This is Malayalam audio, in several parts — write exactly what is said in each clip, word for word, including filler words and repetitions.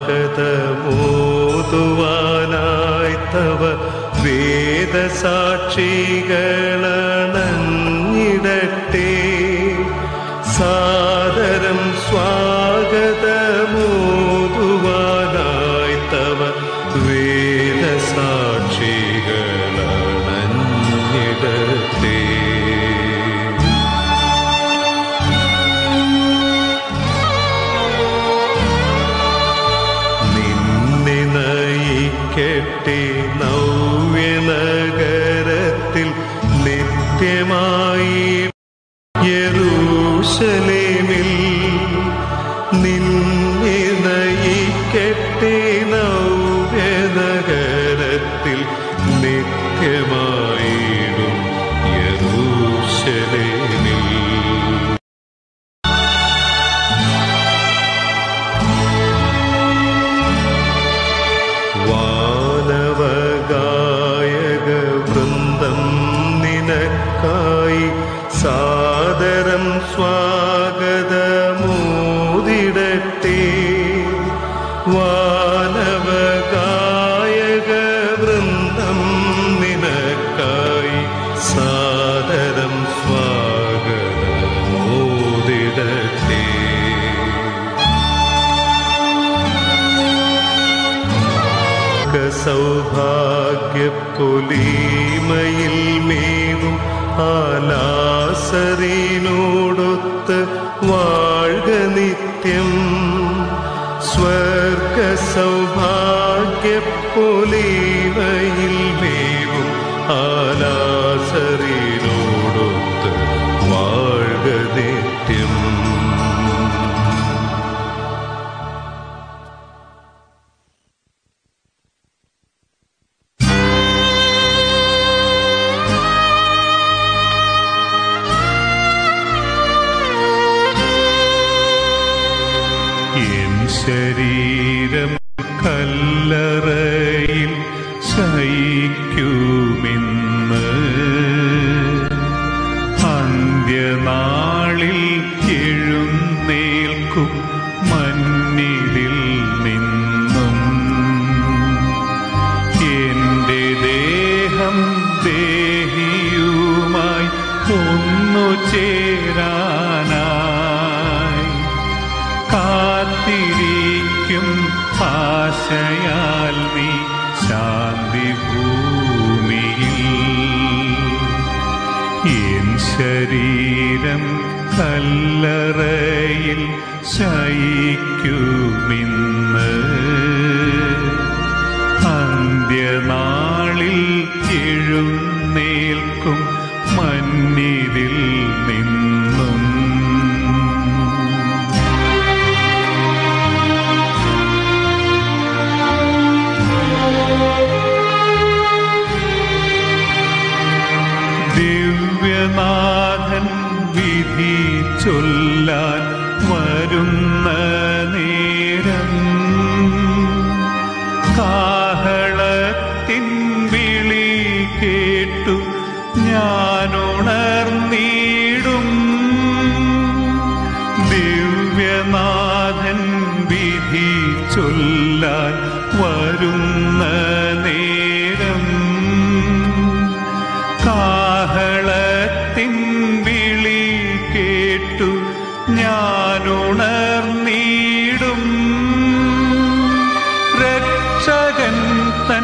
സ്വാഗതമോതുവാനായി തവ വേദസാക്ഷികളണഞ്ഞിടട്ടെ. സാദരം സ്വാഗതമോതുവാനായി തവ വേദസാക്ഷികളണഞ്ഞിടട്ടെ. നിന്നെ നയിക്കട്ടെ നവ്യനഗരത്തിൽ നിത്യമായി യെരൂശലേമിൽ. നിന്നെ നയിക്കട്ടെ നവ്യനഗരത്തിൽ നിത്യമായിടും യെരൂശലേമിൽ. വാനവഗായക വൃന്ദം നിനക്കായി സാദരം സ്വാഗതമോദിടട്ടെ. വാനവഗായക വൃന്ദം നിനക്കായി സാദരം സ്വാഗതമോദിടട്ടെ. സൗഭാഗ്യപ്പൊലിമയിൽ മേവും ആലാസറിനോടൊത്ത് വാഴ്ക നിത്യം. സ്വർഗ സൗഭാഗ്യപ്പൊലിമയിൽ മേവും ആലാസറിനോടൊത്ത് വാഴ്ക നിത്യം. ശരീരം കല്ലറയിൽ ശയിക്കുമെന്ന് അന്ത്യനാളിൽ എഴുന്നേൽക്കും മണ്ണിലിൽ നിന്നും. എന്റെ ദേഹം ദേഹിയുമായി ഒന്നു ചേരാനായി കാത്തിരിക്കും ആശയാൽ നീ ശാന്തി ഭൂമിയിൽ. എൻ ശരീരം കല്ലറയിൽ ശയിക്കുമെന്ന് അന്ത്യനാളിൽ എഴുന്നേൽക്കും മണ്ണിലിൽ നിന്നും. ദിവ്യനാഥൻ വിധി ചൊല്ലാൻ വരുന്ന നേരം കാഹളത്തിൻ വിളി കേട്ടു ഞാനുണർന്നിടും. ദിവ്യനാഥൻ വിധി ചൊല്ലാൻ വരുന്ന നേരം കാഹളത്തിൻ വിളി കേട്ടു ഞാനുണർന്നിടും. രക്ഷകൻ തൻ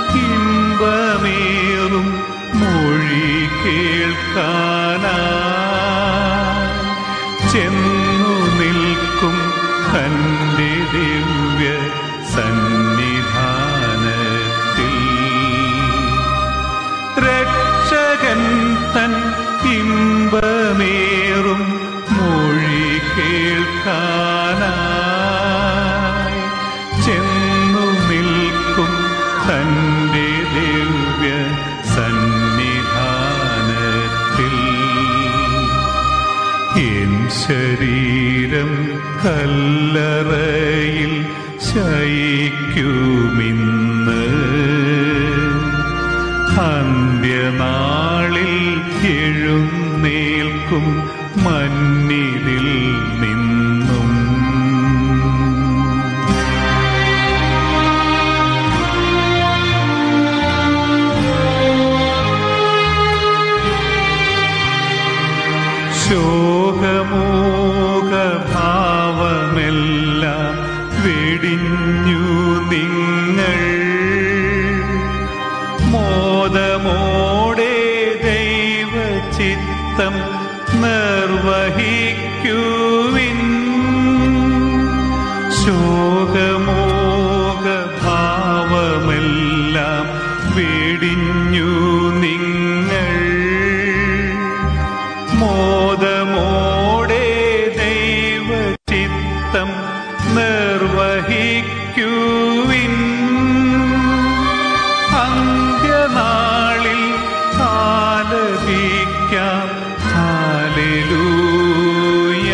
ഇമ്പമേറും മൊഴി കേൾക്കാനായി ചെന്നു നിൽക്കും തന്റെ ദിവ്യ സന്നിധാനത്തിൽ. രക്ഷകൻ തൻ ഇമ്പമേറും മൊഴി കേൾക്കാനായി ചെന്നു നിൽക്കും തന്റെ ദിവ്യ സന്നിധാനത്തിൽ. എൻ ശരീരം കല്ലറയിൽ ശയിക്കുമെന്ന് അന്ത്യനാളിൽ എഴുന്നേൽക്കും മണ്ണിലിൽ നിന്നും. വെടിഞ്ഞു നിങ്ങൾ മോദമോടെ ദൈവചിത്തം നിർവഹിക്കുവിൻ. ശോകമോഹഭാവമെല്ലാം വെടിഞ്ഞു നിങ്ങൾ മോദമോടെ ദൈവചിത്തം നിർവഹിക്കുവിൻ. അന്ത്യനാളിൽ ആലപിക്കാം ഹല്ലേലൂയ.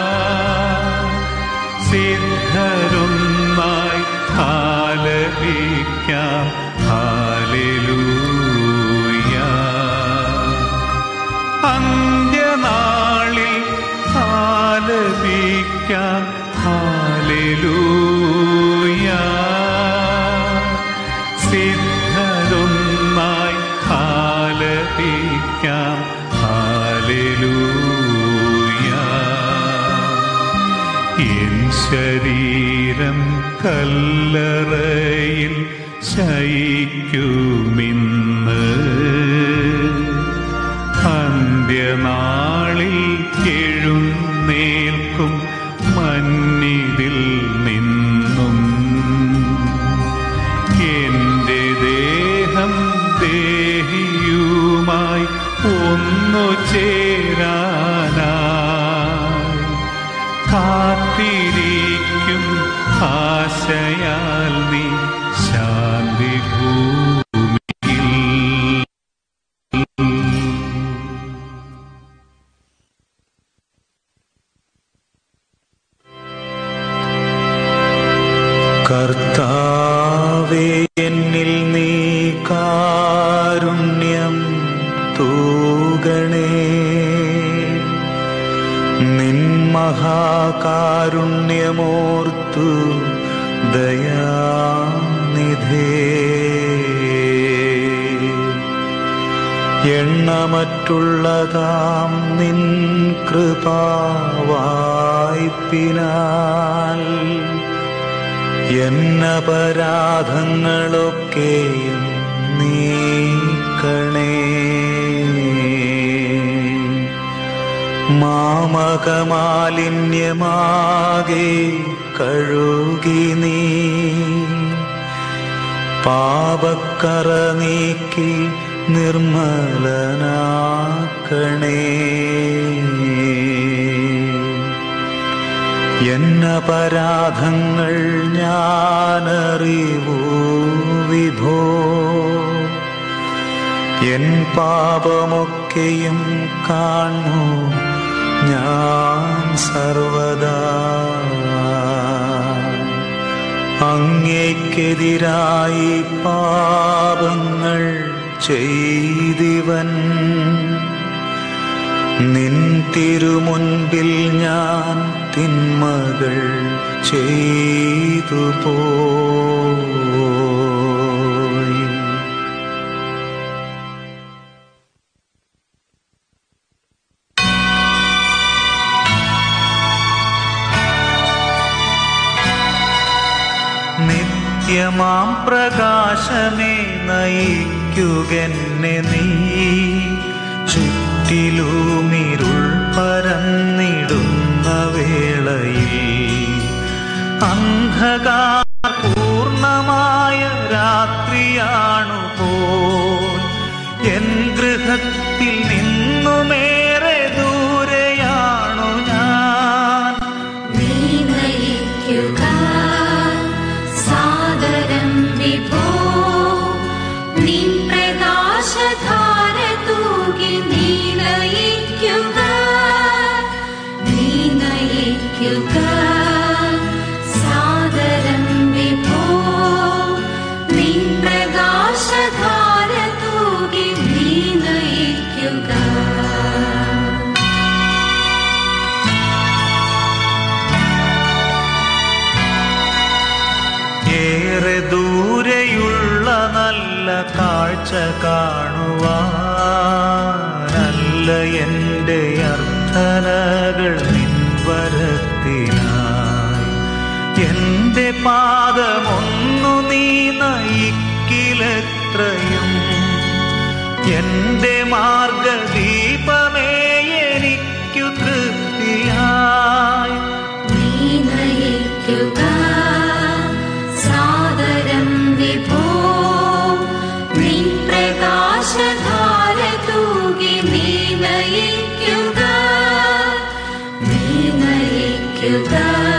സിദ്ധരൊന്നായി ആലപിക്കാം ഹല്ലേലൂയ. അന്ത്യനാളിൽ ആലപിക്കാം ഹല്ലേലൂയ. സിദ്ധരൊന്നായി ആലപിക്കാം ഹല്ലേലൂയ. എൻ ശരീരം കല്ലറയിൽ ശയിക്കുമിന്ന് അന്ത്യനാളിൽ എഴുന്നേൽക്കും മന്നിതിൽ നിന്നും. എന്റെ ദേഹം ദേഹിയുമായി ഒന്നു ചേരാനായി കാത്തിരിക്കും ആശയാൽ നീ ശാന്തി ഭൂമിയിൽ. കർത്താവേ, എന്നിൽ നീ കാരുണ്യം തൂകണേ. നിൻ മഹാകാരുണ്യമോർത്തു ദയാനിധേ. എണ്ണമറ്റുള്ളതാം നിൻ കൃപാവായ്പിനാൽ എന്നപരാധങ്ങളൊക്കെയും നീക്കണേ. മാമകമാലിന്യമാകെ കഴുകി നീ പാപക്കറ നീക്കി നിർമ്മലനാക്കണേ. എന്നപരാധങ്ങൾ ഞാനറിവൂ വിഭോ. എൻ പാപമൊക്കെയും കാണൂ ഞാൻ സർവദാ. അങ്ങേക്കെതിരായി പാപങ്ങൾ ചെയ്തിവൻ. നിൻ തിരുമുൻപിൽ ഞാൻ തിന്മകൾ ചെയ്തു പോയി. നിത്യമാം പ്രകാശമേ നയിക്കുകെന്നെ നീ. ചുറ്റിലുമിരുൾ പരന്നിടുന്ന വേളയിൽ അന്ധകാര പൂർണ്ണമായ രാത്രിയാണു പോൽ. എൻ ഗൃഹത്തിൽ നിന്നുമേറെ ദൂരെയാണു ഞാൻ. നീ നയിക്കുക സാദരം വിഭോ. നിൻ പ്രകാശധാര തൂകി നീ നയിക്കുക. നീ നയിക്കുക സാദരം വിഭോ. നിൻ പ്രകാശധാര തൂകി നീ നയിക്കുക. ഏറെ ദൂരെയുള്ള നല്ല കാഴ്ച കാണുവാനല്ല എൻ്റെ അർത്ഥനകൾ നിൻ വരത്തിനായി. എൻ്റെ നിന്റെ പാദമൊന്നു നീ നയിക്കിലെത്രയും എന്റെ മാർഗദീപമേ എനിക്കു തൃപ്തിയായി നീ നയിക്കുക സാദരം വിഭോ നിൻ പ്രകാശധാര തൂകി നീ നയിക്കുക നീ നയിക്കുക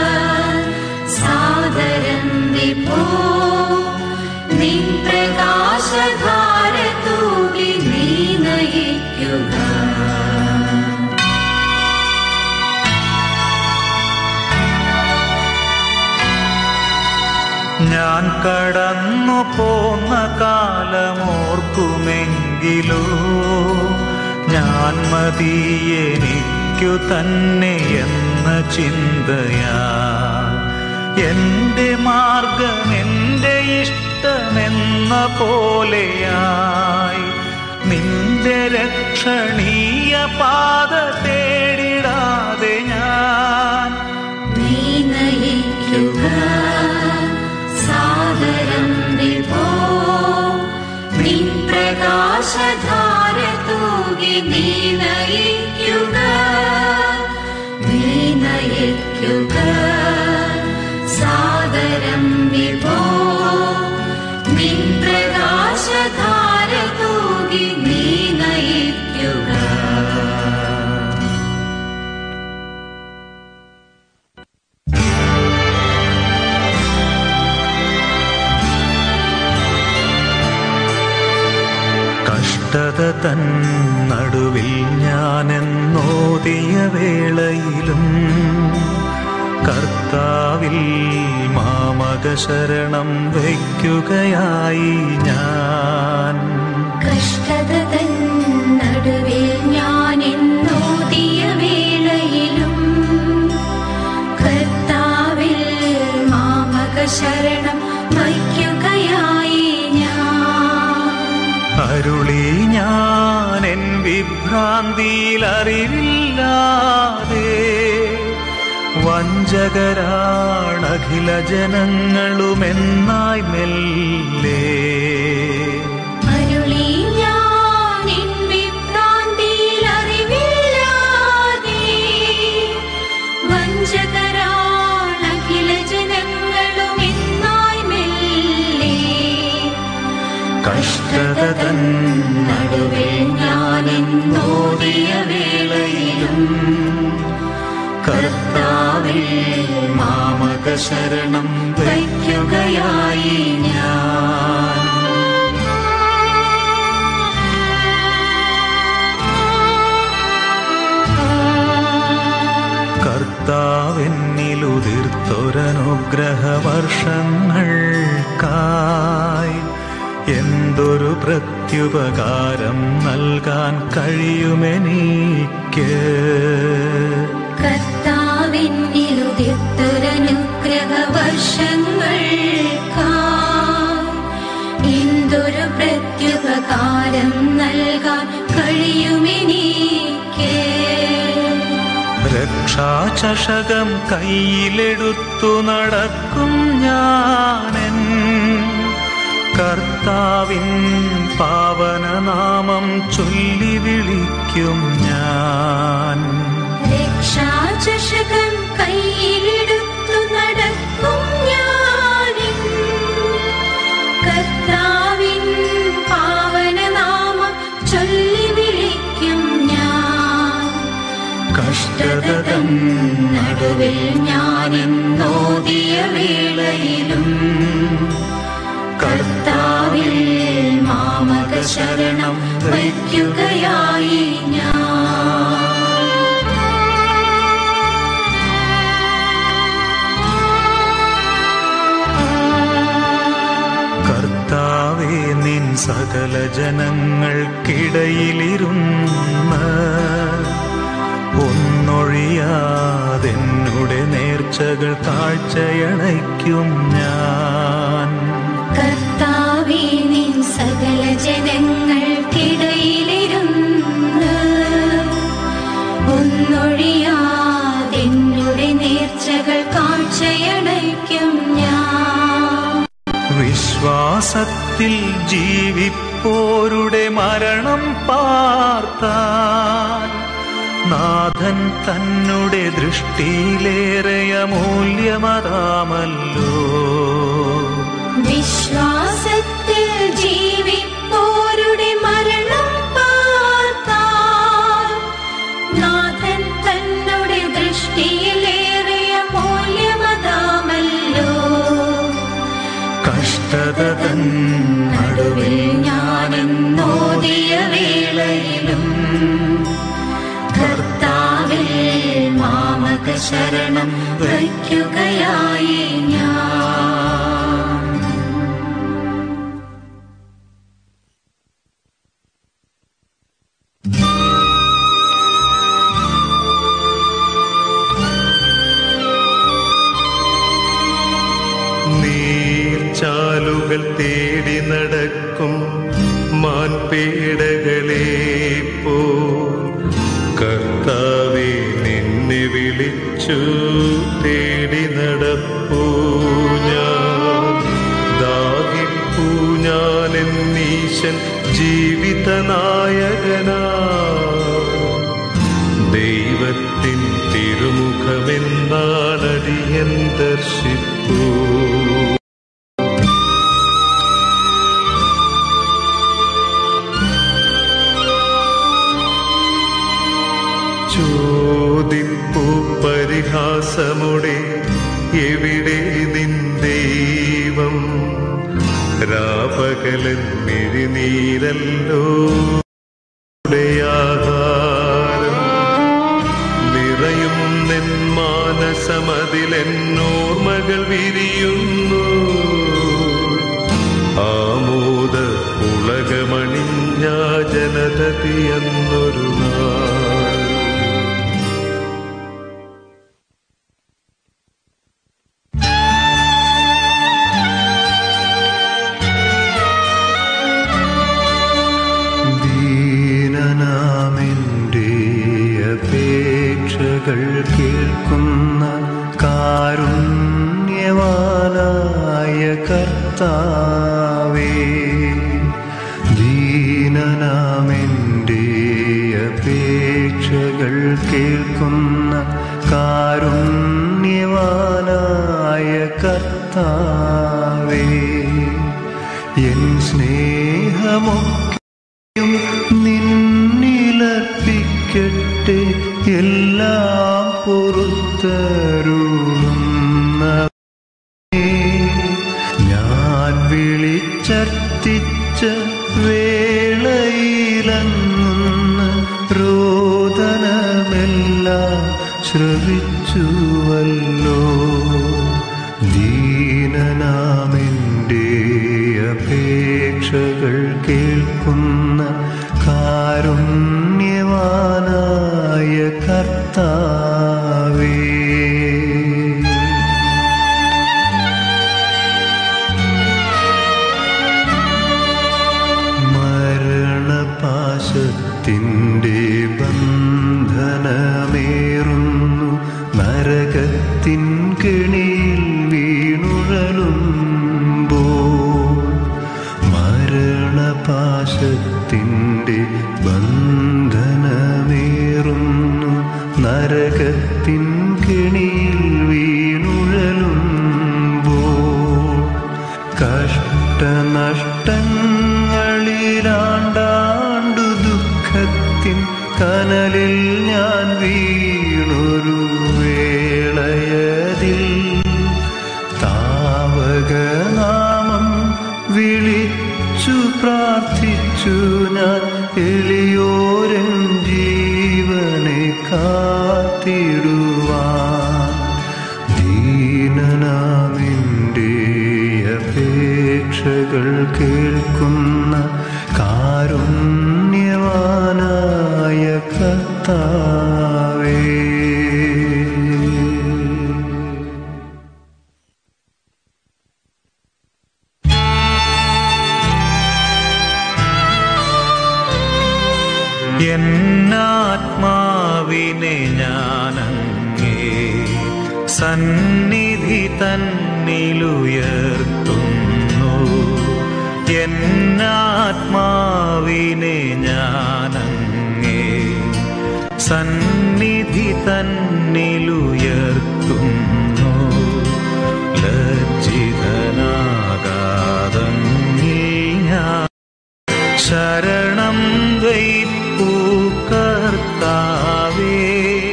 സാദരം വിഭോ നിൻ പ്രകാശധാര തൂകി നീ നയിക്കുക. ഞാൻ കടന്നു പോന്ന കാലമോർക്കുമെങ്കിലോ ഞാൻ മതി എനിക്കു തന്നെ എന്ന ചിന്തയാ എന്റെ മാർഗം എന്റെ ഇഷ്ടമെന്ന പോലെയായി നിന്റെ രക്ഷണീയ പാത തേടിടാതെ ഞാൻ നീ നയിക്കുക സാദരം വിഭോ നിൻ പ്രകാശധാര തൂകി നീ നയിക്കുക നീ നയിക്കുക സാദരം വിഭോ നിൻ പ്രകാശധാര തൂകി നീ നയിക്കുക. കഷ്ടത തൻ നടുവിൽ ഞാനെന്നോതിയ വേളയിലും കർത്താവിൽ മാമക ശരണം വയ്ക്കുകയായി ഞാൻ. കഷ്ടത തൻ നടുവിൽ ഞാനെന്നോതിയ വേളയിലും കർത്താവിൽ മാമക ശരണം വയ്ക്കുകയായി ഞാൻ. അരുളി ഞാൻ എൻ വിഭ്രാന്തിയിൽ അറിവില്ലാതെ വഞ്ചകരാണഖില ജനങ്ങളുമെന്നായി മെല്ലെ. അരുളി ഞാൻ എൻ വിഭ്രാന്തിയിൽ അറിവില്ലാതെ വഞ്ചകരാണഖില ജനങ്ങളുമെന്നായി മെല്ലെ. കഷ്ടത തൻ നടുവിൽ ഞാനെന്നോതിയ വേളയിലും കർത്താവിൽ മാമക ശരണം വയ്ക്കുകയായി ഞാൻ. കർത്താവെന്നിലുതിർത്തൊരനുഗ്രഹവർഷങ്ങൾക്കായി എന്തൊരു പ്രത്യുപകാരം നൽകാൻ കഴിയുമെനിക്ക്. കർത്താവെന്നിലുതിർത്തൊരനുഗ്രഹവർഷങ്ങൾക്കായി എന്തൊരു പ്രത്യുപകാരം നൽകാൻ കഴിയുമെനിക്ക്. രക്ഷാചഷകം കയ്യിലെടുത്തു നടക്കും ഞാനെൻ കർത്താവിൻ പാവനനാമം ചൊല്ലി വിളിക്കും ഞാൻ. രക്ഷാചഷകം കയ്യിലെടുത്തു നടക്കും ഞാനിൻ കർത്താവിൻ പാവനനാമം ചൊല്ലി വിളിക്കും ഞാൻ. കഷ്ടത തൻ നടുവിൽ ഞാനെന്നോതിയ വേളയിലും കർത്താവിൽ മാമക ശരണം വയ്ക്കുകയായി ഞാൻ. കർത്താവേ നിൻ സകല ജനങ്ങൾക്കിടയിലിരുന്ന് ഒന്നൊഴിയാതെന്നുടെ നേർച്ചകൾ കാഴ്ചയണയ്ക്കും ഞാൻ. കർത്താവേ നിൻ സകല ജനങ്ങൾക്കിടയിലിരുന്ന് ഒന്നൊഴിയാതെന്നുടെ നേർച്ചകൾ കാഴ്ചയണയ്ക്കും ഞാൻ. വിശ്വാസത്തിൽ ജീവിപ്പോരുടെ മരണം പാർത്താൻ നാഥൻ തന്നുടെ ദൃഷ്ടിയിലേറെയ മൂല്യമതാമല്ലോ. വിശ്വാസത്തിൽ ജീവിപ്പോരുടെ മരണം പാർത്താൻ നാഥൻ തന്നുടെ ദൃഷ്ടിയിലേറിയ മൂല്യമതാമല്ലോ. കഷ്ടത തൻ നടുവിൽ ഞാനെന്നോദിയ വേളയിലും കർത്താവിൽ മാമക ശരണം വയ്ക്കുകയായി ഞാൻ. നീർച്ചാലുകൾ തേടി നടക്കും മാൻപേടകളെ പോ കർത്താവേ നിന്നെ വിളിച്ചു തേടി നടപ്പൂ ഞാൻ. ദാഹിപ്പൂ ഞാൻ എന്നീശൻ ജീവിത നായകനാ. ദൈവത്തിൻ തിരുമുഖമെന്നാളടിയൻ ദർശിപ്പൂ. ചോദിപ്പൂ പരിഹാസമുടെ എവിടെ നിൻ ദൈവം. രാപകലൻ മിഴിനീരല്ലോ ആഹാരം. നിറയും നിൻ മാനസമതിലെന്നോർമകൾ വിരിയുന്നു. ആമോദ പുളകമണിഞ്ഞ ജനതതി എന്നൊരു നാൾ. അപേക്ഷകൾ കേൾക്കുന്ന കാരുണ്യവാനായ കർത്താവേ, ദീനനാമെൻ്റെ അപേക്ഷകൾ കേൾക്കുന്ന കാരുണ്യവാനായ കർത്താവേ, എൻ സ്നേഹമൊക്കെയും നിന്നിലർപ്പിക്കട്ടെ. എല്ലാം പൊറുത്തരുളുന്നവനേ, ഞാൻ വിളിച്ചർത്തിച്ച വേളയിലങ്ങുന്ന രോദനമെല്ലാം ശ്രവിച്ചുവല്ലോ. ദീനനാമെൻ്റെ അപേക്ഷകൾ കേൾക്കുന്ന കാരുണ്യവാനായ കർത്താവേ, മരണപാശത്തിൻ്റെ ബന്ധനമേറുന്നു, നരകത്തിൻ കെണിയിൽ വീണുഴലുമ്പോൾ. മരണപാശത്തിൻ്റെ ബന്ധനമേറുന്നു, നരകത്തിൻ കെണിയിൽ വീണുഴലുമ്പോൾ. കഷ്ടനഷ്ടങ്ങളിലാണ്ടാണ്ടു ദുഃഖത്തിൻ കനലിൽ ഞാൻ വീണൊരു വേളയതിൽ താവകനാമം വിളിച്ചു പ്രാർത്ഥിച്ചു ഞാൻ. എളിയോരൻ ജീവനെ കാത്തിടുവാൻ ദീനനാമെൻ്റെ അപേക്ഷകൾ കേൾക്കുന്ന കാരുണ്യവാനായ കർത്താവേ. എന്നാത്മാവിനെ ഞാനങ്ങേ സന്നിധി തന്നിലുയർത്തുന്നു. സന്നിധി തന്നിലുയർത്തുന്നു. ലജ്ജിതനാകാതങ്ങിൽ ഞാൻ ശരണം വയ്പ്പു കർത്താവേ.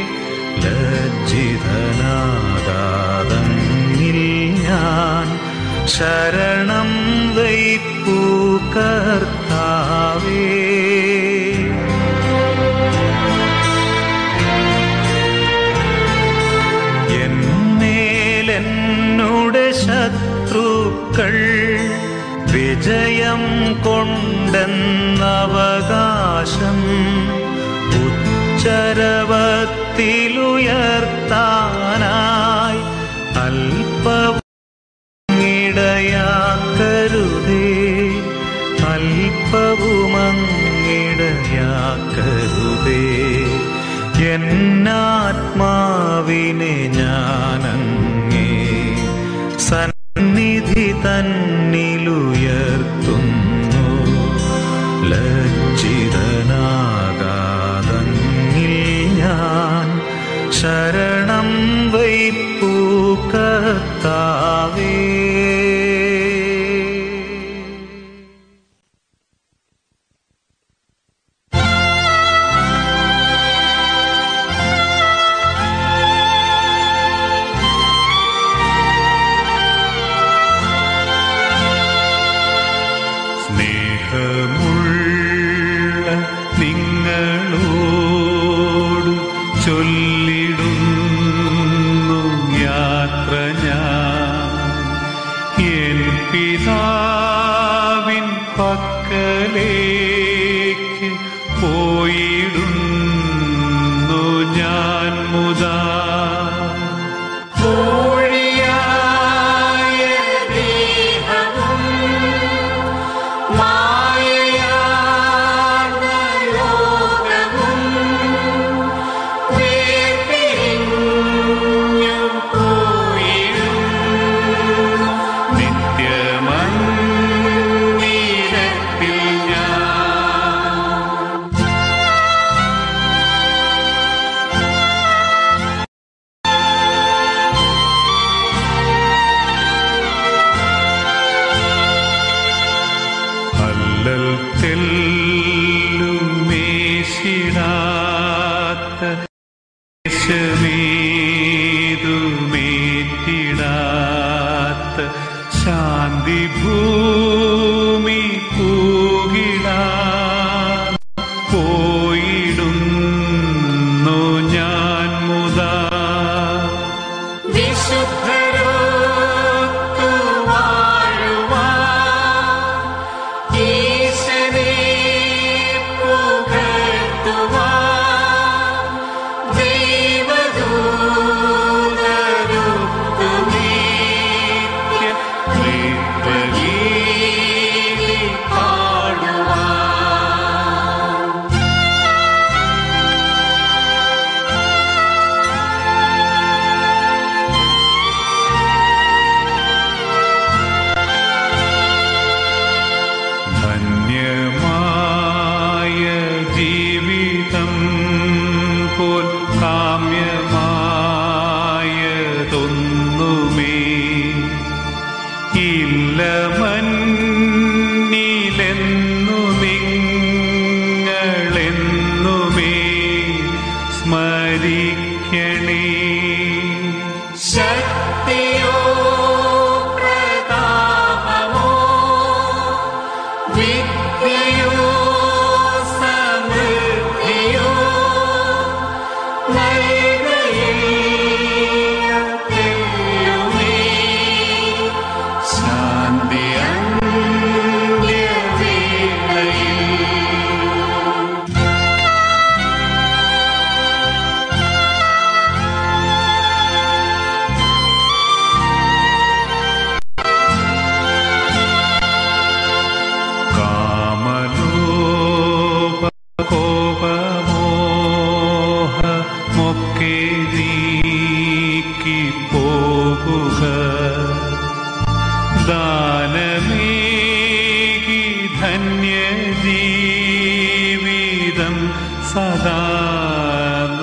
ലജ്ജിതനാകാതങ്ങിൽ ഞാൻ ശരണം വയ്പ്പു കർത്താവേ. എന്നോട് ശത്രുക്കൾ വിജയം കൊണ്ടെന്നവകാശം ഉച്ചരവത്തിലുയർത്താനായി അല്പവും ഇടയാക്കരുതേ, അല്പവുമങ്ങിടയാക്കരുതേ. എന്നാത്മാവിനെ ഞാനങ്ങേ സന്നിധി തന്നിലുയർത്തുന്നു. ലജ്ജിതനാകാതങ്ങിൽ ഞാൻ ശരണം വയ്പ്പു കർത്താവേ. സ്നേഹമുള്ള നിങ്ങളോട് ചൊല്ലിടുന്നു യാത്ര ഞാൻ. എൻ പിതാവിൻ പക്കലേക്ക് പോയിടുന്നു ഞാൻ മുതാ. േശിടാത്ത േതുമേറ്റിടാത്ത ശാന്തി ഭൂമി പൂകിടാൻ പോയിടുന്നു ഞാൻ മുതാ. ധന്യമായ ജീവിതം പോൽ കാമ്യമായതൊന്നുമേ ഇല്ല മന്നിലെന്നു നിങ്ങളെന്നുമേ സ്മരിക്കണേ. ശക്തിയോ പ്രതാപമോ വിദ്യയോ സമൃദ്ധിയോ നൽകയില്ലതെല്ലുമേ ശാന്തി അന്ത്യവേളയിൽ. കോപമോഹമൊക്കെ നീക്കി പോകുക. ദാനമേകി ധന്യജീവിതം സദാ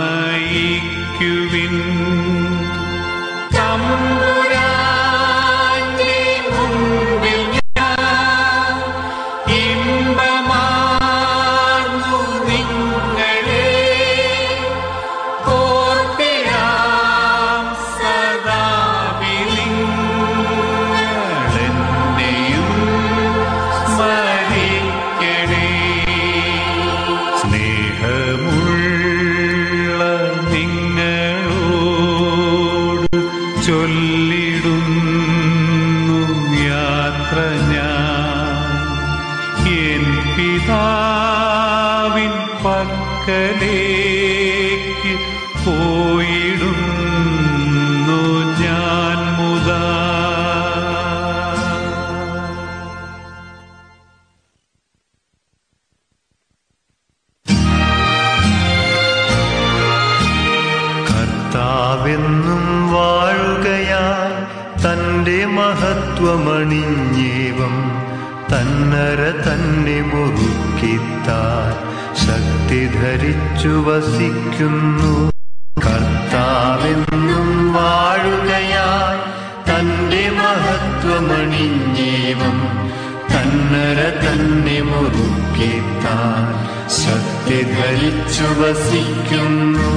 ഞാൻ എൻ പിതാവിൻ പക്കലേക്ക് പോയിടുന്നു ഞാൻ മുതാ. കർത്താവെന്നും വാഴുകയാൽ തന്റെ മഹത്വമണിഞ്ഞേവം തന്നര തന്നെ മുറുക്കിത്താൻ ശക്തി ധരിച്ചു വസിക്കുന്നു. കർത്താവെന്നും വാഴുകയാൽ തന്റെ മഹത്വമണിഞ്ഞേവം തന്നര തന്നെ മുറുക്കിത്താൻ ശക്തി ധരിച്ചു വസിക്കുന്നു.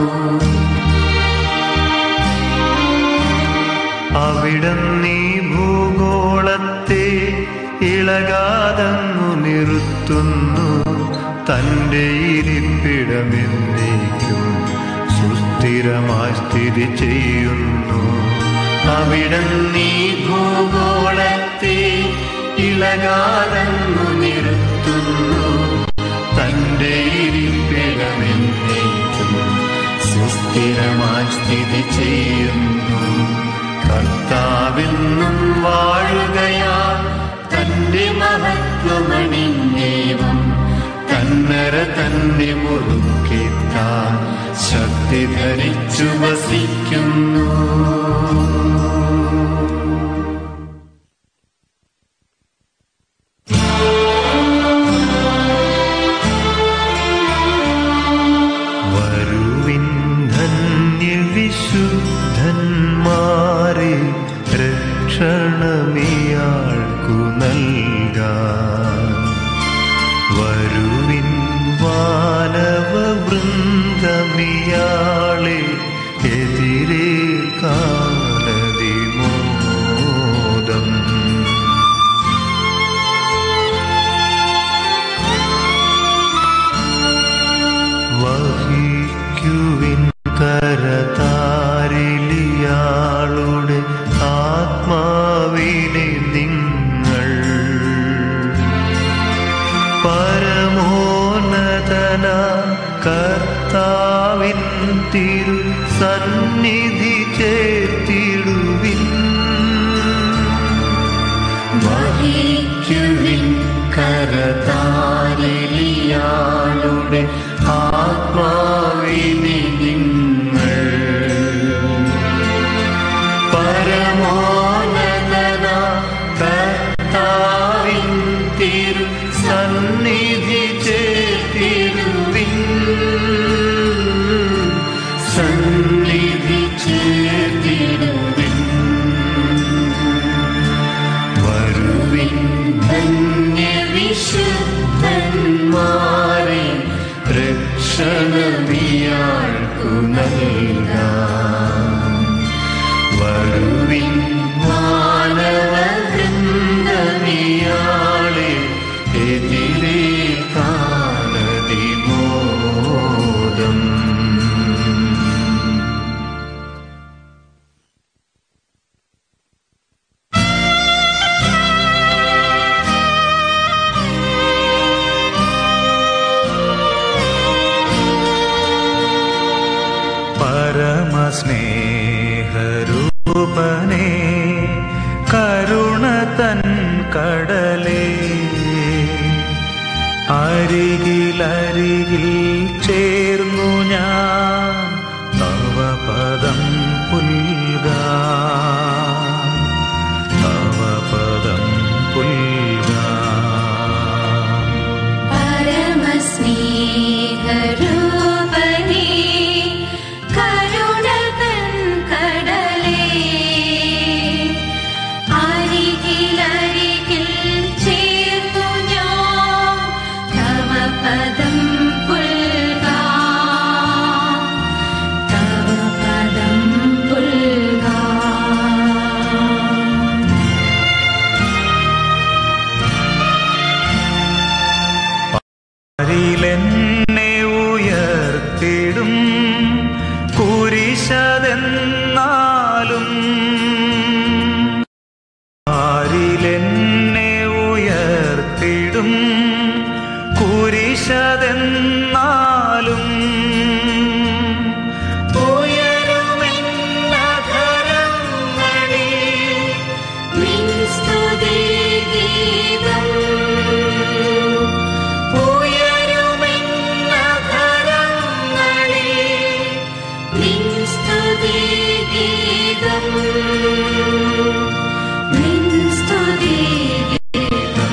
അവിടുന്നീ ഭൂഗോളത്തെ ഇളകാതങ്ങു നിർത്തുന്നു. തന്റെ ഇരിപ്പിടമെന്നേക്കും സുസ്ഥിരമായി സ്ഥിതി ചെയ്യുന്നു. അവിടുന്നീ ഭൂഗോളത്തെ ഇളകാതങ്ങു നിർത്തുന്നു. തന്റെ ഇരിപ്പിടമെന്നേക്കും സുസ്ഥിരമായി സ്ഥിതി ചെയ്യുന്നു. കർത്താവെന്നും വാഴുകയാൽ തന്റെ മഹത്വമണിഞ്ഞേവം തന്നര തന്നെ മുറുക്കിത്താൻ ശക്തി ധരിച്ചു വസിക്കുന്നു. വരുവിൻ ധന്യവിശുദ്ധന്മാരെ രക്ഷണമിയാൾക്കു നൽകാൻ. വരുവിൻ വാനവവൃന്ദമിയാളെ എതിരേൽക്കാനതിമോദം. വഹിക്കുവിൻ കരതാരിലിയാളുടെ ആത്മാവിനെ നിങ്ങൾ. പരമോന്നതന കർത്താവിൻ തിരു സന്നിധി ചേർത്തിടുവിൻ. വഹിക്കുവിൻ കരതാരിലിയാളുടെ ആത്മാവിനെ നിങ്ങൾ. പരമോന്നതന കർത്താവിൻ തിരു സന്നിധി ചേർത്തിടുവിൻ. സന്നിധി ചേർത്തിടുവിൻ. വരുവിൻ ധന്യവിശുദ്ധന്മാരെ രക്ഷണമിയാൾക്കു നൽകാൻ. വരുവിൻ മാനവവൃന്ദമിയാളെ എതിരേൽക്കാനതിമോദം. പരമസ്നേഹരൂപനേ കരുണ തൻ കടലേ, അരികിലരികിൽ ചേർന്നു ഞാൻ തവ പദം പുൽകാൻ. തവ പദം പുൽകാൻ. പരമസ്നേഹരൂപനേ കരുണ തൻ കടലേ, അരികിലരികിൽ ചേർന്നു ഞാൻ തവ പദം പുൽകാൻ. ഉയരുമെന്നധരങ്ങളെന്നാലും നിൻ സ്തുതിഗീതം ഉയരുമെന്നധരങ്ങളിൽ നിൻ സ്തുതിഗീതം നിൻ സ്തുതിഗീതം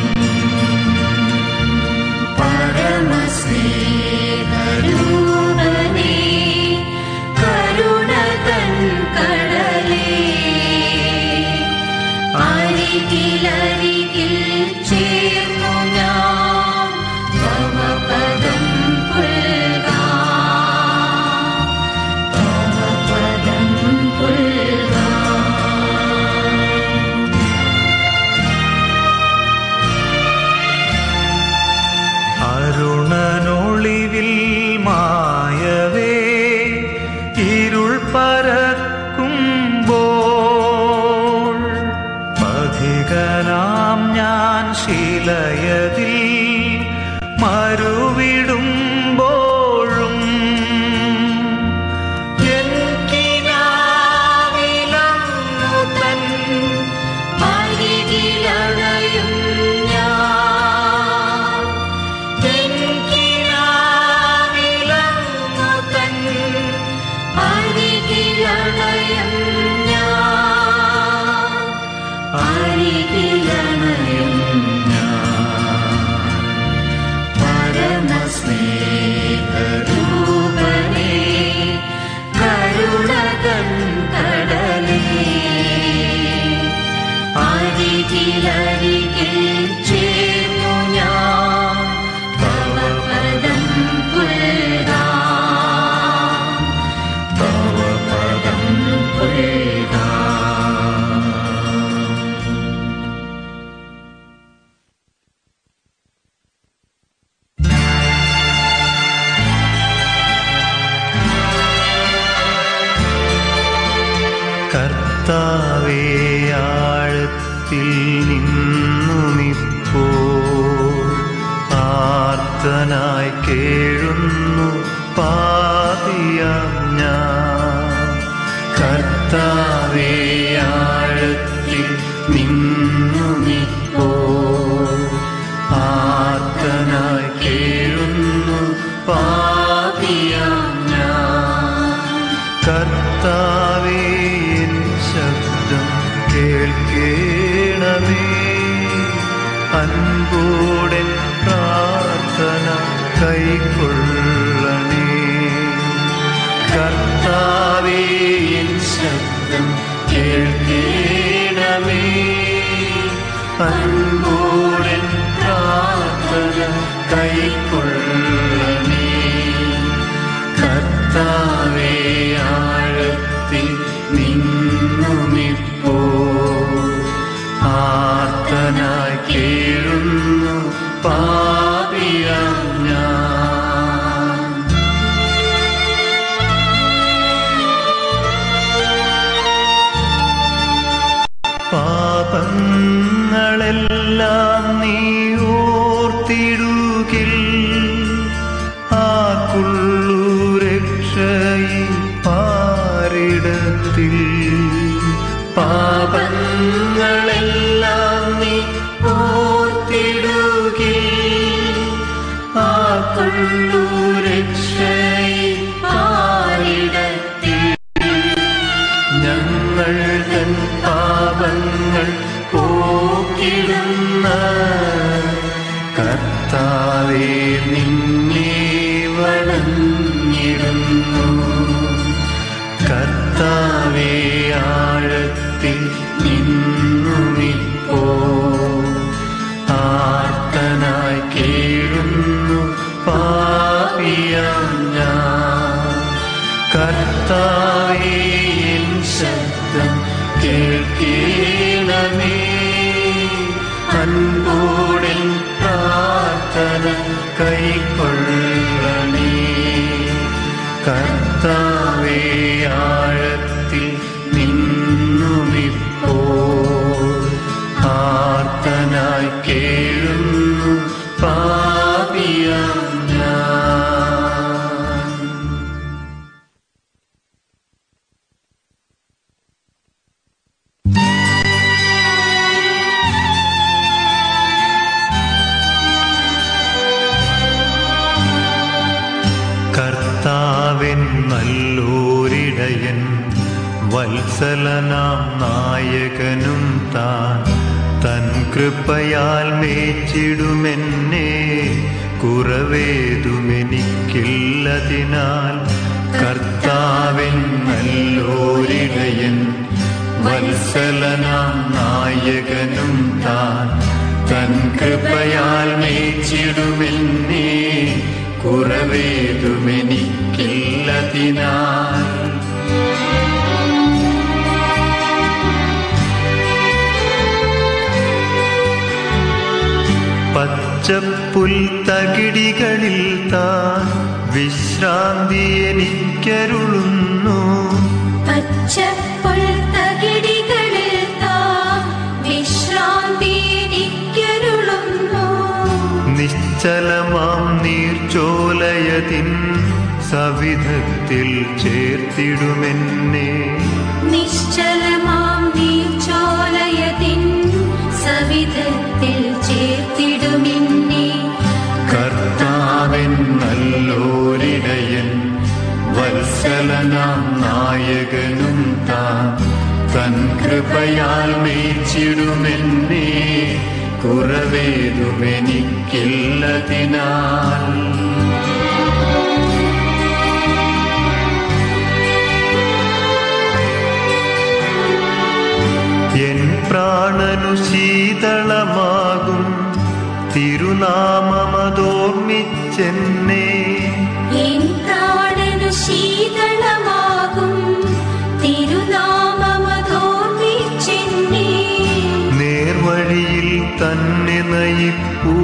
പരമസ്നേഹരൂപനേ കരുണതൻ കടലേ അരികിലരികിൽ ചേർന്നു ഞാൻ തവ പദം പുൽകാം തവ പദം പുൽകാം അരുണനൊളിവിൽ മായവേ ഇരുൾ പരക്കുമ്പോൾ പഥികനാം ഞാൻ ശിലയതിൽ മരുവിടുമ്പോഴും എൻ കിനാവിലങ്ങു തൻ അരികിലണയും ഞാൻ എൻ കിനാവിലങ്ങു തൻ അരികിലണയും ഞാൻ അരികിലണയും പരമസ്നേഹരൂപനേ കരുണതൻ കടലേ അരികിലരികിൽ ചേർന്നു ഞാൻ തവ പദം പുൽകാം തവ പദം പുൽകാം കർത്താവേ ആഴത്തിൽ നിന്നുമിപ്പോൾ ആർത്തനായി കേഴുന്നു പാപിയാം ഞാൻ കർത്താവേ ആഴത്തിൽ നിന്നുമിപ്പോൾ ആർത്തനായി കേഴുന്നു പാപിയാം ഞാൻ കർത്താവേ എൻ ശബ്ദം കേൾക്കേണമേ അൻപോടെ പ്രാർത്ഥന കൈക്കൊള്ളണേ കർത്താവേ എൻ ശബ്ദം കേൾക്കേണമേ അൻപോടെ പ്രാർത്ഥന കൈക്കൊള്ളണേ കർത്താവേ ആഴത്തിൽ നിന്നുമിപ്പോൾ ആർത്തനായി കേഴുന്നു പാപിയാം ഞാൻ പാപങ്ങളെല്ലാം നീ ഓർത്തിടുകിൽ ആക്കുള്ളു രക്ഷയി പാരിടത്തിൽ പാപങ്ങളെല്ലാം നീ ഓർത്തിടുകിൽ ആക്കുള്ളു രക്ഷയി പാരിടത്തിൽ ഞങ്ങൾ തൻ പാപങ്ങൾ പോക്കിടുന്ന കർത്താവേ നിന്നെ വണങ്ങിടുന്നു കർത്താവേ ആഴത്തിൽ നിന്നുമിപ്പോൾ ആർത്തനായി കേഴുന്നു പാപിയാം ഞാൻ കർത്താവേ എൻ ശബ്ദം കേൾക്കേണമേ അൻപോടെ പ്രാർത്ഥന കൈക്കൊള്ളണേ കർത്താവേ ആഴത്തിൽ നിന്നുമിപ്പോൾ ആർത്തനായി കേഴുന്നു പാപിയാം ഞാൻ വത്സലനാം നായകനും താൻ തൻ കൃപയാൽ മേച്ചിടുമെന്നെ കുറവേതുമെനിക്കില്ലതിനാൽ കർത്താവൻ നല്ലോരിടയൻ വത്സലനാം നായകനും താൻ തൻ കൃപയാൽ മേച്ചിടുമെന്നെ കുറവേതുമെനിക്കില്ലതിനാൽ പച്ചപ്പുൽ തകിടികളിൽ താൻ വിശ്രാന്തി എനിക്കരുളുന്നു പച്ചപ്പുൽ തകിടികളിൽ താൻ വിശ്രാന്തി എനിക്കരുളുന്നു നിശ്ചലമാം നീർച്ചോലയതിൻ സവിധത്തിൽ ചേർത്തിടുമെന്നെ നിശ്ചലമാം നീർച്ചോലയതിൻ സവിധത്തിൽ ചേർത്തിടുമെന്നെ കർത്താവൻ നല്ലോരിടയൻ വത്സലനാം നായകനും താൻ തൻ കൃപയാൽ മേച്ചിടുമെന്നെ കുറവേതുമെനിക്കില്ലതിനാൽ എൻ പ്രാണനു ശീതളമാകും തിരുനാമമതോർമ്മിച്ചെന്നെ എൻ പ്രാണനു ശീതളമാകും തിരുനാമമതോർമ്മിച്ചെന്നെ നേർവഴിയിൽ തന്നെ നയിപ്പൂ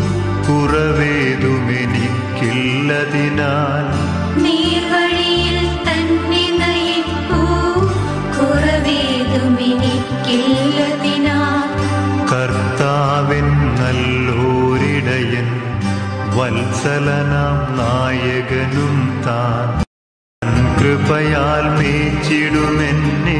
കുറവേതുമെനിക്കില്ലതിനാൽ നേർവഴിയിൽ തന്നെ നയിപ്പൂ കുറവേതുമെനിക്കില്ലതിനാൽ കർത്താവൻ നല്ലോരിടയൻ വത്സലനാം നായകനും താൻ കൃപയാൽ മേച്ചിടുമെന്നെ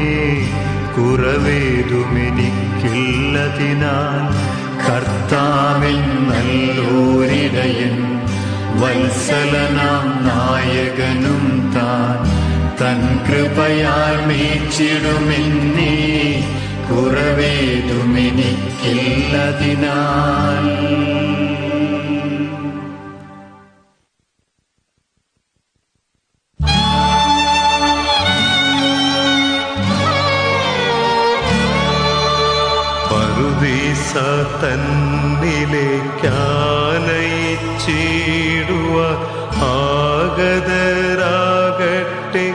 കുറവേതുമെനിക്കില്ലതിനാൽ കർത്താവൻ നല്ലോരിടയൻ വത്സലനാം നായകനും താൻ തൻ കൃപയാൽ മേച്ചിടുമെന്നെ കുറവേതുമെനിക്കില്ലതിനാൽ പറുദീസ തന്നിലേക്കാനയിച്ചിടുവ ആഗതരാകട്ടെ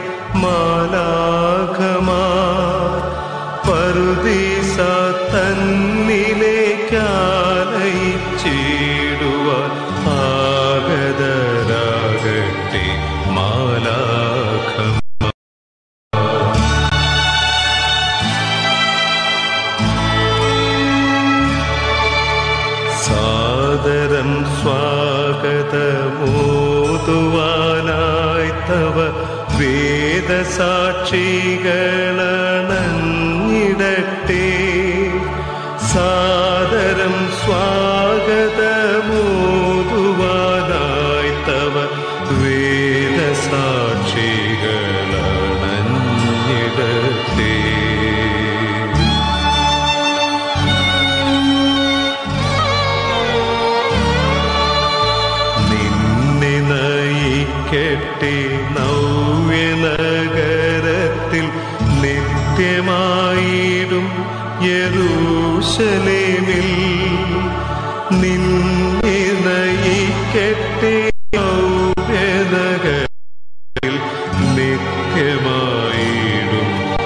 മാലാഖമാർ പറുദീസ തന്നിലേക്കാനയിച്ചിടുവ ആഗതരാകട്ടെ മാലാഖമാർ സാദരം സ്വാഗതമോതുവാനായി തവ വേദസാക്ഷികളണഞ്ഞിടട്ടെ സാദരം സ്വാഗതമോതുവാനായി തവ വേദസാക്ഷികളണഞ്ഞിടട്ടെ നയിക്കട്ടെ നവ്യനഗരത്തിൽ നിത്യമായിടും യെരൂശലേമിൽ നിന്നെ നയിക്കട്ടെ നവ്യനഗരത്തിൽ നിത്യമായിടും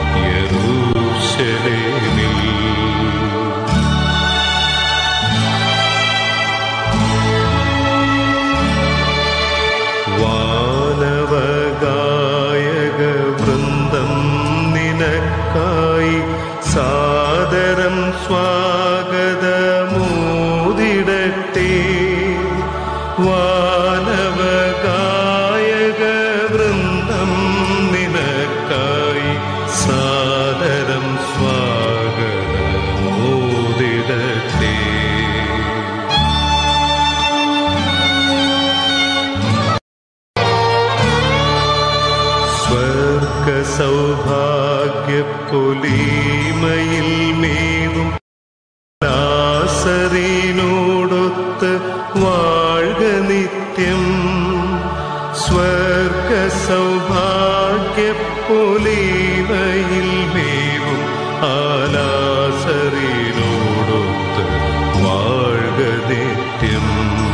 യെരൂശലേമിൽ വാനവഗായക വൃന്ദം നിനക്കായി സാദരം സ്വാഗതമോദിടട്ടെ വാന പൊലിമയിൽ മേവും ലാസറിനോടൊത്ത് വാഴ്ക നിത്യം. സ്വർഗ സൗഭാഗ്യ പൊലിമയിൽ മേവും ആ ലാസറിനോടൊത്ത് വാഴ്ക നിത്യം.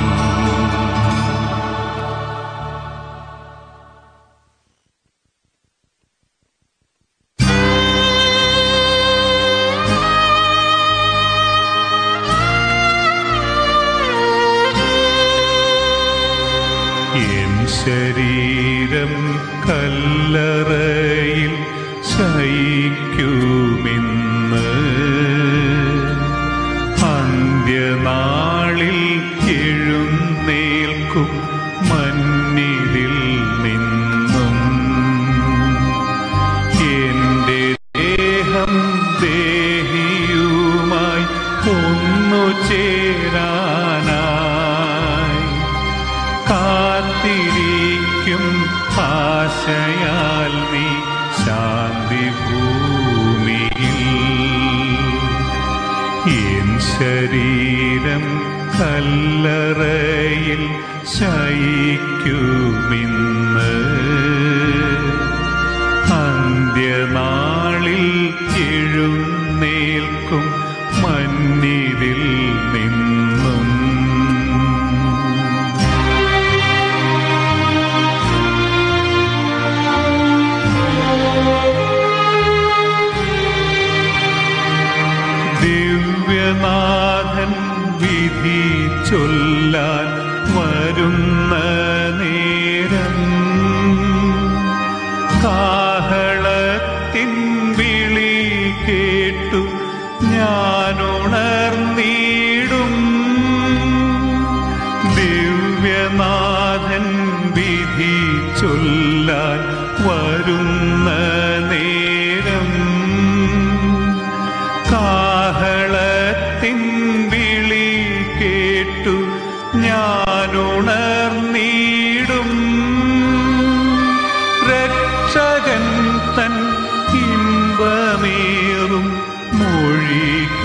ശരീരം കല്ലറയിൽ ശയിക്കുമെന്ന് അന്ത്യനാളിൽ എഴുന്നേൽക്കും മണ്ണിലിൽ നിന്നും. എന്റെ ദേഹം ദേഹിയുമായി ഒന്നു ചേരാനായി കാത്തിരിക്കും ആശയാൽ നീ ശാന്തി ഭൂമിയിൽ. എൻ ശരീരം കല്ലറയിൽ ശയിക്കുമെന്ന് അന്ത്യനാളിൽ എഴുന്നേൽക്കും മണ്ണിതിൽ നിന്നും. ദിവ്യനാഥൻ വിധി ചൊല്ലാൻ വരുന്ന നേരം കാഹളത്തിൻ വിളി കേട്ടു ഞാനുണർന്നിടും. ദിവ്യനാഥൻ വിധി ചൊല്ലാൻ വരുന്ന നേരം കാഹളത്തിൻ വിളി കേട്ടു ഞാനുണർന്നിടും. രക്ഷകൻ തൻ ഇമ്പമേറും മൊഴി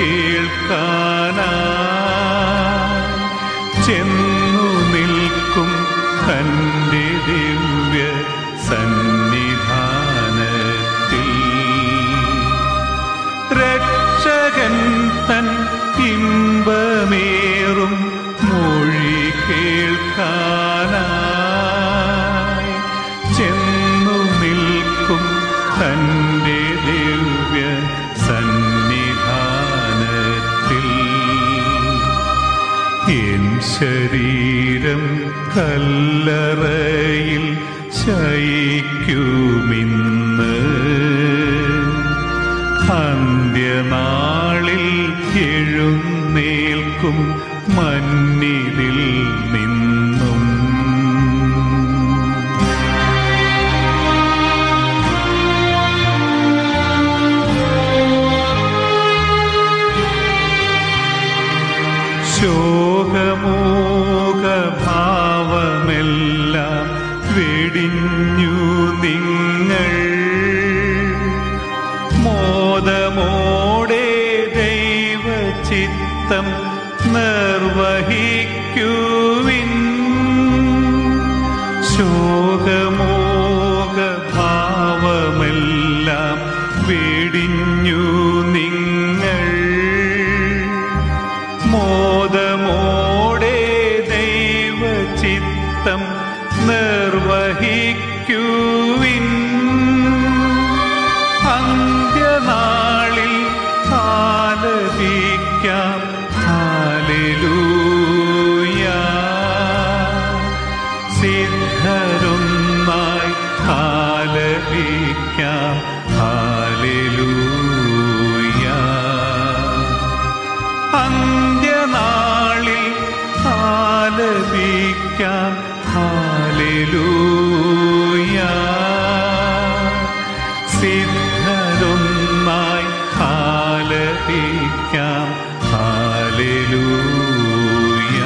കേൾക്കാനായി ചെന്നു നിൽക്കും തന്റെ ദിവ്യ സന്നിധാനത്തിൽ. രക്ഷകൻ തൻ ഇമ്പമേറും മൊഴി കേൾക്കാനായി ചെന്നു നിൽക്കും തന്റെ ദിവ്യ സന്നിധാനത്തിൽ. എൻ ശരീരം കല്ലറയിൽ ശയിക്കുമെന്ന് അന്ത്യനാളിൽ എഴുന്നേൽക്കും മണ്ണിതിൽ നിന്നും. ശോകമോഹഭാവമെല്ലാം വെടിഞ്ഞു നിങ്ങൾ മോദമോടെ ദൈവചിത്തം നിർവഹിക്കുവിൻ. ശോകമോഹഭാവമെല്ലാം വെടിഞ്ഞു നിങ്ങൾ മോദമോടെ ദൈവചിത്തം നിർവഹിക്കുവിൻ. അന്ത്യനാളിൽ ആലപിക്കാം ഹല്ലേലൂയ. സിദ്ധരൊന്നായി ആലപിക്കാം ഹല്ലേലൂയ. അന്ത്യനാളിൽ ആലപിക്കാം ഹല്ലേലൂയ. സിദ്ധരൊന്നായി ആലപിക്കാം ഹല്ലേലൂയ.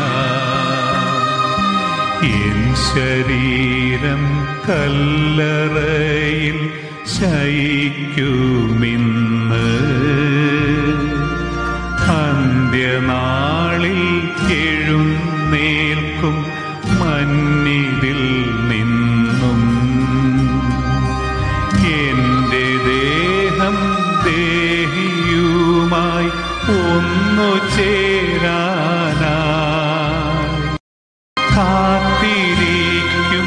എൻ ശരീരം കല്ലറയിൽ ശയിക്കുമിന്ന്. അന്ത്യനാളിൽ എഴുന്നേൽക്കും മന്നിതിൽ നിന്നും എന്റെ ദേഹം ദേഹിയുമായി ഒന്നു ചേരാനായി കാത്തിരിക്കും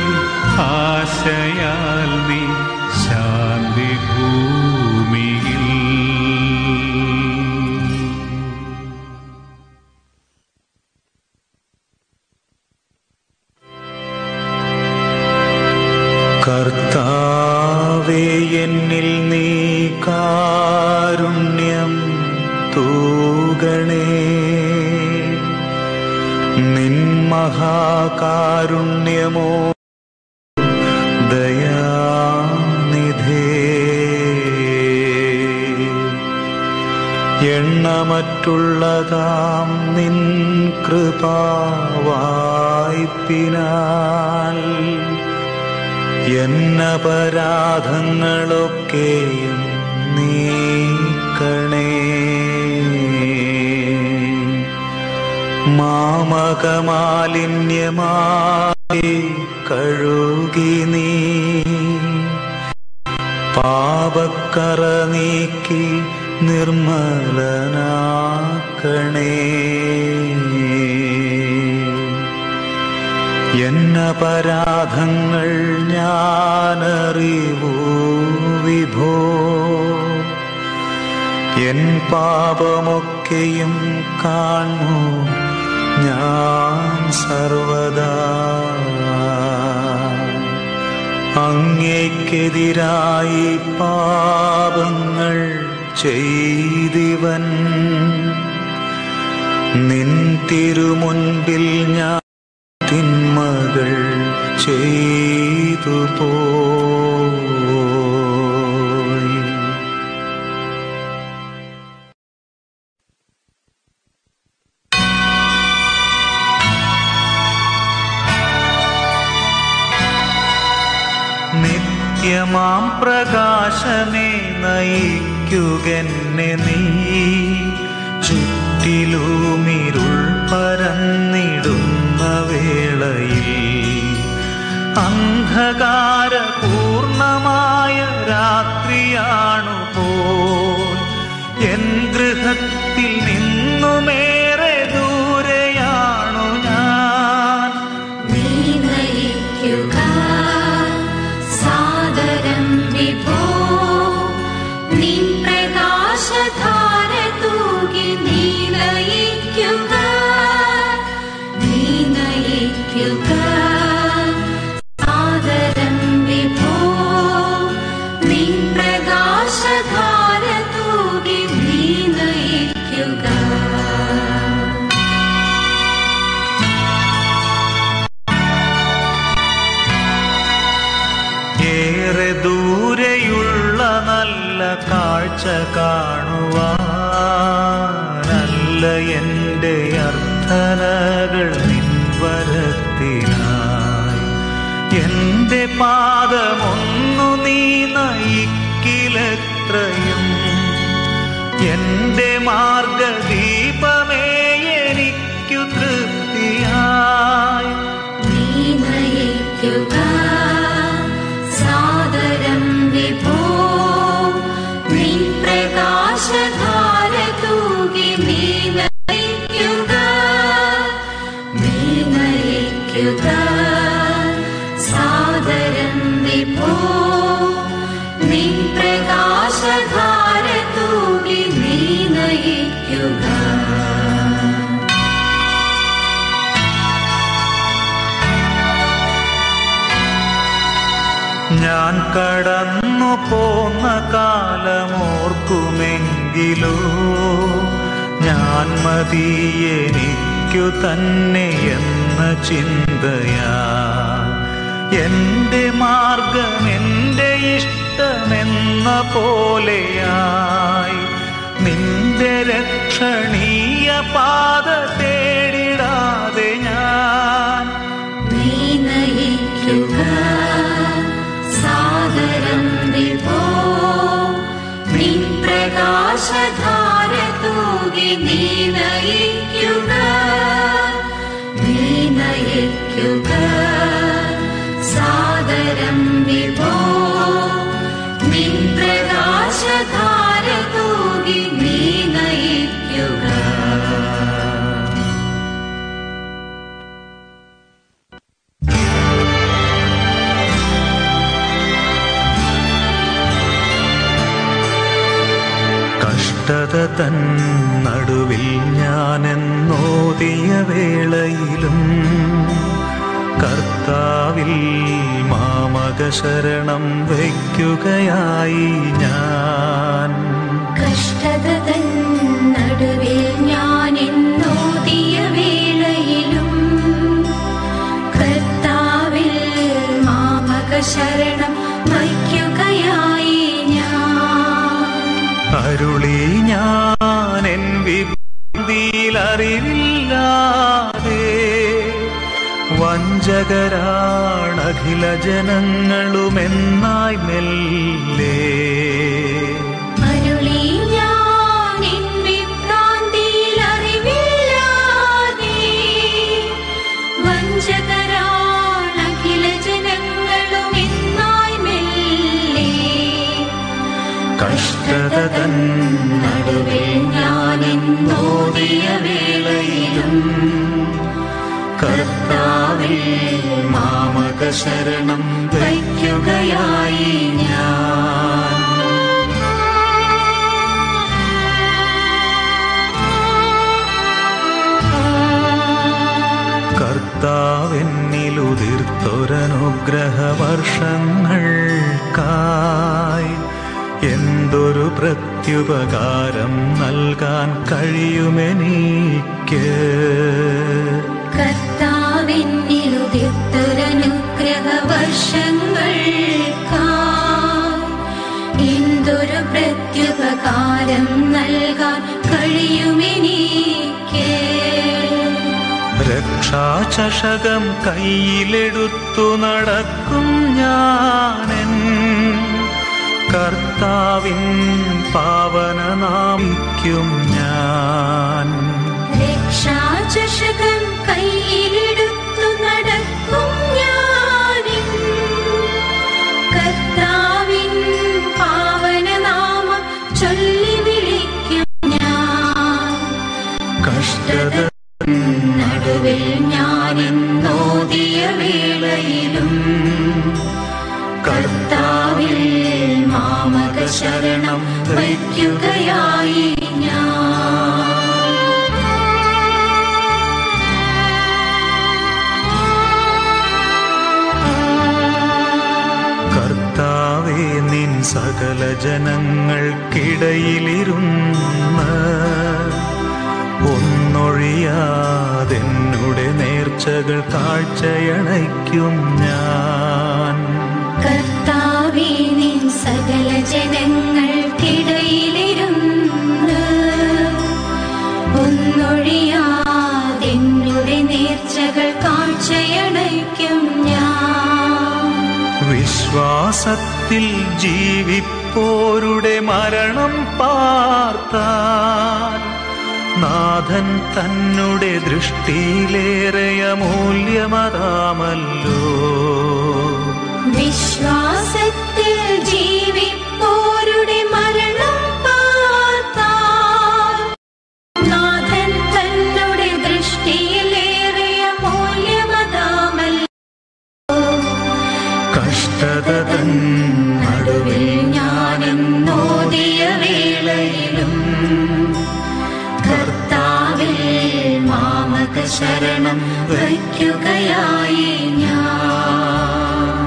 ആശയാൽ നീ ശാന്തി ഭൂമിയിൽ. കർത്താവേ, എന്നിൽ നീ കാരുണ്യം തൂകണേ. നിൻ മഹാകാരുണ്യമോ ദയാനിധേ. എണ്ണമറ്റുള്ളതാം നിൻ കൃപാവായ്പിനാൽ എന്നപരാധങ്ങളൊക്കെയും നീക്കണേ. മാമകമാലിന്യമായി കഴുകി നീ പാപക്കറ നീക്കി നിർമ്മലനാക്കണേ. എന്നപരാധങ്ങൾ ഞാനറിവൂ വിഭോ. എൻ പാപമൊക്കെയും കാണൂ ഞാൻ സർവദാ. അങ്ങേക്കെതിരായി പാപങ്ങൾ ചെയ്തിവൻ. നിൻ തിരുമുൻപിൽ ഞാൻ തിന്മകൾ ചെയ്തു പോയി. നിത്യമാം പ്രകാശമേ നയിക്കുകെന്നെ നീ. ചുറ്റിലുമിരുൾ പരന്നിടുന്ന വേളയിൽ അന്ധകാരപൂർണമായ രാത്രിയാണു പോൽ. എൻ ഗൃഹത്തിൽ നിന്നുമേറെ ദൂരെയാണു ഞാൻ. നീ നയിക്കുക സാദരം വിഭോ. നിൻ പ്രകാശധാര തൂകി നീ നയിക്കുക. നീ നയിക്കുക സാദരം വിഭോ. നിൻ പ്രകാശധാര തൂകി നീ നയിക്കുക. ഏറെ ദൂരെയുള്ള നല്ല കാഴ്ച കാണുവാനല്ല എൻ്റെ അർത്ഥനകൾ നിൻവരത്തിനായി. എൻ്റെ പാദമൊന്നു നീ നയിക്കിലെത്രയും. എൻ്റെ മാർഗദീപമേ എനിക്കു തൃപ്തിയായി. നീ നയിക്കുക സാദരം വിഭോ. നിൻ പ്രകാശധാര തൂകി നീ നയിക്കുക. നീ നയിക്കുക സാദരം വിഭോ. നിൻ പ്രകാശധാര തൂകി നീ നയിക്കുക. ഞാൻ കടന്നു പോന്ന കാലമോർക്കുമെങ്കിലോ ഞാൻ മതി എനിക്കു തന്നെ എന്ന ചിന്തയാ. എന്റെ മാർഗം എന്റെ ഇഷ്ടമെന്ന പോലെയായി. നിന്റെ രക്ഷണീയ പാത തേടിടാതെ ഞാൻ. നീ നയിക്കുക സാദരം വിഭോ. നയിക്കുക സാദരം വിഭോ നിൻ പ്രകാശധാര തൂകി നീ നയിക്കുക. കഷ്ടത തൻ നടുവിൽ ഞാനെന്നോതിയ വേളയിലും കർത്താവിൽ മാമക ശരണം വയ്ക്കുകയായി ഞാൻ. കഷ്ടത തൻ നടുവിൽ ഞാനെന്നോതിയ വേളയിലും കർത്താവിൽ മാമക ശരണം വയ്ക്കുകയായി ഞാൻ. അരുളി ഞാൻ എൻ വിഭ്രാന്തിയിൽ അറിവില്ലാതെ വഞ്ചകരാണഖില ജനങ്ങളുമെന്നായി മെല്ലെ. അരുളി ഞാൻ എൻ വിഭ്രാന്തിയിൽ അറിവില്ലാതെ വഞ്ചകരാണഖില ജനങ്ങളുമെന്നായി മെല്ലെ. കഷ്ടത തൻ നടുവിൽ ഞാനെന്നോതിയ വേളയിലും കർത്താവിൽ മാമക ശരണം വയ്ക്കുകയായി ഞാൻ. കർത്താവെന്നിലുതിർത്തൊരനുഗ്രഹവർഷങ്ങൾക്കായി എന്തൊരു പ്രത്യുപകാരം നൽകാൻ കഴിയുമെനിക്ക്. കർത്താവെന്നിലുതിർത്തൊരനുഗ്രഹവർഷങ്ങൾക്കായി എന്തൊരു പ്രത്യുപകാരം നൽകാൻ കഴിയുമെനിക്ക്. രക്ഷാചഷകം കയ്യിലെടുത്തു നടക്കും ഞാനെൻ കർത്താവിൻ പാവനനാമിക്കും ഞാൻ. രക്ഷാചഷകം കയ്യിലെടുത്തു നടക്കും ഞാനെൻ കർത്താവിൻ പാവനനാമം ചൊല്ലി വിളിക്കും ഞാൻ. കഷ്ടത നടുവിൽ ഞാനെന്നോതിയ വേളയിലും കർത്താവിൽ മാമക ശരണം വയ്ക്കുകയായി ഞാൻ. കർത്താവേ നിൻ സകല ജനങ്ങൾക്കിടയിലിരുന്ന് ഒന്നൊഴിയാതെന്നുടെ നേർച്ചകൾ കാഴ്ചയണയ്ക്കും ഞാൻ. കർത്താവേ നിൻ സകല ജനങ്ങൾക്കിടയിലിരുന്ന് ഒന്നൊഴിയാതെന്നുടെ നേർച്ചകൾ കാഴ്ചയണയ്ക്കും ഞാൻ. വിശ്വാസത്തിൽ ജീവിപ്പോരുടെ മരണം പാർത്താൽ നാഥൻ തന്നുടെ ദൃഷ്ടിയിലേറെ അമൂല്യമതാമല്ലോ. വിശ്വാസത്തിൽ ജീവിപ്പോരുടെ മരണം പാർത്താൽ നാഥൻ തന്നുടെ ദൃഷ്ടിയിലേറെ അമൂല്യമതാമല്ലോ. കഷ്ടത തൻ നടുവിൽ ഞാനെന്നോതിയ വേളയിലും കർത്താവിൽ മാമക ശരണം വയ്ക്കുകയായി ഞാൻ.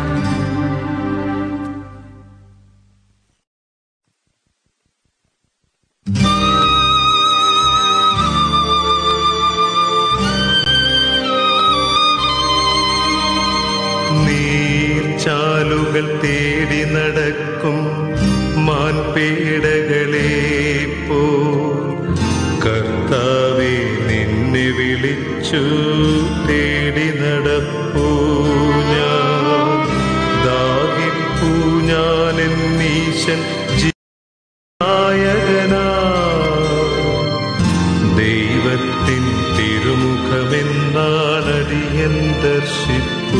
നീർച്ചാലുകൾ തേടി നടക്കും മാൻപേടകളെ പോൽ കർത്താവേ നിന്നെ വിളിച്ചു തേടി നടപ്പൂ ഞാൻ. ദാഹിപ്പൂ ഞാൻ എന്നീശൻ നായകനാ ദൈവത്തിൻ തിരുമുഖ സുഖമെന്നാലടിയൻ ദർശിപ്പൂ.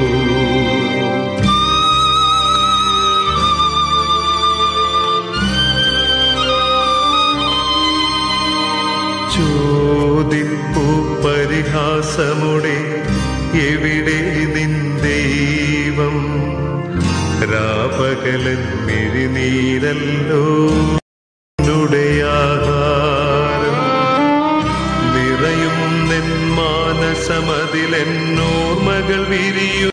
ചോദിപ്പൂ പരിഹാസമുടെ എവിടെ നിൻ ദൈവം? രാപകലൻ മിഴിനീരല്ലോ ാഹാരം. നിറയും നിൻ മാനസമതിലെന്നോർമകൾ വിരിയൂ.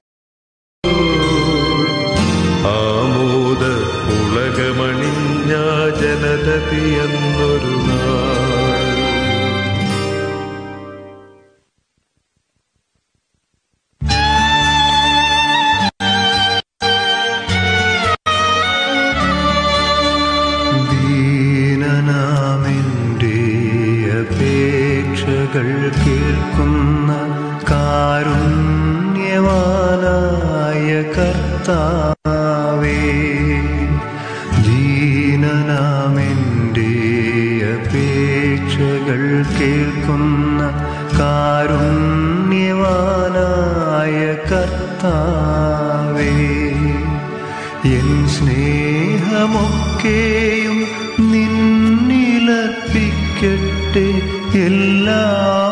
ആമോദ പുളകമണിഞ്ഞ ജനതതിയെന്നൊരു നാൾ. കേൾക്കുന്ന കാരുണ്യവാനായ കർത്താവേ, ദീനനാമെൻ്റെ അപേക്ഷകൾ കേൾക്കുന്ന കാരുണ്യവാനായ കർത്താവേ, എൻ സ്നേഹമൊക്കെയും നിന്നിലർപ്പിക്കട്ടെ. എല്ലാം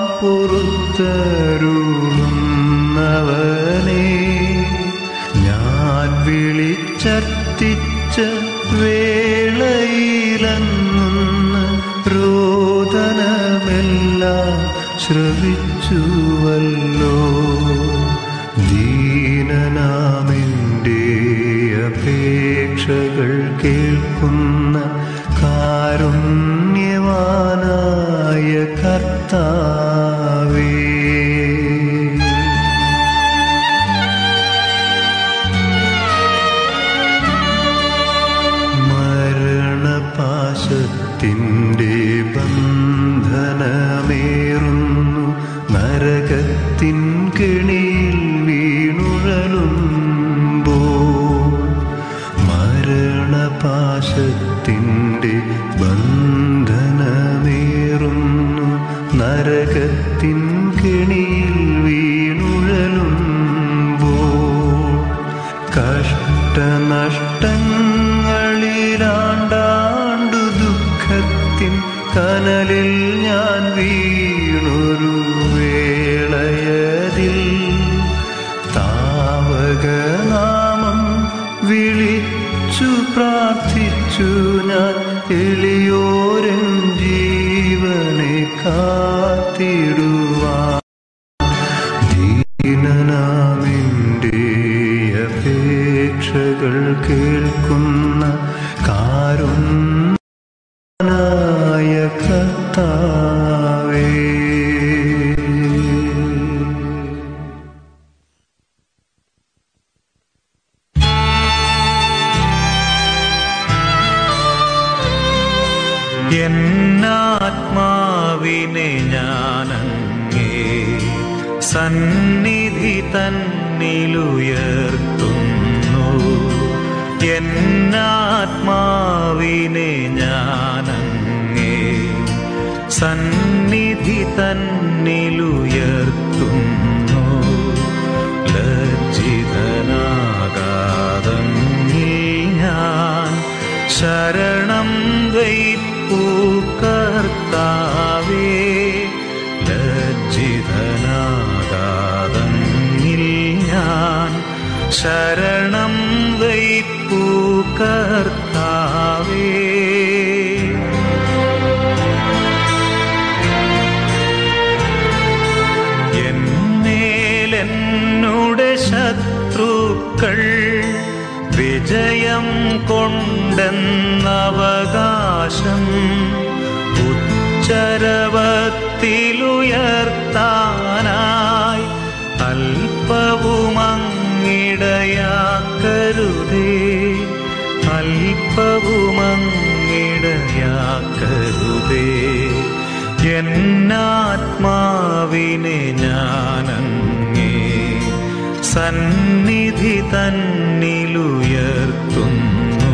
പൊറുത്തരുളുന്നവനേ, ഞാൻ വിളിച്ചർത്തിച്ച വേളയിലെന്ന് രോദനമെല്ലാം ശ്രവിച്ചുവല്ലോ. ദീനനാമെൻ്റെ അപേക്ഷകൾ കേൾക്കുന്ന കാരുണ്യവാനായ കർത്താവേ, മരണപാശത്തിൻ്റെ ബന്ധനമേറുന്നു, നരകത്തിൻ കെണിയിൽ വീണുഴലുമ്പോൾ. മരണപാശത്തിൻ്റെ ബന്ധനമേറുന്നു, നരകത്തിൻ കെണിയിൽ വീണുഴലുമ്പോൾ. കഷ്ടനഷ്ടങ്ങളിലാണ്ടാണ്ടു ദുഃഖത്തിൻ കനലിൽ ഞാൻ വീണൊരു വേളയതിൽ താവകനാമം വിളിച്ചു പ്രാർത്ഥിച്ചു ഞാൻ. എളിയോരൻ ജീവനെ കാത്തിടുവാൻ ദീനനാമെൻ്റെ അപേക്ഷകൾ കേൾക്കുന്ന കാരുണ്യവാനായ കർത്താവേ. എന്നാത്മാവിനെ ഞാനങ്ങേ സന്നിധി തന്നിലുയർത്തുന്നു. എന്നാത്മാവിനെ ഞാനങ്ങേ സന്നിധി തന്നിലുയർത്തുന്നു. ലജ്ജിതനാകാതങ്ങി ഞാൻ ശരണം വയ്പ്പൂ കർത്താവേ. ലജ്ജിതനാകാതങ്ങിൽ ഞാൻ ശരണം വയ്പ്പൂ കർത്താവേ. എന്നേലെന്നുടെ ശത്രുക്കൾ വിജയം കൊണ്ടെന്നവകാശം ഉച്ചരവത്തിലുയർത്താനായി അല്പവുമങ്ങിടയാക്കരുതേ, അല്പവുമങ്ങിടയാക്കരുതേ. എന്നാത്മാവിനെ ഞാനങ്ങേ സന്നിധി തന്നിലുയർത്തുന്നു.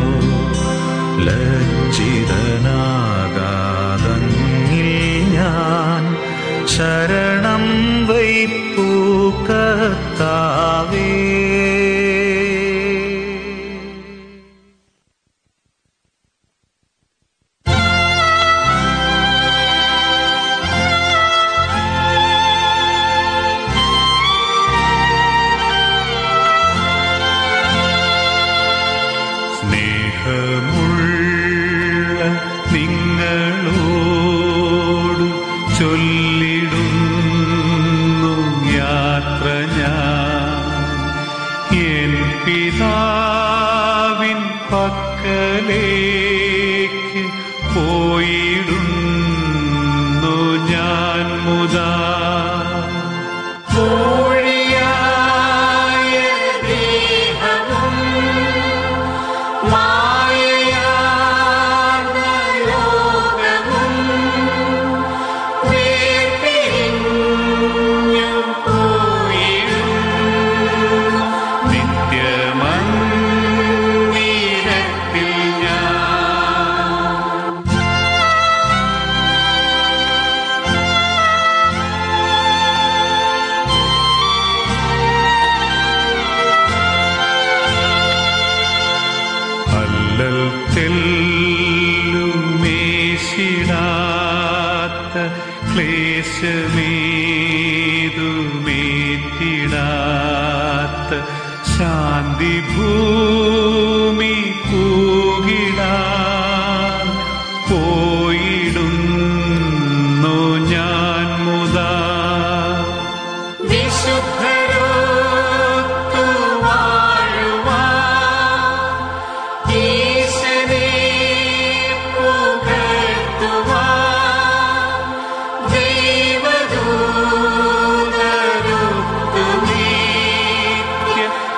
ലജ്ജിതനാകാതങ്ങിൽ ഞാൻ ശരണം ശാന്തി ഭൂമി പൂകിടാൻ പോയിടുന്നു ഞാൻ മുതാ. വിശുദ്ധരൊത്തു വാഴുവാൻ ഈശനെ പുകഴ്ത്തുവാൻ ദൈവദൂതരൊത്തു നിത്യ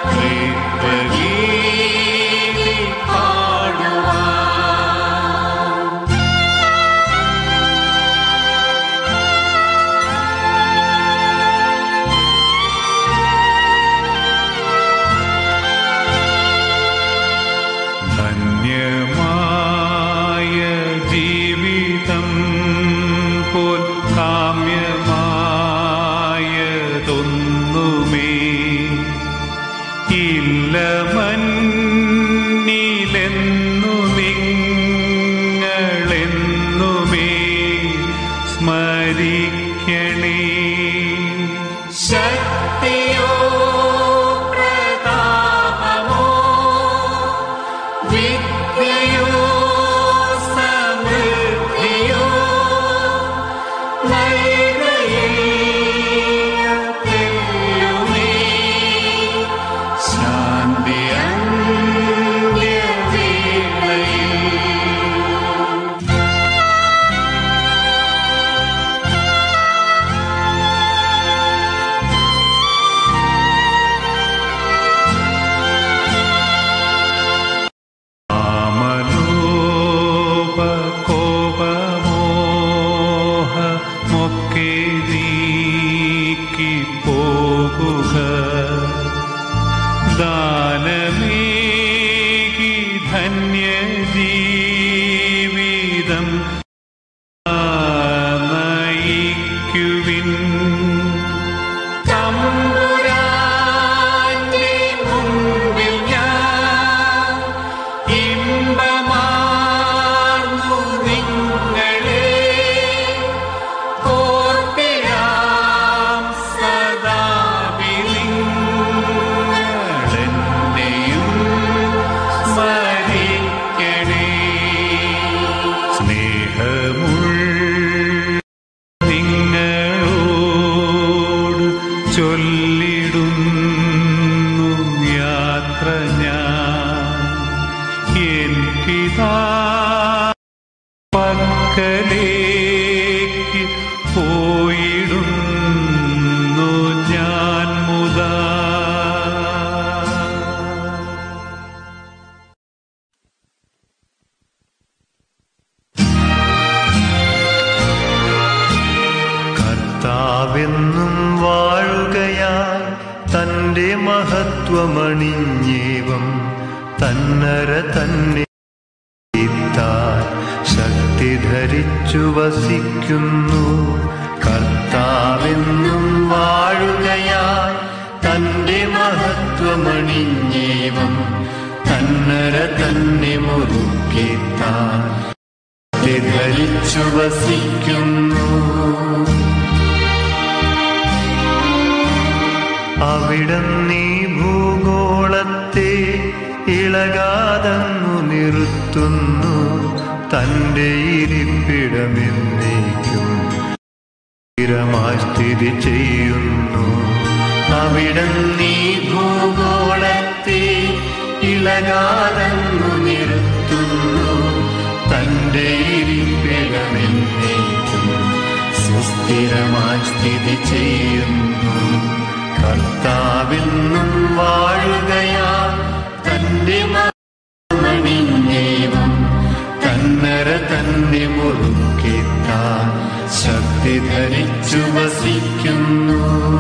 കൃപഗീതി പാടുവാൻ. ധന്യമായ ജീവിതം പോൽ കാമ്യമായതൊന്നുമേ ഇല്ല മന്നിലെന്നു നിങ്ങളെന്നുമേ സ്മരിക്കണേ. ശക്തിയോ പ്രതാപമോ വിദ്യയോ സമൃദ്ധിയോ നൽകയില്ലതെല്ലുമേ ശാന്തി അന്ത്യവേളയിൽ. കോപമോഹമൊക്കെ നീക്കി പോകുക. ദാനമേകി ധന്യജീവിതം നയിക്കുവിൻ. തമ്പുരാന്റെ മുൻപിൽ ഞാൻ ഇമ്പമാർന്നു നിങ്ങളെ ഓർത്തിടാം സദാ വിളിങ്ങളെന്നെയും സ്മരിക്കണേ. സ്നേഹമുള്ള നിങ്ങളോട് ചൊല്ലിടുന്നു യാത്ര ഞാൻ എൻ പിതാ പക്കലേക്ക് പോയിടുന്നു ഞാൻ മുതാ. കർത്താവെന്നും വാഴുകയായി തന്റെ മഹത്വമണിഞ്ഞേവം തന്നര തന്നെ താൻ ശക്തി ധരിച്ചു വസിക്കുന്നു. കർത്താവെന്നും വാഴുകയായി തന്റെ മഹത്വമണിഞ്ഞേവം തന്നര തന്നെ മുറുക്കി താൻ ശക്തി ധരിച്ചു വസിക്കുന്നു. അവിടന്നീ ഭൂഗോളത്തെ ഇളകാതങ്ങു നിർത്തുന്നു. തന്റെ ഇരിപ്പിടമെന്നേക്കും സ്ഥിരമായി സ്ഥിതി ചെയ്യുന്നു. അവിടന്നീ ഭൂഗോളത്തെ ഇളകാതങ്ങു നിർത്തുന്നു. തന്റെ ഇരിപ്പിടമെന്നേക്കും സുസ്ഥിരമായി സ്ഥിതി ചെയ്യുന്നു. കർത്താവെന്നും വാഴുകയാ തന്റെ മണിഞ്ഞേവം തന്നര തന്നെ മുറുക്കി താൻ ശക്തി ധരിച്ചു വസിക്കുന്നു.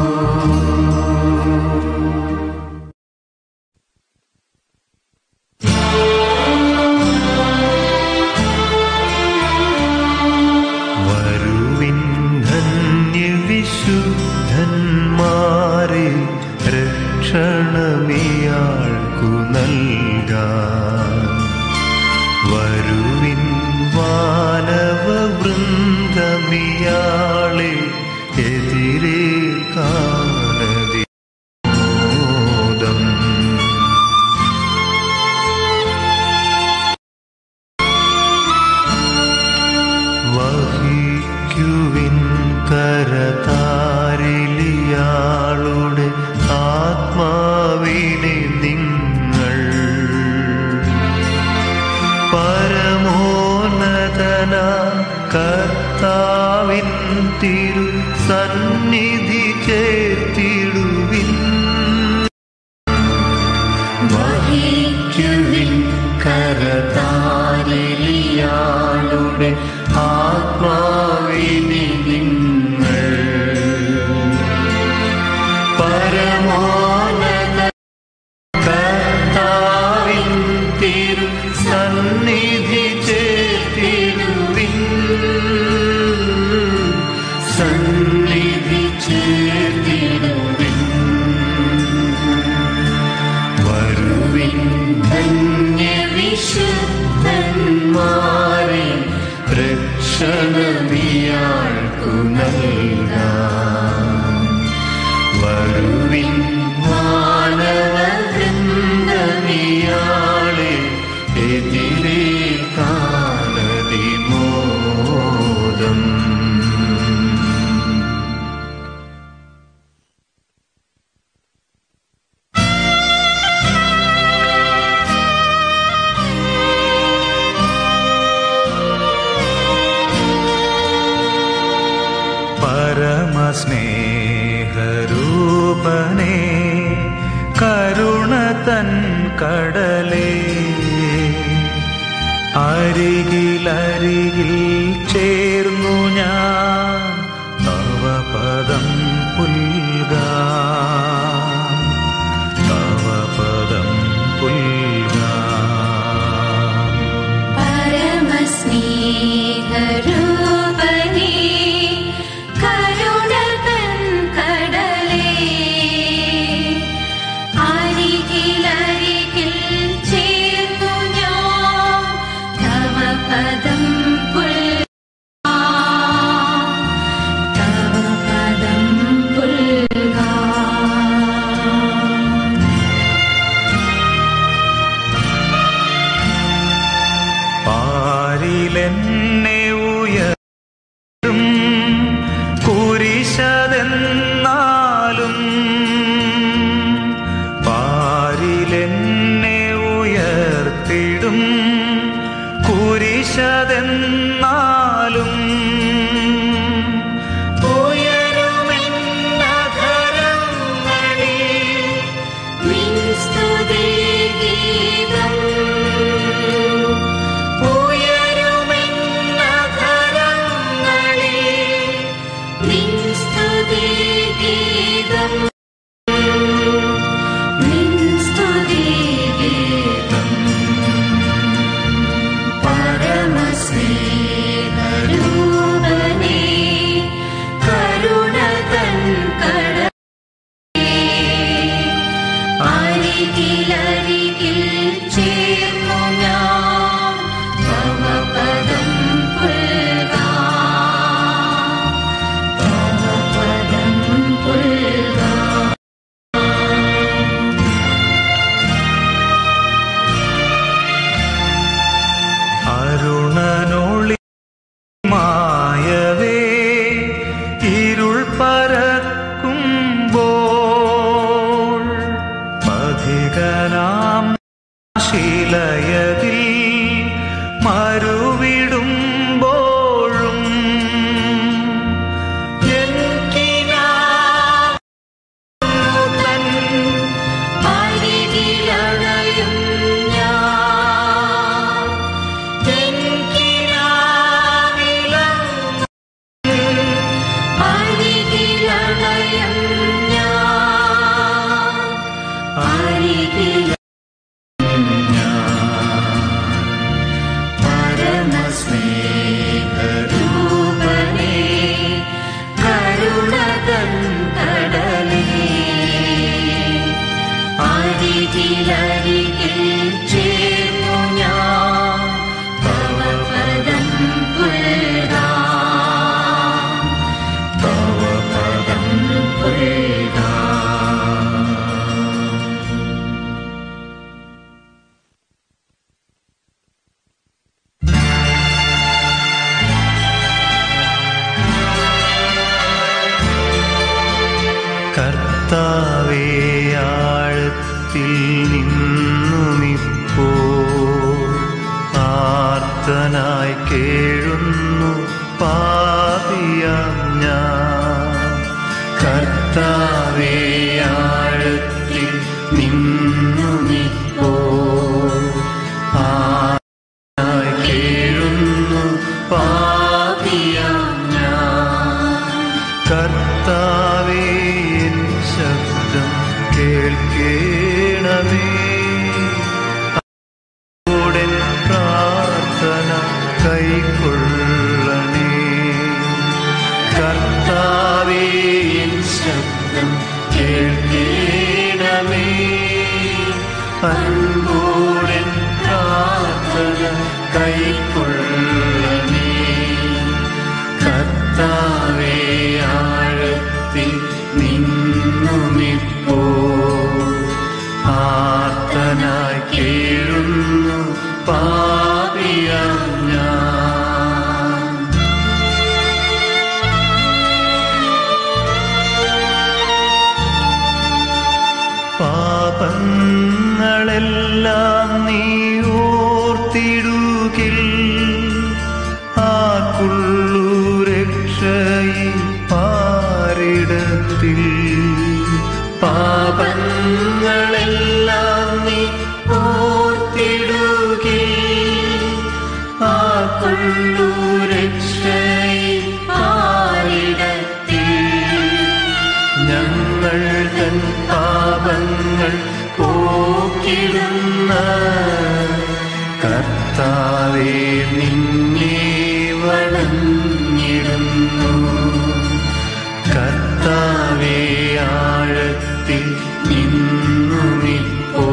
വരുവിൻ ധന്യവിശുദ്ധന്മാരെ രക്ഷണമിയാൾക്കു നൽകാൻ. വരുവിൻ വാനവവൃന്ദമിയാളെ എതിരേൽക്കാനതിമോദം. തിരു സന്നിധി ചേർത്തിടുവിൻ. വഹിക്കുവിൻ കരതാരിയാളുടെ ആത്മാവിനെ നിങ്ങൾ. പരമോന്നത കർത്താവിൻ തിരു സന്നിധി ചേർത്തിടുവിൻ. സന്നിധി ചേർത്തിടുവിൻ. വരുവിൻ ധന്യവിശുദ്ധന്മാരെ, രക്ഷണമിയാൾക്കു നൽകാം. വരുവിൻ മാനവവൃന്ദമിയാളെ, എതിരേൽക്കാനതിമോദം. പരമസ്നേഹരൂപനേ, കരുണ തൻ കടലേ, അരികിലരികിൽ ചേർന്നു ഞാൻ തവ പദം പുൽകാം, തവ പദം പുൽകാം. പരമസ്നേഹരൂപനേ, കരുണ തൻ കടലേ, അരികിലരികിൽ ചേർന്നു ഞാൻ തവ പദം പുൽകാം, തവ പദം പുൽകാം. പാരിലെന്നെ ഉയരും കുരിശതെന്നാലും, പാരിലെന്നെ ഉയർത്തിടും കുരിശതെന്നാലും, ഉയരുമെന്നധരങ്ങളിൽ നിൻ സ്തുതിഗീതം, ഉയരുമെന്നധരങ്ങളിൽ നിൻ സ്തുതിഗീതം, നിൻ സ്തുതിഗീതം. പരമസ്നേഹരൂപനേ, കരുണ തൻ കടലേ, അരികിലരികിൽ ചേർന്നു ഞാൻ തവ പദം പുൽകാം, തവ പദം പുൽകാം. അരുണനൊളി മായവേ, ഇരുൾ പരക്കുമ്പോൾ, പഥികനാം ശിലയതിൽ മരുവിടുമ്പോഴും, എൻ കിനാവ് തൻ അരികിലണയും ഞാൻ, എൻ കിനാവിലും അരികിലണയും ഞാൻ, അരികിൽ പരമസ്നേഹരൂപനേ, കരുണ തൻ കടലേ, അരികിലരികിൽ ചേർന്നു ഞാൻ തവ പദം പുൽകാം, തവ പദം പുൽകാം. കർത്താവേ, ആഴത്തിൽ നിന്നുമിപ്പോൾ ആർത്തനായി കേഴുന്നു പാപി പാപിയാം ഞാൻ. കർത്താവേ ആഴത്തിൽ നിന്നു നിപ്പോ ആയി കേഴുന്നു പാപിയാം ഞാൻ. കർത്താവേ എൻ ശബ്ദം കേൾക്കേണമേ. പ്രാർത്ഥന കൈക്കൊള്ളണേ. കർത്താവേ എൻ ശബ്ദം കേൾക്കേണമേ. അൻപോടൻ പ്രാർത്ഥന കൈക്കൊള്ളണേ. കർത്താവേ ആഴത്തിൽ നിന്നുമിപ്പോ ആർത്തനായി കേഴുന്നു പാപിയാം ഞാൻ. പാപങ്ങളെല്ലാം നീ ഓർത്തിടുകിൽ ആക്കുള്ളു രക്ഷയി പാരിടത്തിൽ. പാപങ്ങളെല്ലാം നീ ഓർത്തിടുകിൽ ആക്കുള്ളു രക്ഷയി പാരിടത്തിൽ. ഞങ്ങൾ തൻ പാപങ്ങൾ പോക്കിടുന്ന കർത്താവേ നിന്നെ വണങ്ങിടുന്നു. കർത്താവേ ആഴത്തിൽ നിന്നുമിപ്പോ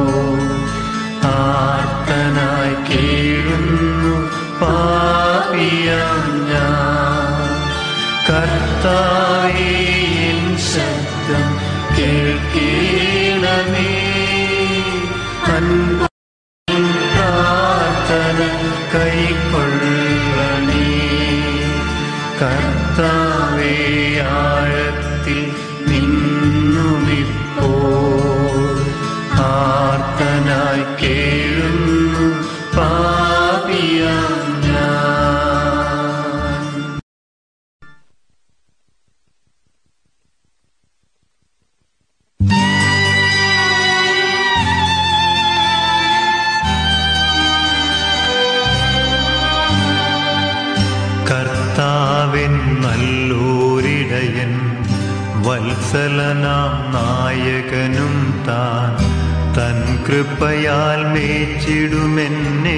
ആർത്തനായി കേഴുന്നു പാപിയാം ഞാൻ. കർത്താവേ എൻ ശബ്ദം കേൾക്കേണമേ. അൻപോടൻ പ്രാർത്ഥന കൈക്കൊള്ളണേ. കർത്താവേ ആഴത്തിൽ നിന്നുമിപ്പോ ആർത്തനായി കേഴുന്നു പാപിയാം ഞാൻ. കർത്താവിൻ നല്ലൊരിടയൻ വത്സലനാം നായകനും താൻ. തൻ കൃപയാൽ മേച്ചിടുമെന്നെ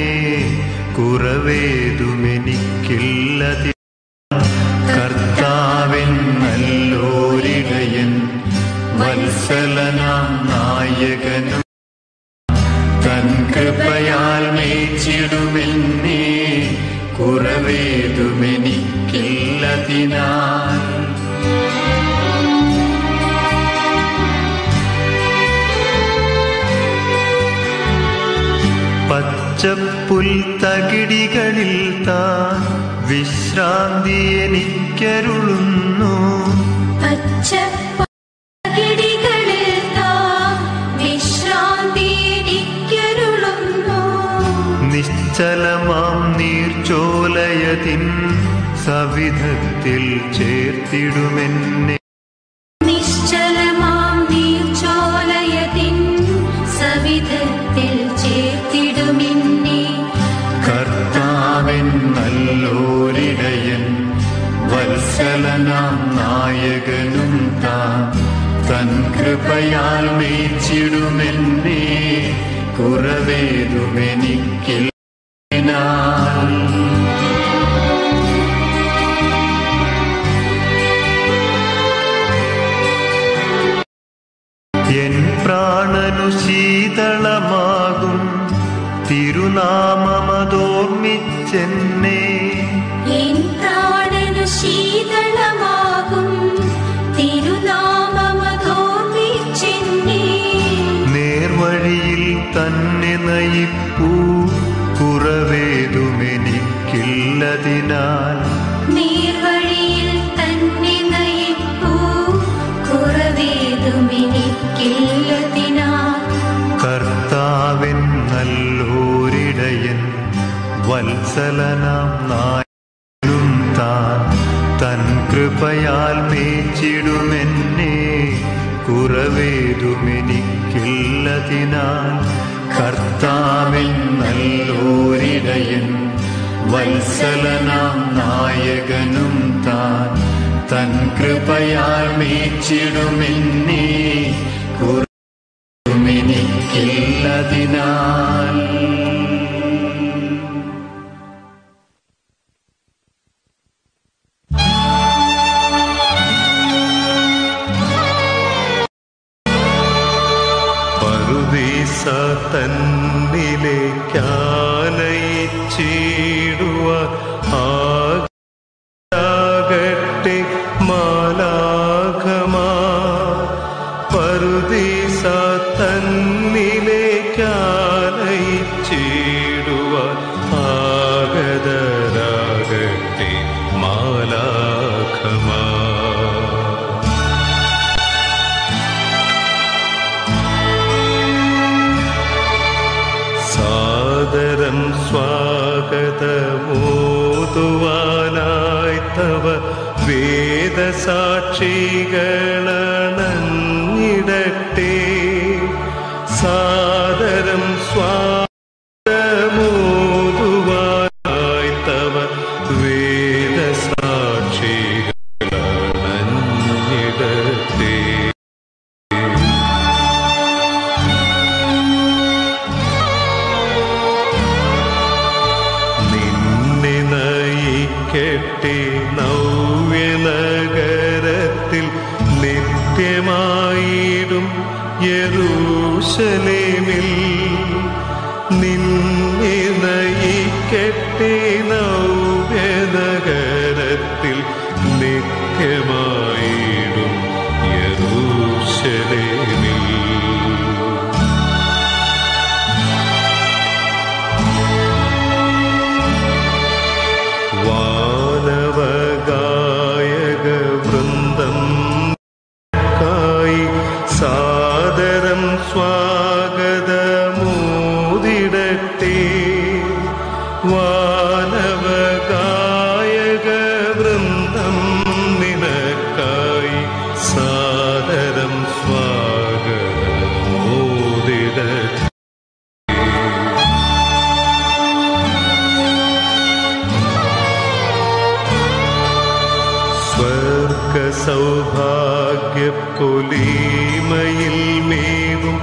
കുറവേതുമെനിക്കില്ലതി. കർത്താവിൻ നല്ലൊരിടയൻ വത്സലനാം നായകനും തൻ കൃപയാൽ മേച്ചിടുമെന്നെ കുറവേതുമെനിക്കില്ലതിനാൽ. പച്ചപ്പുൽ തകിടികളിൽ താൻ വിശ്രാന്തി എനിക്കരുളുന്നു. പച്ചപ്പകിടികളിൽ താൻ വിശ്രാന്തി എനിക്കരുളുന്നു. നിശ്ചലമാം നീർച്ചോലയതിൻ സവിധത്തിൽ ചേർത്തിടുമെന്നെ. നിശ്ചലമാം നീർച്ചോലയതിൻ സവിധത്തിൽ ചേർത്തിടുമെന്നെ. കർത്താവിൻ നല്ലൊരിടയൻ വത്സലനാം നായകനും താൻ. തൻ കൃപയാൽ മേച്ചിടുമെന്നെ കുറവേതുമെനിക്കില്ലതിനാൽ. എൻ പ്രാണനു ശീതളമാകും തിരുനാമമതോർമ്മിച്ചെന്നെ. എൻ പ്രാണനു ശീതളമാകും തിരുനാമമതോർമ്മിച്ചെന്നെ. നേർവഴിയിൽ തന്നെ നയിപ്പൂ കുറവേതുമെനിക്കില്ലതിനാൽ. നേർവഴിയിൽ തന്നെ നയിപ്പൂ കുറവേതുമെനിക്കില്ലതിനാൽ. കർത്താവിൻ നല്ലൊരിടയൻ വത്സലനാം നായകനും താൻ. കുറവേതുമെനിക്കില്ലതിനാൽ കർത്താവിൻ നല്ലൊരിടയൻ വത്സലനാം നായകനും താൻ തൻ കൃപയാൽ മേച്ചിടുമെന്നേ കുറവേതുമെനിക്കില്ലതിനാൽ. പറുദീസ തന്നിലേക്കാനയിച്ചിടുവാൻ ആകട്ടെ മാലാഖമാർ. പറുദീസ തന്നിലേക്കാനയിച്ചിടുവാൻ ആഗതരാകട്ടെ മാലാഖമാർ. സാദരം സ്വാഗതമോതുവാനായി തവ വേദസാക്ഷികളണഞ്ഞിടട്ടെ. സാദരം സ്വാഗതമോതുവാനായി തവ വേദസാക്ഷികളണഞ്ഞിടട്ടെ. നയിക്കട്ടെ നവ്യനഗരത്തിൽ നിത്യമായിടും യെരൂശലേമിൽ. നിന്നെ നയിക്കട്ടെ നവ്യനഗരത്തിൽ നിത്യമായിടും യെരൂശലേമിൽ. വാനവഗായക വൃന്ദം കായി സാദരം സ്വാഗതമോദിടട്ടെ. വാനവഗായക വൃന്ദം നിനക്കായി സാദരം സ്വാഗതമോദിടട്ടെ. സ്വർഗസൗഭാഗ്യപ്പൊലിമയിൽ മേവും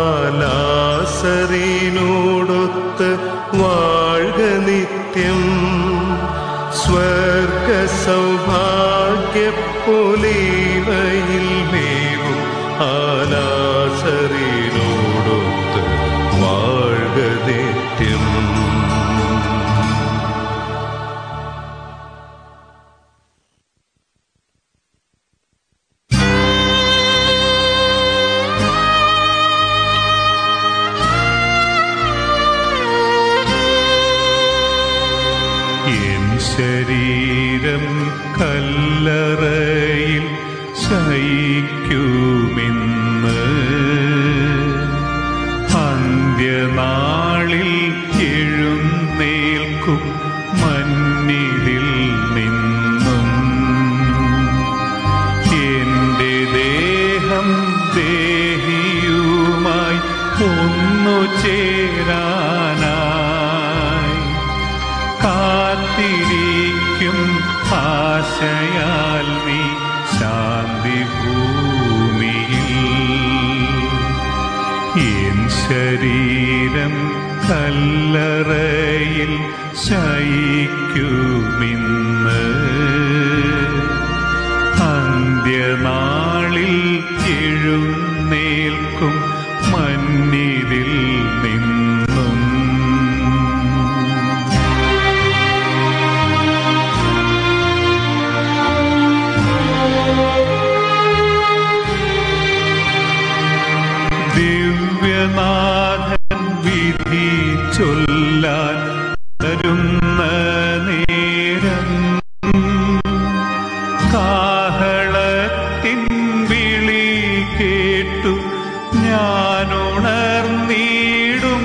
ആലാസറിനോടൊത്ത് വാഴ്ക നിത്യം. സ്വർഗസൗഭാഗ്യപ്പൊലിമയിൽ മേവും ആലാസറിനോടൊത്ത് വാഴ്ക നിത്യം. ശരീരം കല്ലറയിൽ ശയിക്കുമെന്ന് അന്ത്യനാളിൽ എഴുന്നേൽക്കും മന്നിലിൽ നിന്നും. എന്റെ ദേഹം ദേഹിയുമായി ഒന്നു ചേരാനായി കാത്തിരിക്കും ആശയാൽ നീ ശാന്തി ഭൂമിയിൽ. എൻ ശരീരം കല്ലറയിൽ ശയിക്കുമിന്ന് അന്ത്യനാളിൽ എഴുന്നേൽക്കും മന്നിലിൽ നിന്നും. ദിവ്യനാഥൻ വിധി ചൊല്ലാൻ വരുന്ന നേരം കാഹളത്തിൻ വിളി കേട്ടു ഞാനുണർന്നിടും.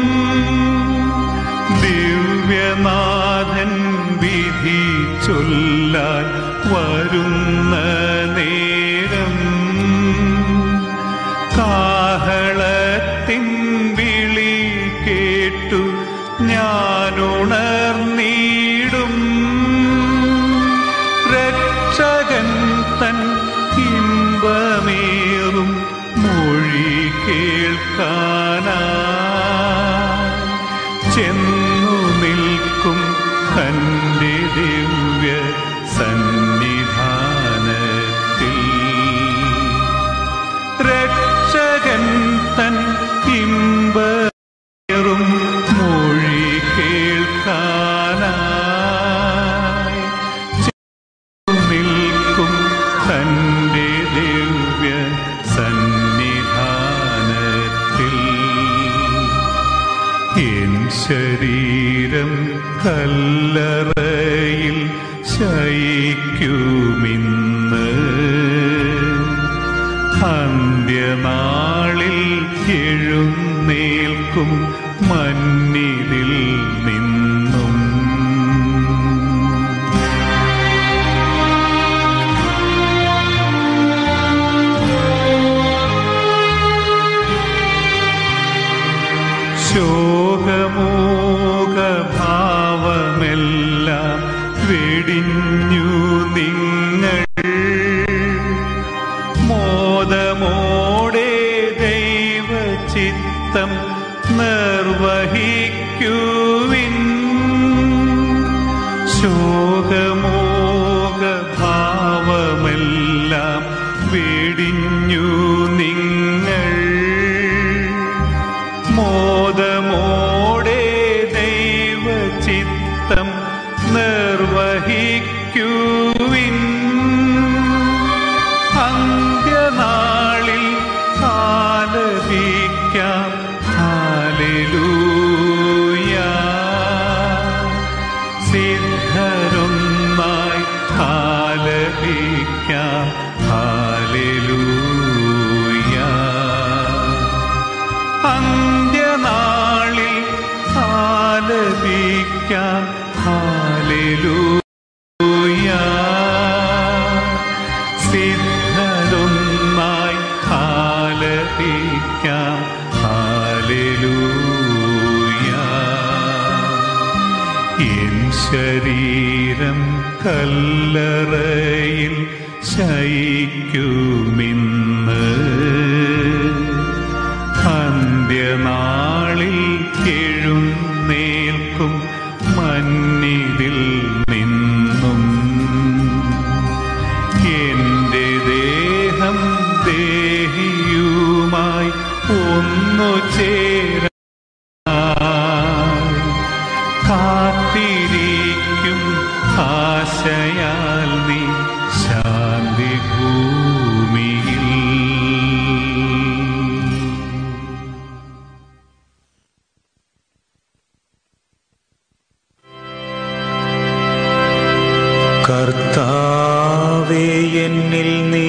ദിവ്യനാഥൻ വിധി ചൊല്ലാൻ വരുന്ന നേരം കേൾക്കാനായി ചെന്നു നിൽക്കും തന്റെ ദിവ്യ സന്നിധാനത്തിൽ. രക്ഷകൻ തൻ ഇമ്പറും മൊഴി കേൾക്കാനായി ചെന്നു നിൽക്കും തന്റെ ദിവ്യ സന്നിധാനത്തിൽ. എൻ ശരീരം കല്ലറയിൽ ശയിക്കുമിന്ന് അന്ത്യനാളിൽ എഴുന്നേൽക്കും മന്നിതിൽ നിന്നും. ശോകമോകഭാവമെല്ലാം വെടിഞ്ഞു നിങ്ങൾ മോദമോടെ ദൈവചിത്തം നിർവഹിക്കുവിൻ. ശോകമോകഭാവമെല്ലാം വെടിഞ്ഞു നിങ്ങൾ മോദമോടെ ദൈവചിത്തം നിർവഹിക്കുവിൻ. അന്ത്യനാളിൽ ആലപിക്കാം ഹല്ലേലൂയ. സിദ്ധരൊന്നായി ആലപിക്കാം ഹല്ലേലൂയ. അന്ത്യനാളിൽ ആലപിക്കാം ഹല്ലേലൂയ. സിദ്ധരൊന്നായി ആലപിക്കാം ഹല്ലേലൂയ. എൻ ശരീരം കല്ലറയിൽ ശയിക്കുമിന്ന് അന്ത്യനാളിൽ എഴുന്നേൽക്കും മന്നിതിൽ നിന്നും. എന്റെ ദേഹം ദേഹിയുമായി ഒന്നു ചേരാൻ കാത്തിരിക്കും ആശയാൽ നീ ശാന്തി ഭൂമിയിൽ. കർത്താവേ, എന്നിൽ നീ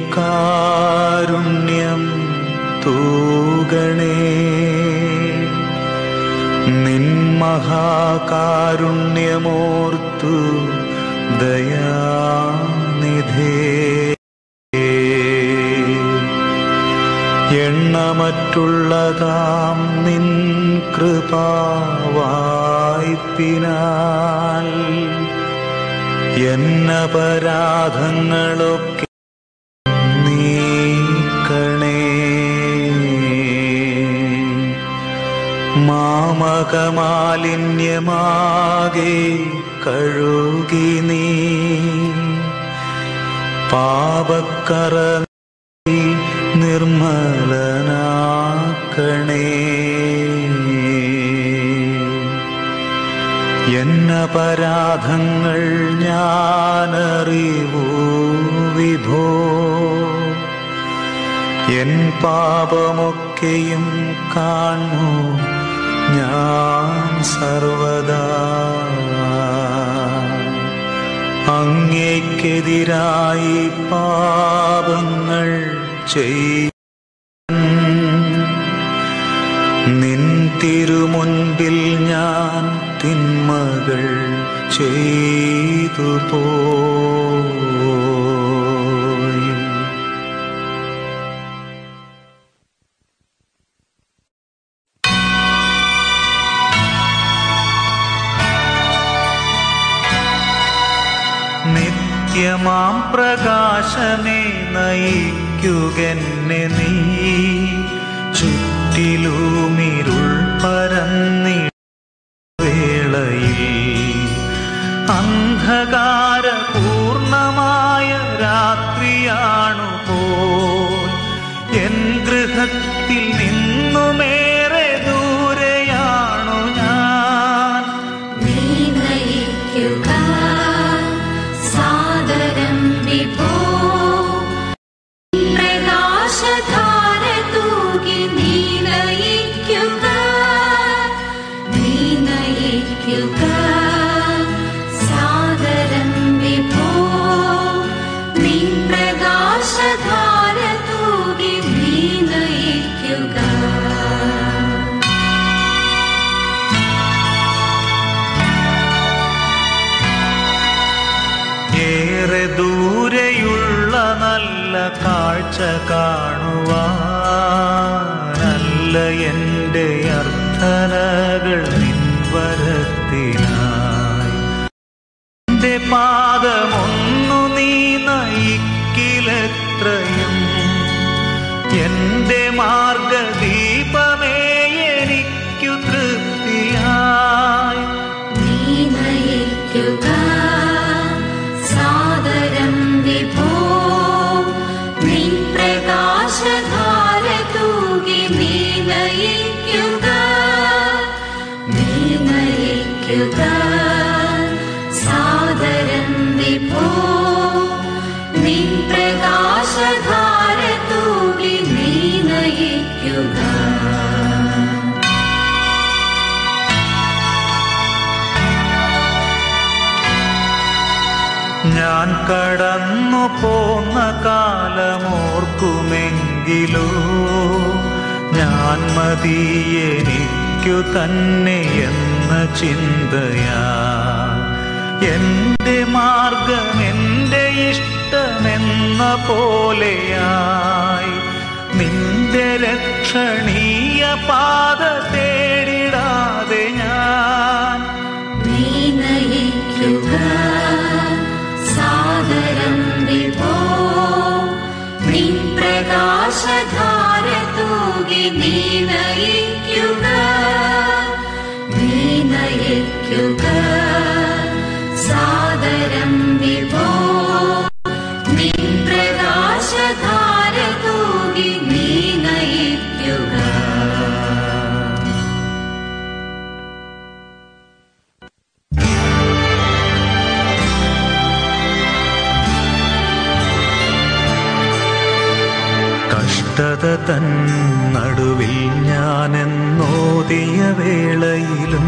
കാരുണ്യം തൂകണേ. നിൻ മഹാകാരുണ്യമോർത്തു ദയാനിധേ. എണ്ണമറ്റുള്ളതാം നിൻ കൃപാവായ്പിനാൽ എന്നപരാധങ്ങളൊക്കെ നീക്കണേ. മാമകമാലിന്യമാകെ കഴുകി നീ പാപക്കറ നിർമ്മലനാക്കണേ. എന്നപരാധങ്ങൾ ഞാനറിവൂ വിഭോ. എൻ പാപമൊക്കെയും കാണൂ ഞാൻ സർവദാ. അങ്ങേക്കെതിരായി പാപങ്ങൾ ചെയ് നിൻ തിരുമുൻപിൽ ഞാൻ തിന്മകൾ ചെയ്തു പോയി. നിത്യമാം പ്രകാശമേ നയിക്കുകെന്നെ നീ ചുറ്റിലുമിരുൾ പരന്നിട വേളയിൽ അന്ധകാരപൂർണമായ രാത്രിയാണു പോൽ എൻ ഗൃഹത്തിൽ നിന്നുമേറെ ദൂരെയാണു ഞാൻ. നീ നയിക്കുക സാദരം വിഭോ, പ്രകാശധാര തൂകി നീ നയിക്കുക, നീ നയിക്കുക സാദരം വിഭോ, നീ പ്രകാശധാര തൂകി നീ നയിക്കുക. ഏറെ ദൂരെയുള്ള നല്ല കാഴ്ച കാണുവാനല്ല എൻ്റെ അർത്ഥനകൾ നിൻവരത്തിനായി. എൻ്റെ പാദമൊന്നു നീ നയിക്കിലെത്രയും, എൻ്റെ മാർഗദീപമേ എനിക്കു തൃപ്തിയായി. നീ നയിക്കുക സാദരം വിഭോ, നീ പ്രകാശധാര തൂകി നീ നയിക്കുക, നീ നയിക്കുക സാദരം വിഭോ, നീ പ്രകാശധാര തൂകി നീ നയിക്കുക. ഞാൻ കടന്നു പോന്ന കാലമോർക്കുമെങ്കിലോ ഞാൻ മതി എനിക്കു തന്നെ എന്ന ചിന്തയാ. എൻ്റെ മാർഗം എൻ്റെ ഇഷ്ടമെന്ന പോലെയായി നിന്റെ രക്ഷണീയ പാത തേടിടാതെ ഞാൻ. നീ നയിക്കുക സാദരം വിഭോ, നീ പ്രകാശധാര തൂകി നീ നയിക്കുക, നീ നയിക്കുക സാദരം വിഭോ, നീ പ്രകാശധാര തൂകി നീ നയിക്കുക. കഷ്ടത തൻ നടുവിൽ ഞാനെന്നോതിയ വേളയിലും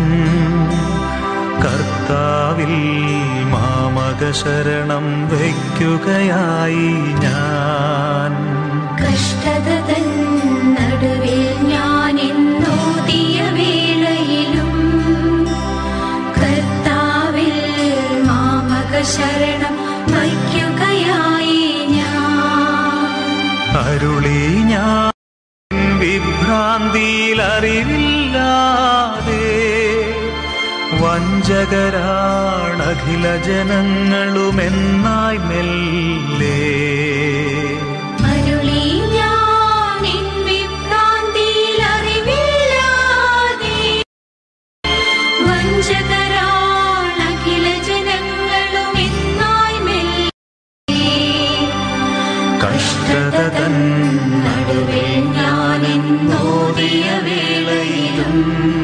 കർത്താവിൽ മാമക ശരണം വയ്ക്കുകയായി ഞാൻ. കഷ്ടത തൻ നടുവിൽ ഞാൻ എന്നോതിയ വേളയിലും കർത്താവിൽ മാമക ശരണം വയ്ക്കുകയായി ഞാൻ. അരുളി ഞാൻ വിഭ്രാന്തിയിൽ അറിവില്ലാതെ വഞ്ചകരാണഖില ജനങ്ങളുമെന്നായി മെല്ലെ. അരുളി ഞാൻ എൻ വിഭ്രാന്തിയിൽ അറിവില്ലാതെ വഞ്ചകരാണഖില ജനങ്ങളുമെന്നായി മെല്ലെ. കഷ്ടത തൻ നടുവിൽ ഞാൻ എന്നോതിയ വേളയിലും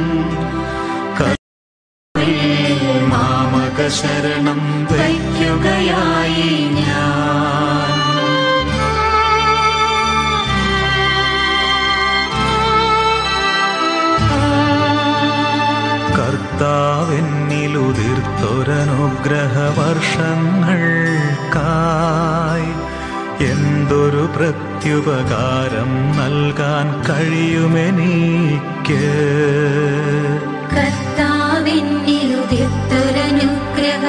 മാമക ശരണം വയ്ക്കുകയായി ഞാൻ. കർത്താവെന്നിലുതിർത്തൊരനുഗ്രഹ വർഷങ്ങൾക്കായി എന്തൊരു പ്രത്യുപകാരം നൽകാൻ കഴിയുമെനിക്ക്. കർത്താവെന്നിലുതിർത്തൊരനുഗ്രഹ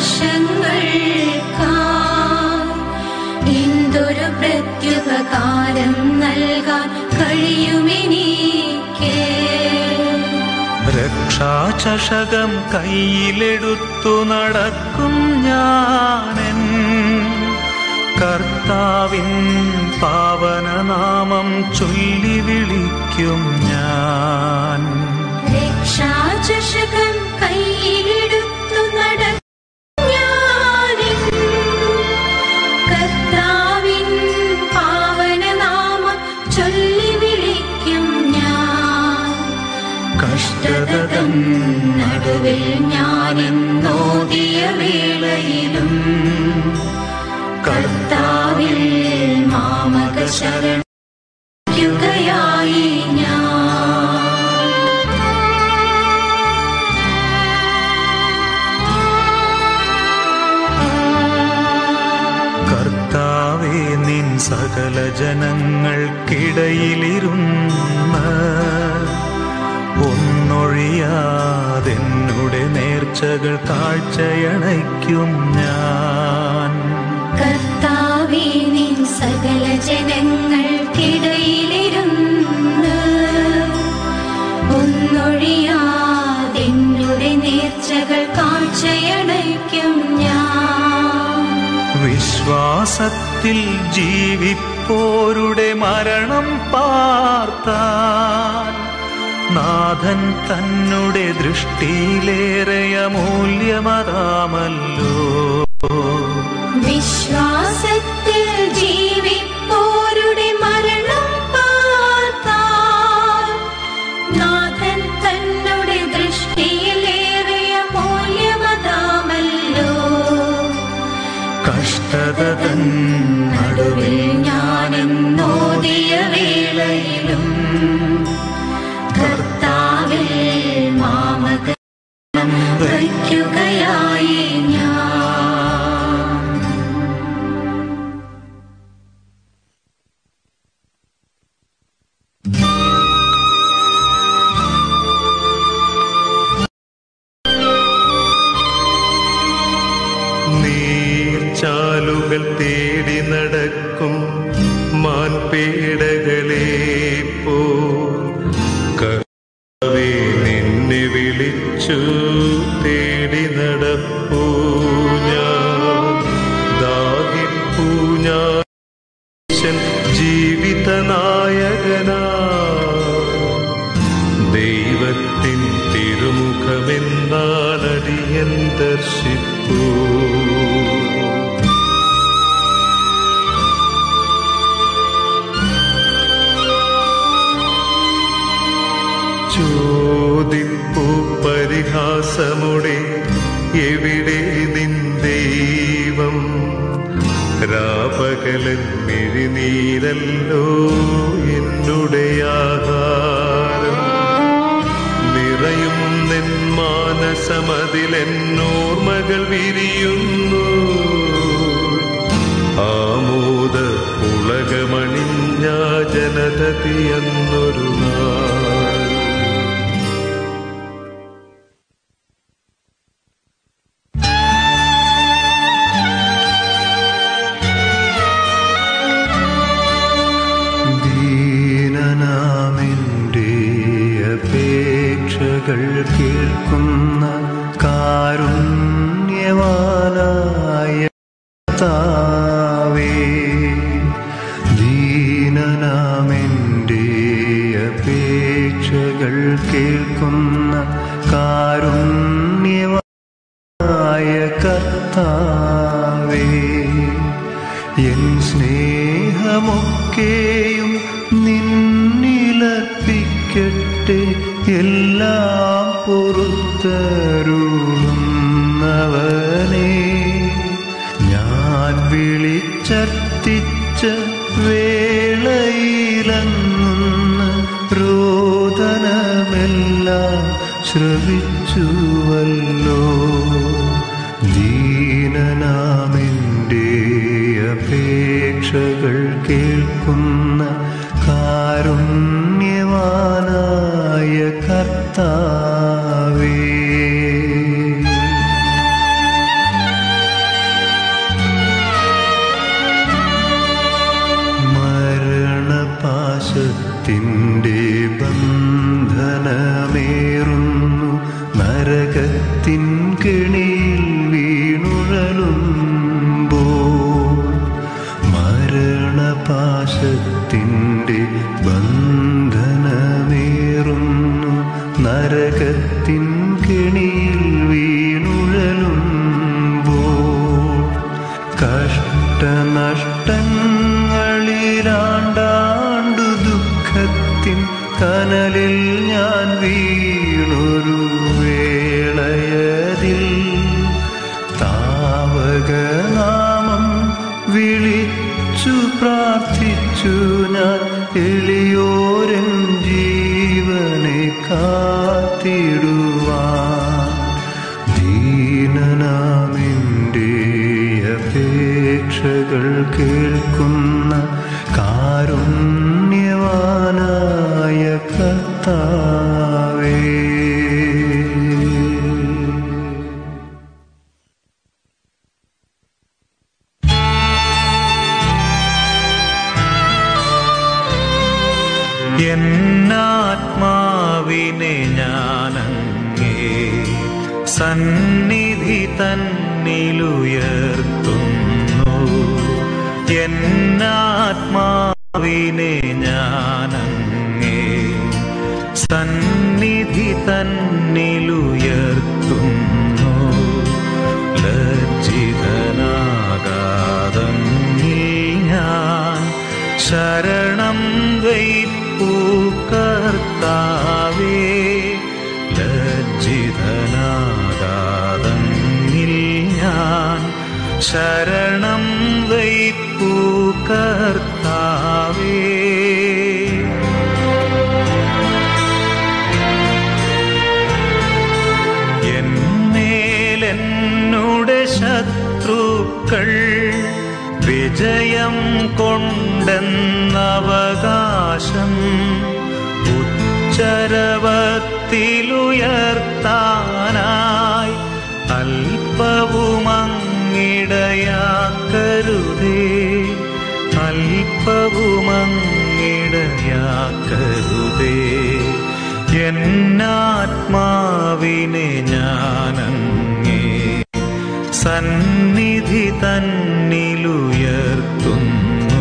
വർഷങ്ങൾക്കായി എന്തൊരു പ്രത്യുപകാരം നൽകാൻ കഴിയുമെനിക്ക്. രക്ഷാചഷകം കയ്യിലെടുത്തു നടക്കും ഞാനെൻ കർത്താവിൻ കർത്താവിൻ പാവനനാമം ചൊല്ലി വിളിക്കും ഞാൻ. രക്ഷാചഷകം കയ്യിലെടുത്തു നടക്കും ഞാനിൻ. കർത്താവിൻ പാവനനാമം ചൊല്ലി വിളിക്കും ഞാൻ. കഷ്ടത തൻ നടുവിൽ ഞാനെന്നോദിയ വേളയിലും കർത്താവിൽ മാമക ശരണയായി ഞാൻ. കർത്താവേ, നിൻ സകല ജനങ്ങൾക്കിടയിലിരുന്ന് ഒന്നൊഴിയാതെന്നുടെ നേർച്ചകൾ കാഴ്ചയണയ്ക്കും ഞാൻ. കർത്താവേ, നിൻ സകല ജനങ്ങൾക്കിടയിലിരുന്ന് ഒന്നൊഴിയാതെന്നുടെ നേർച്ചകൾ കാഴ്ചയണയ്ക്കും ഞാൻ. വിശ്വാസത്തിൽ ജീവിപ്പോരുടെ മരണം പാർത്താൻ നാഥൻ തന്നുടെ ദൃഷ്ടിയിലേറെയ മൂല്യമതാമല്ലോ. വിശ്വാസത്തിൽ ജീവിപ്പോരുടെ മരണം പാർത്താൽ നാഥൻ തന്നുടെ ദൃഷ്ടിയിലേറിയ മൂല്യമതാമല്ലോ. കഷ്ടത തൻ നടുവിൽ ഞാനെന്നോദിയ വേളയിലും കർത്താവിൽ മാമകം വയ്ക്കുകയായി ഞാൻ. നീർച്ചാലുകൾ തേടി നടക്കും മാൻപേടകളെ പോൽ കർത്താവേ, നിന്നെ വിളിച്ചു തേടി നടപ്പൂ ഞാൻ. ദാഹിപ്പൂ ഞാൻ ജീവിത നായകനാ. ദൈവത്തിൻ തിരുമുഖമെന്നാലടിയൻ ദർശിപ്പൂ. ചോദിപ്പൂ പരിഹാസമുടെ എവിടെ നിൻ ദൈവം. രാപകലൻ മിഴിനീരല്ലോ എന്നുടെ ആഹാരം. നിറയും നിൻ മാനസമതിലെന്നോർമകൾ വിരിയുന്നു. ആമോദ പുളകമണിഞ്ഞ ജനതതിയെന്നൊരു നാൾ. അപേക്ഷകൾ കേൾക്കുന്ന കാരുണ്യവാനായ കർത്താവേ, ദീനനാമെൻ്റെ അപേക്ഷകൾ കേൾക്കുന്ന കാരുണ്യവാനായ കർത്താവേ, എൻ സ്നേഹമൊക്കെയും നിന്നിലർപ്പിക്കട്ടെ. എല്ലാം പൊറുത്തരുളുന്നവനേ, ഞാൻ വിളിച്ചർത്തിച്ച വേളയിലങ്ങുന്ന രോദനമെല്ലാം ശ്രവിച്ചുവല്ലോ. ദീനനാമെൻ്റെ അപേക്ഷകൾ കേൾക്കുന്ന കാരുണ്യവാനായ കർത്താവേ, മരണപാശത്തിൻ്റെ ബന്ധനമേറുന്നു. നരകത്തിൻ കെണിയിൽ വീണുഴലുമ്പോൾ നാശത്തിൻ്റെ ബന്ധനമേറുന്നു, നരകത്തിൻ കെണിയിൽ വീണുഴലുമ്പോൾ കഷ്ടനഷ്ടങ്ങളിലാണ്ടാണ്ടു ദുഃഖത്തിൻ കനലിൽ ഞാൻ വീണൊരു വേളയതിൽ താവകനാമം വിളിച്ചു പ്രാർത്ഥിച്ചു ഞാൻ, എളിയോരൻ ജീവനെ കാത്തിടുവാൻ. ദീനനാമെൻ്റെ അപേക്ഷകൾ കേൾക്കുന്ന കാരുണ്യവാനായ കർത്താവേ, എന്നാത്മാവിനെ ഞാനങ്ങേ സന്നിധി തന്നിലുയർത്തുന്നു. എന്നാത്മാവിനെ ഞാനങ്ങേ സന്നിധി തന്നിലുയർത്തുന്നു. ലജ്ജിതനാകാതങ്ങിൽ ഞാൻ ശരണം വയ്പ്പു കർത്താവേ. ലജ്ജിതനാകാതങ്ങിൽ ഞാൻ ശരണം വയ്പ്പു കർത്താവേ. എന്മേലെന്നുടെ ശത്രുക്കൾ വിജയം കൊണ്ടെന്നവകാശം ഉച്ചരവത്തിലുയർത്താനായി അല്പവുമങ്ങിടയാക്കരുതേ, അല്പവുമങ്ങിടയാക്കരുതേ. എന്നാത്മാവിനെ ഞാനങ്ങേ സന്നിധി തന്നിലുയർത്തുന്നു.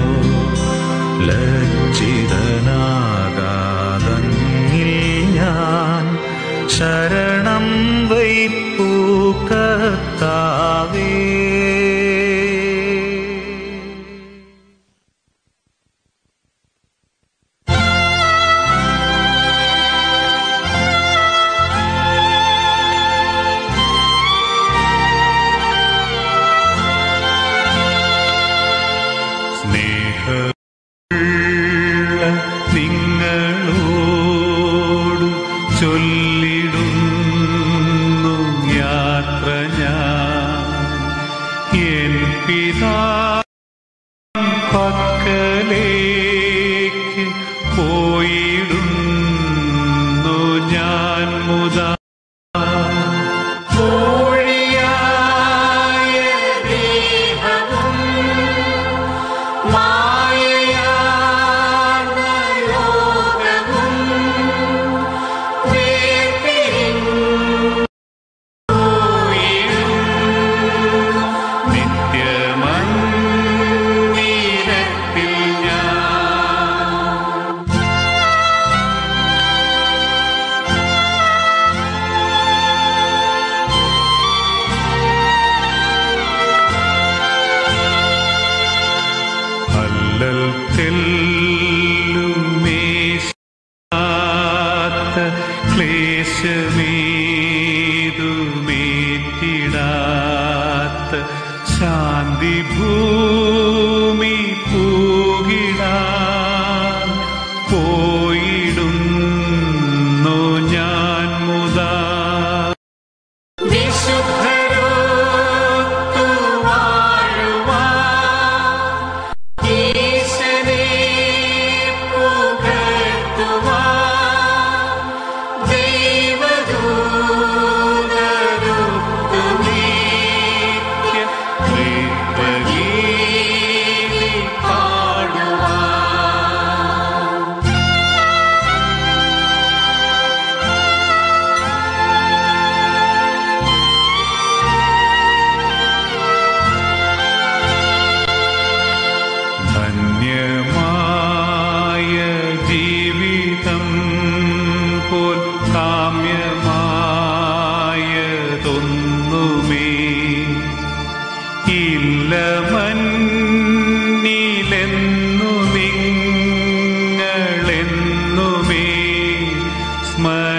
ലജ്ജിതനാകാതങ്ങിൽ ഞാൻ ശരണം വയ്പ്പു കർത്താവേ. നിങ്ങളോട് ചൊല്ലിടുന്നു യാത്ര ഞാൻ, എൻ പിതാവിൻ പക്കലേക്ക് പോയിടുന്നു ഞാൻ മുതാ. ക്ലേശമേതുമേറ്റിടാത്ത ശാന്തി ഭൂമി പൂകിടാൻ പോയിടുന്നു ഞാൻ മുതാ. ൂടുന്നു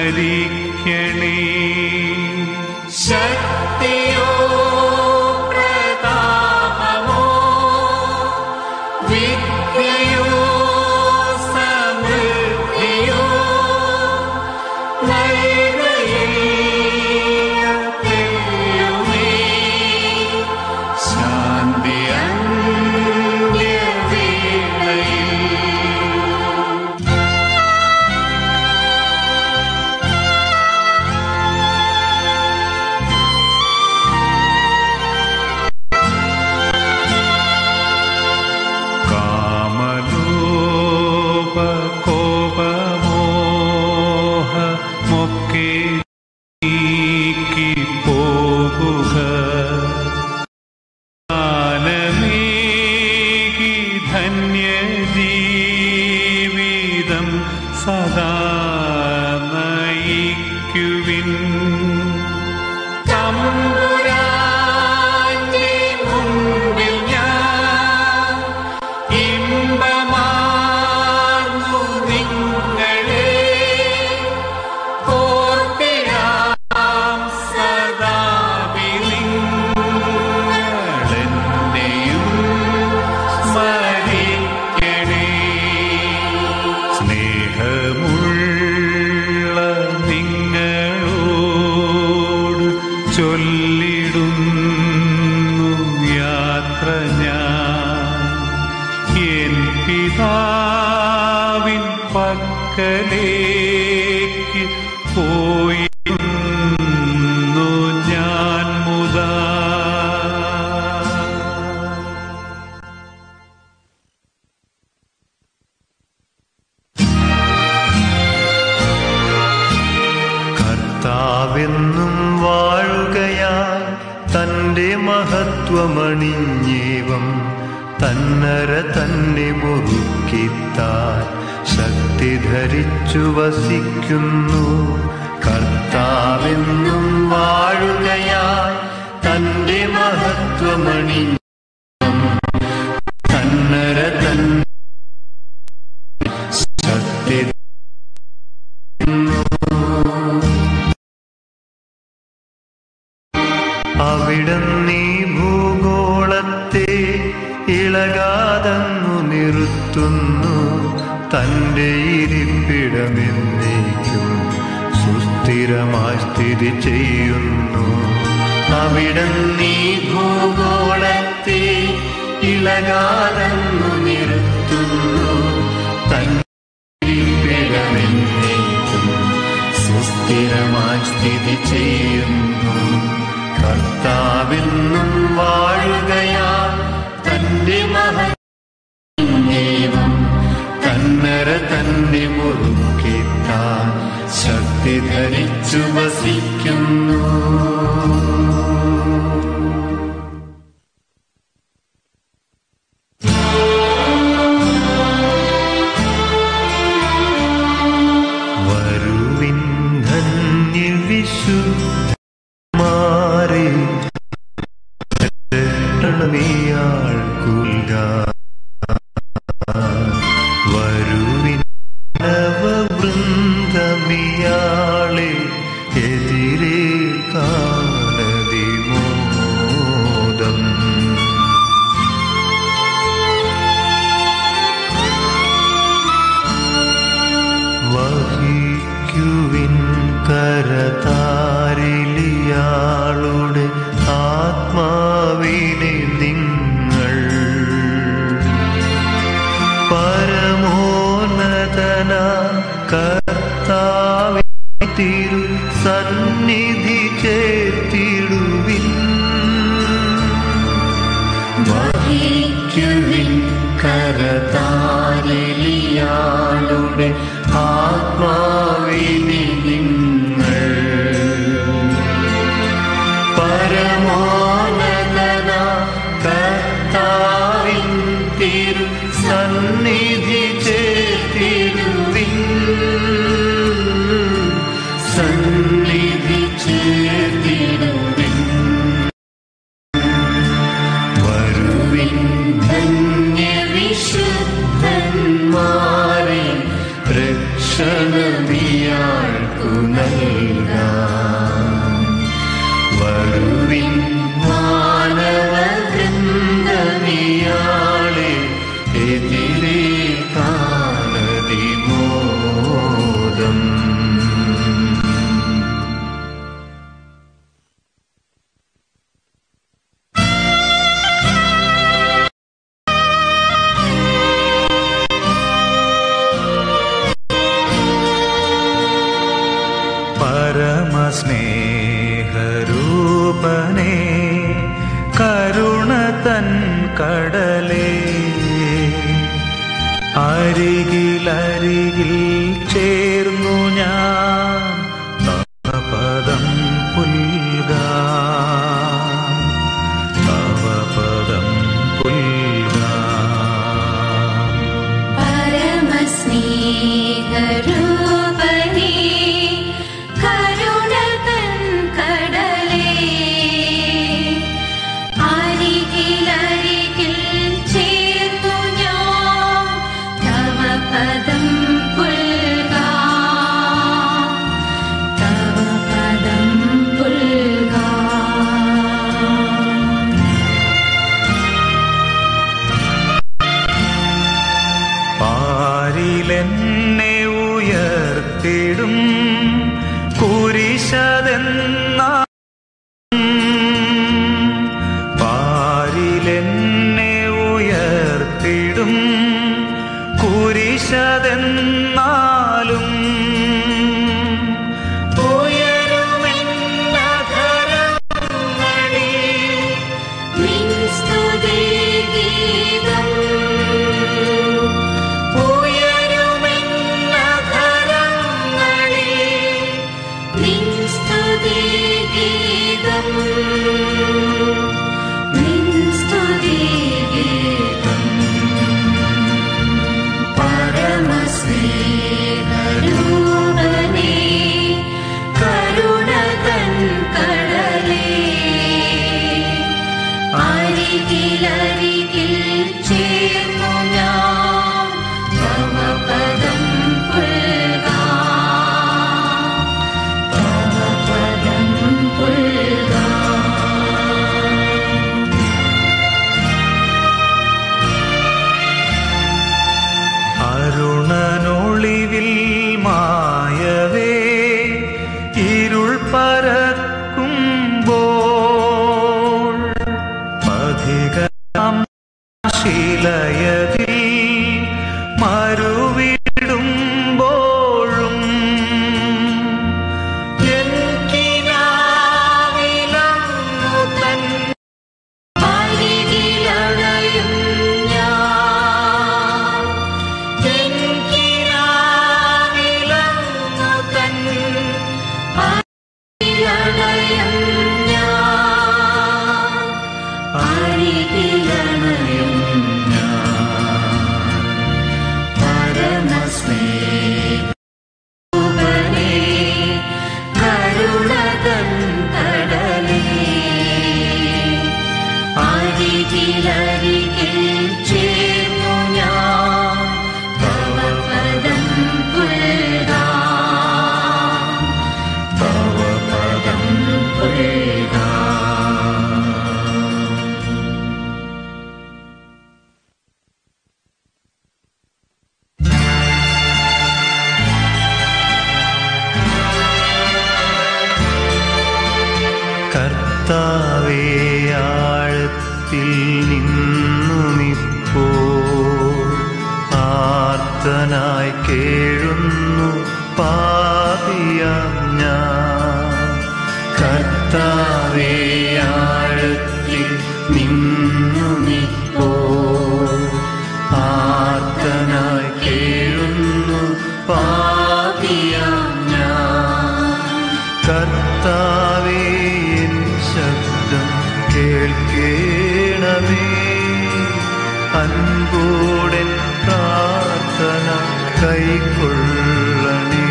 സ്മരിക്കണേ. ശക്തിയോ പ്രതാപമോ വിദ്യയോ സമൃദ്ധിയോ നൽകയില്ലതെല്ലുമേ ശാന്തി അന്ത്യവേളയിൽ. കാമലോപകോപമോഹമൊക്കെ നീക്കിപ്പോകുക. കാലമേകി ധന്യജീവിതം സദാ നയിക്കുവിൻ. തമ്പുരാന്റെ മുൻപിൽ ഞാൻ ഇമ്പമാർന്നു നിങ്ങളെ ഓർത്തിടാം സദാ നിങ്ങളെന്നെയും സ്മരിക്കണേ. സ്നേഹമുള്ള നിങ്ങളോട് ചൊല്ലിടുന്നു യാത്ര ഞാൻ. എൻ പിതാവിൻ പക്കലേക്ക് പോയിരുന്നു ഞാൻ മുതാ. കർത്താവെന്നും വാഴുകയാൽ തന്റെ മഹത്വമണിഞ്ഞേവം തന്നര തന്നെ മുറുക്കിത്താൻ ശക്തി ധരിച്ചു വസിക്കുന്നു. കർത്താവെന്നും വാഴുകയാൽ തന്റെ മഹത്വമണിഞ്ഞേവം തന്നര തന്നെ ശക്തി അവിടന്നീ ഭൂഗോളത്തെ ഇളകാതങ്ങു നിർത്തുന്നു. തന്റെ ഇരിപ്പിടമെന്നേക്കും സുസ്ഥിരമായി സ്ഥിതി ചെയ്യുന്നു. അവിടന്നീ ഭൂഗോളത്തെ ഇളകാതങ്ങു നിർത്തുന്നു. തന്റെ ഇരിപ്പിടമെന്നേക്കും സുസ്ഥിരമായി സ്ഥിതി ചെയ്യുന്നു. കർത്താവെന്നും വാഴുകയാൽ തന്റെ മഹത്വം തന്നര തന്നെ മുറുക്കിത്താൻ ശക്തി ധരിച്ചു വസിക്കുന്നു. വരുവിൻ ധന്യവിശുദ്ധ വരുവിൻ നവവൃന്ദമിയാളെ എതിരേൽക്കാനതിമോദം. വഹിക്കുവിൻ കരതാരിലിയാളുടെ ആത്മാവിനെ നിങ്ങൾ പരമോന്നതന കർത്താവിൻ തിരു സന്നിധി ചേർത്തിടുവിൻ. വഹിക്കുവിൻ കരതാരിലിയാളുടെ ആത്മാവിനെ നിങ്ങൾ പരമോന്നതന കർത്താവിൻ തിരു സന്നിധി ചേർത്തിടുവിൻ. സന്നിധി ചേർത്തിടുവിൻ. വരുവിൻ ധന്യവിശുദ്ധന്മാരെ രക്ഷ ഭക്ഷണമിയാൾക്കു നൽകാം. വരുവിൻ മാനവവൃന്ദമിയാളെ എതിരേൽക്കാനതിമോദം. പരമസ്നേഹരൂപനേ കരുണ തൻ കടലേ, അരികിലരികിൽ ചേർന്നു ഞാൻ തവ പദം പുൽകാം, തവ പദം പുൽകാം. പരമസ്നേഹരൂപനേ കരുണ തൻ കടലേ, അരികിലരികിൽ ചേർന്നു ഞാൻ തവ പദം പുൽകാം, തവ പദം പുൽകാം. പാരിലെന്നെ ഉയർത്തിടും കുരിശതെന്നാ, പാരിലെന്നെ ഉയർത്തിടും കുരിശതെന്നാലും ഉയരുമെന്നധരങ്ങളിൽ നിൻ സ്തുതിഗീതം, ഉയരുമെന്നധരങ്ങളിൽ നിൻ സ്തുതിഗീതം, നിൻ സ്തുതിഗീതം. പരമസ്നേഹരൂപനേ കരുണ തൻ കടലേ, അരികിലരികിൽ ചേർന്നു ഞാൻ തവ പദം പുൽകാം, തവ പദം പുൽകാം. അരുണനൊളിവിൽ മായവേ ഇരുൾ പരക്കുമ്പോൾ, പഥികം ശിലയതിൽ മരുവിടുമ്പോഴും എൻ കിനാവിലങ്ങു തൻ അരികിലണയും ഞാൻ, എൻ കിനാവിലങ്ങു തൻ അരികിലണയും ഞാൻ, അരികിലണയും ഞാൻ. പരമസ്നേഹരൂപനേ കരുണ തൻ കടലേ, അരികിലരികിൽ ചേർന്നു ഞാൻ തവ പദം പുൽകാം, തവ പദം പുൽകാം. കർത്താവേ ആഴത്തിൽ നിന്നുമിപ്പോൾ ആർത്തനായി കേഴുന്നു പാപിയാം ഞാൻ. കർത്താവേ ആഴത്തിൽ നിന്നുമിപ്പോൾ ആർത്തനായി കേഴുന്നു പാപിയാം ഞാൻ. കർത്താവേ എൻ ശബ്ദം കേൾക്കേണമേ, അൻപോടെ പ്രാർത്ഥന കൈക്കൊള്ളണേ.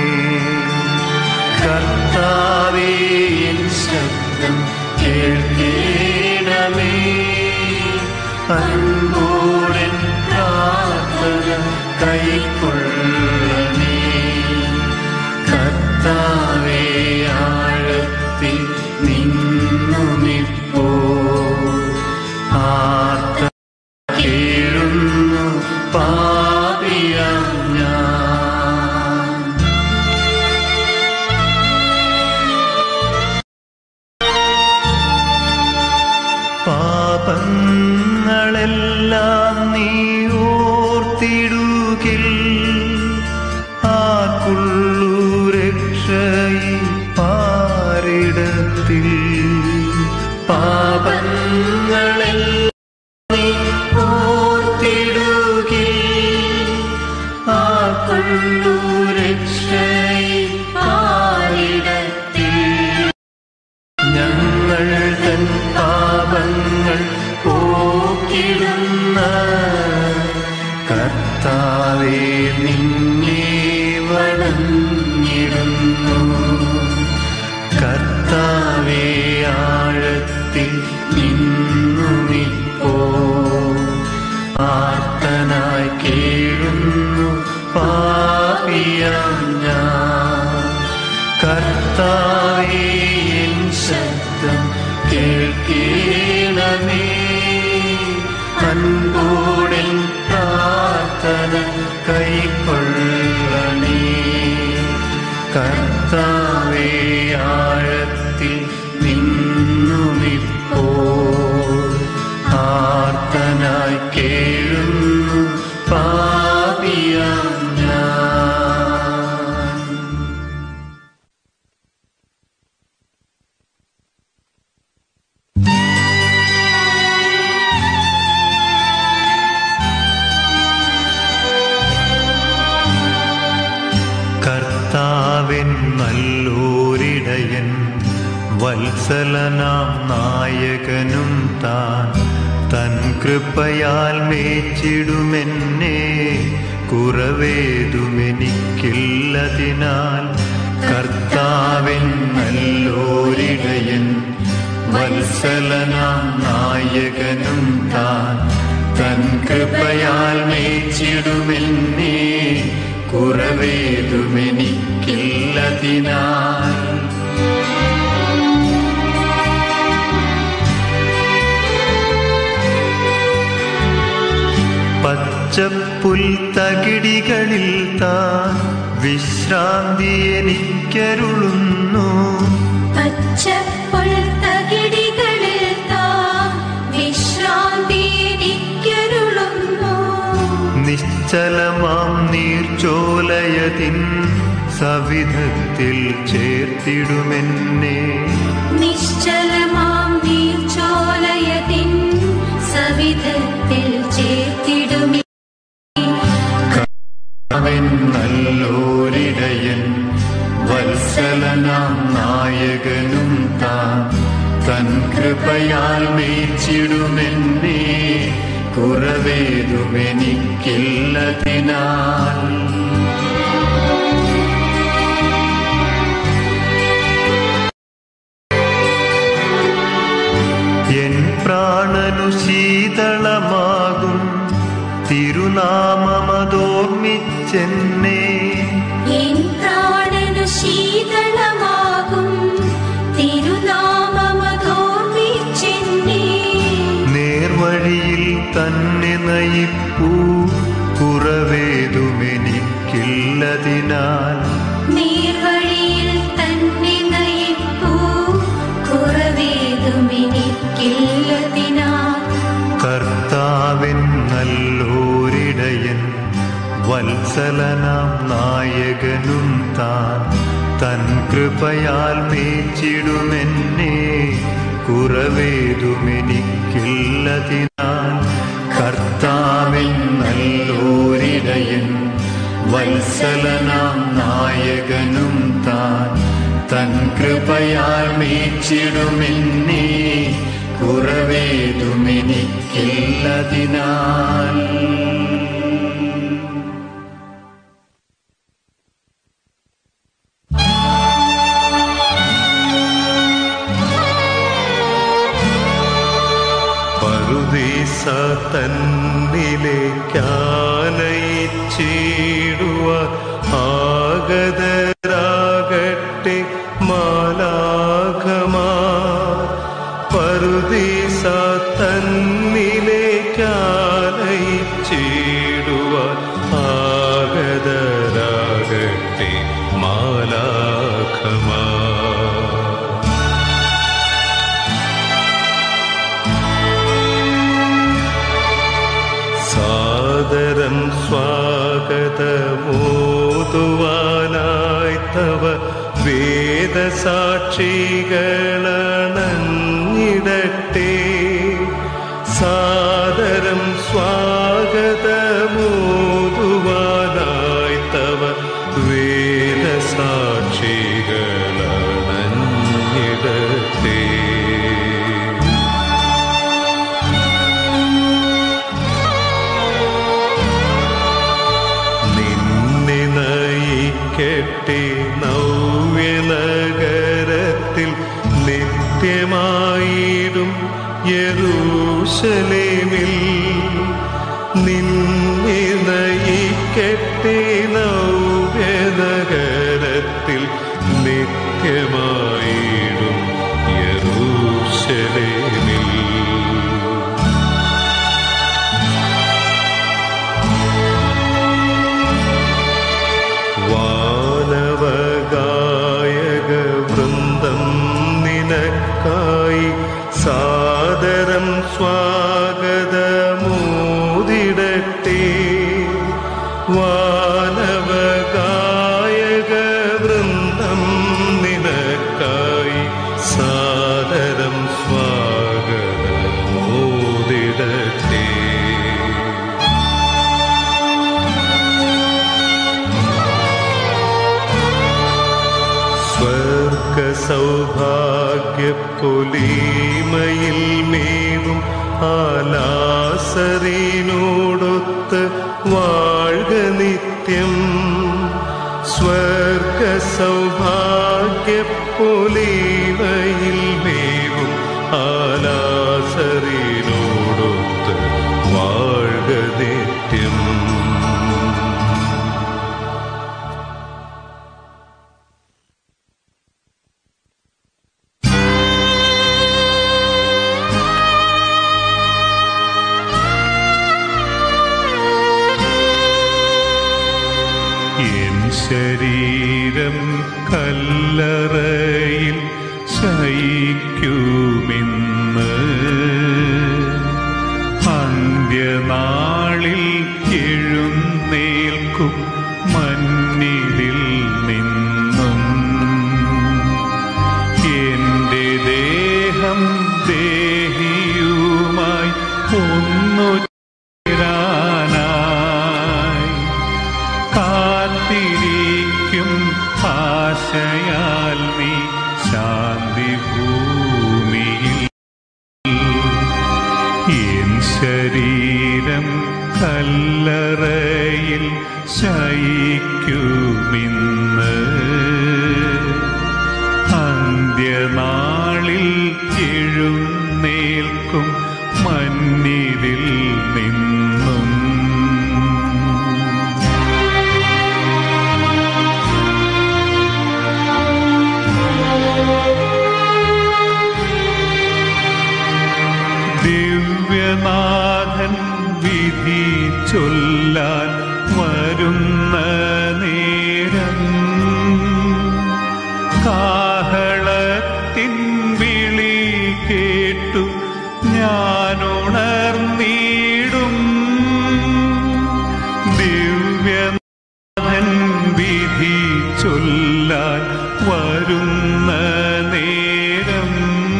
കർത്താവേ എൻ ശബ്ദം കേൾക്കേണമേ, അൻപോടെ പ്രാർത്ഥന കൈക്കൊള്ളണേ. രക്ഷയിപ്പാരിടത്തിൽ ഞങ്ങൾ തൻ പാപങ്ങൾ പോക്കിടുന്ന കർത്താവേ നിന്നെ വണങ്ങിടുന്നു. കർത്താവേ ആഴത്തിൽ നിന്നുമിപ്പോ ആർത്തനായി കേഴുന്നു പാപിയാം ഞാൻ. കർത്താവേ എൻ ശബ്ദം കേൾക്കണമേ, അൻപോടെൻ പ്രാർത്ഥന കൈക്കൊള്ളണേ. കർത്താവേ ആഴത്തിൽ നിന്നുമിപ്പോ ആർത്തനായി കേഴുന്നു പാപിയാം ഞാൻ. കർത്താവൻ നല്ലോരിടയൻ, വത്സലനാം നായകനും താൻ. തൻ കൃപയാൽ മേച്ചിടുമെന്നെ, കുറവേതുമെനിക്കില്ലതിനാൽ. കർത്താവൻ നല്ലോരിടയൻ, വത്സലനാം നായകനും താൻ. തൻ കൃപയാൽ മേച്ചിടുമെന്നെ, കുറവേതുമെനിക്കില്ലതിനാൽ. പച്ചപ്പുൽത്തകിടികളിൽ താൻ വിശ്രാന്തി എനിക്കരുളുന്നു. പച്ചപ്പുൽത്തകിടികളിൽ താൻ വിശ്രാന്തി എനിക്കരുളുന്നു. നിശ്ചലമാം നീർച്ചോലയതിൻ സവിധത്തിൽ ചേർത്തിടുമെന്നെ. നിശ്ചലമാം നീർച്ചോലയതിൻ സവിധത്തിൽ ചേർത്തിടുമേ. അവൻ നല്ലോരിടയൻ, വത്സലനാം നായകനും താൻ. തൻ കൃപയാൽ മേച്ചിടുമെന്നെ, കുറവേതുമെനിക്കില്ലതിനാൽ. എൻ പ്രാണനു ശീതളമാകും തിരുനാമമതോർമ്മിച്ചെന്നെ. എൻ പ്രാണനു ശീതളമാകും തിരുനാമമതോർമ്മിച്ചെന്നെ. നേർവഴിയിൽ തന്നെ നയിപ്പൂ, കുറവേതുമെനിക്കില്ലതിനാൽ. നേർവഴിയിൽ തന്നെ നയിപ്പൂ, കുറവേതുമെനിക്കില്ലതിനാൽ. കർത്താവിൻ നല്ലോരിടയൻ, വത്സലനാം നായകനും താൻ. തൻ കൃപയാൽ മേച്ചിടുമെന്നെ, കുറവേതുമെനിക്കില്ലതിനാൽ. കർത്താവിൻ നല്ലോരിടയൻ, വത്സലനാം നായകനും താൻ. തൻ കൃപയാൽ മേച്ചിടുമെന്നെ, കുറവേതുമെനിക്കില്ലതിനാൽ. പറുദീസ തന്നിലേക്കാനയിച്ചിടുവാൻ ആഗതരാകട്ടെ മാലാഖമാർ. പറുദീസ തന്നിലേക്കാനയിച്ചിടുവാൻ ആഗതരാകട്ടെ മാലാഖമാർ. സാദരം സ്വാഗതമോതുവാനായി തവ വേദസാക്ഷികളണഞ്ഞിടട്ടെ. സാദരം സ്വാഗതമോതുവാനായി തവ സാക്ഷികളണഞ്ഞിടട്ടെ. നിന്നെ നയിക്കട്ടെ നവ്യനഗരത്തിൽ നിത്യമായിടും യെരൂശലേമിൽ. നിന്നെ നയിക്കട്ടെ നവ്യനഗരത്തിൽ നിത്യമായിടും യെരൂശലേമിൽ. വാനവഗായക വൃന്ദം നിനക്കായി സാദരം സ്വാഗതമോദിടട്ടെ. വാനവഗായക വൃന്ദം നിനക്കായി സാദരം സ്വാഗതമോദിടട്ടെ. സ്വർഗസൗഭാഗ്യപ്പൊലിമയിൽ മേവും ആലാസറിനോടൊത്ത് വാഴ്ക നിത്യം. സ്വർഗസൗഭാഗ്യപ്പൊലിമയിൽ മേവും ആലാസറിനോടൊത്ത് വാഴ്ക നിത്യം. ശരീരം കല്ലറയിൽ ശയിക്കുമെന്ന് അന്ത്യനാളിൽ എഴുന്നേൽക്കും മണ്ണിലിൽ നിന്നും. എന്റെ ദേഹം ദേഹിയുമായി ഒന്നു ആശയാൽ നീ ശാന്തി ഭൂമിയിൽ. എൻ ശരീരം കല്ലറയിൽ ശയിക്കുമിന്ന് അന്ത്യനാളിൽ എഴുന്നേൽക്കും മണ്ണിലിൽ നിന്നും. ദിവ്യനാഥൻ വിധി ചൊല്ലാൻ വരുന്ന നേരം കാഹളത്തിൻ വിളി കേട്ടു ഞാനുണർന്നിടും. ദിവ്യനാഥൻ വിധി ചൊല്ലാൻ വരുന്ന നേരം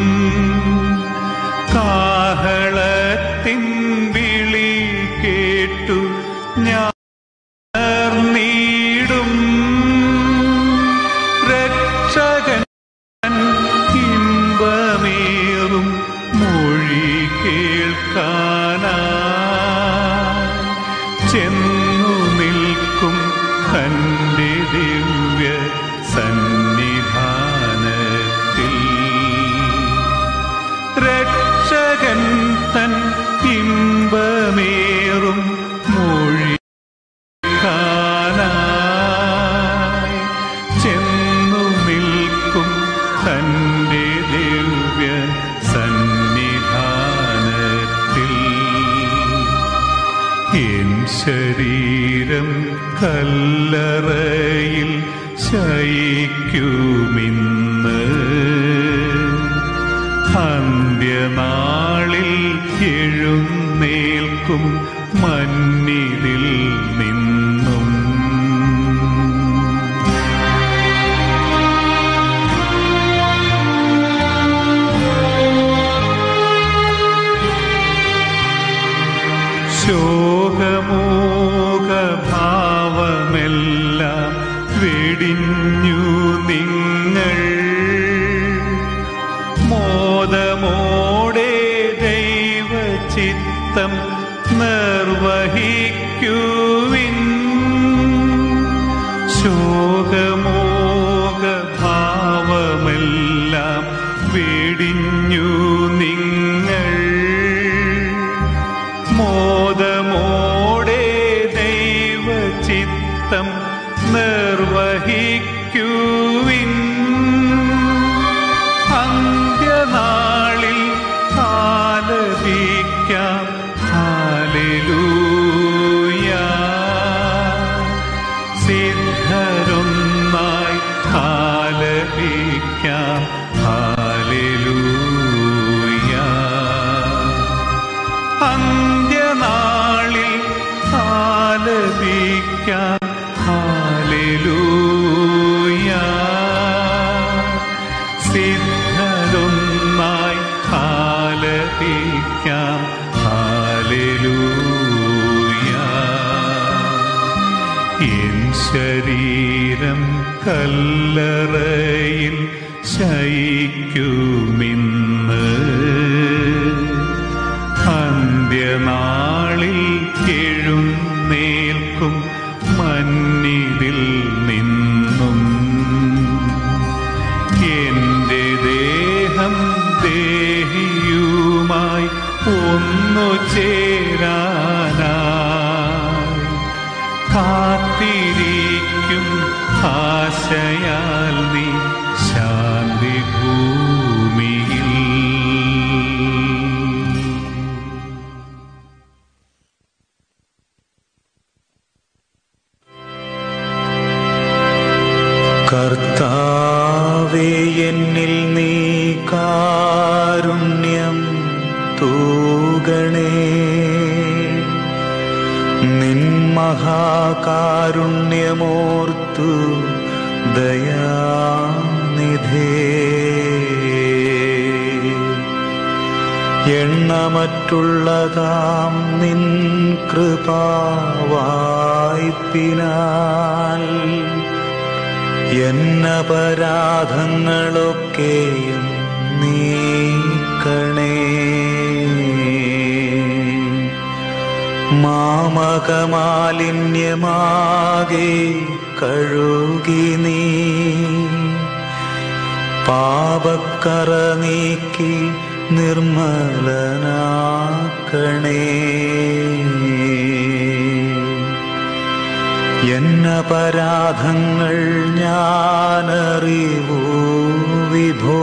കാഹളത്തിൻ വിളി കേട്ടു ഞാർന്നിടും. രക്ഷകൻ ഇമ്പമേറും മൊഴി കേൾക്കാനായി ചെന്നു നിൽക്കും തന്റെ ദിവ്യ സന്നിധാനം. വെടിഞ്ഞു നിങ്ങൾ മോദമോടെ ദൈവചിത്തം നിർവഹിക്കുവിൻ. ശോകമോഹഭാവമെല്ലാം വെടിഞ്ഞു നിങ്ങൾ മോദമോടെ ദൈവചിത്തം നിർവഹിക്കുവിൻ. അന്ത്യനാളിൽ ആലപിക്കാം ഹല്ലേലൂയ. സിദ്ധരൊന്നായി ആലപിക്കാം ഹല്ലേലൂയ. അന്ത്യനാളിൽ ആലപിക്കാം ഹല്ലേലൂയ. സിദ്ധരൊന്നായി ആലപിക്കാം ഹല്ലേലൂയ. എൻ ശരീരം കല്ലറയിൽ ശയിക്കുമിന്ന് അന്ത്യനാളിൽ എഴുന്നേൽക്കും മന്നിതിൽ നിന്നും. എന്റെ ദേഹം ദേഹിയുമായി ഒന്നു ചേരാനായി കാത്തിരിക്കും ആശയാൽ നീ ശാന്തി ഭൂമിയിൽ. കർത്താവേ, എന്നിൽ നീ കാരുണ്യം തൂകണേ. നിൻ മഹാകാരുണ്യമോർത്തു ദയാനിധേ. എണ്ണമറ്റുള്ളതാം നിൻ കൃപാവായ്പിനാൽ എന്നപരാധങ്ങളൊക്കെയും നീക്കണേ. മാമകമാലിന്യമാകെ കഴുകി നീ പാപക്കറ നീക്കി നിർമ്മലനാക്കണേ. എന്നപരാധങ്ങൾ ഞാനറിവൂ വിഭോ.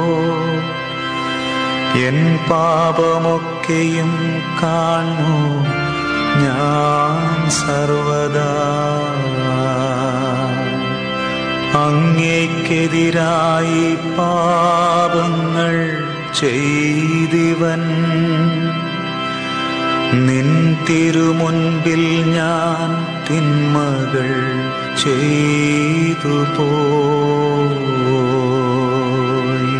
എൻ പാപമൊക്കെയും കാണൂ ഞാൻ സർവദാ. അങ്ങേക്കെതിരായി പാപങ്ങൾ ചെയ്തിവൻ. നിൻ തിരുമുൻപിൽ ഞാൻ തിന്മകൾ ചെയ്തു പോയി.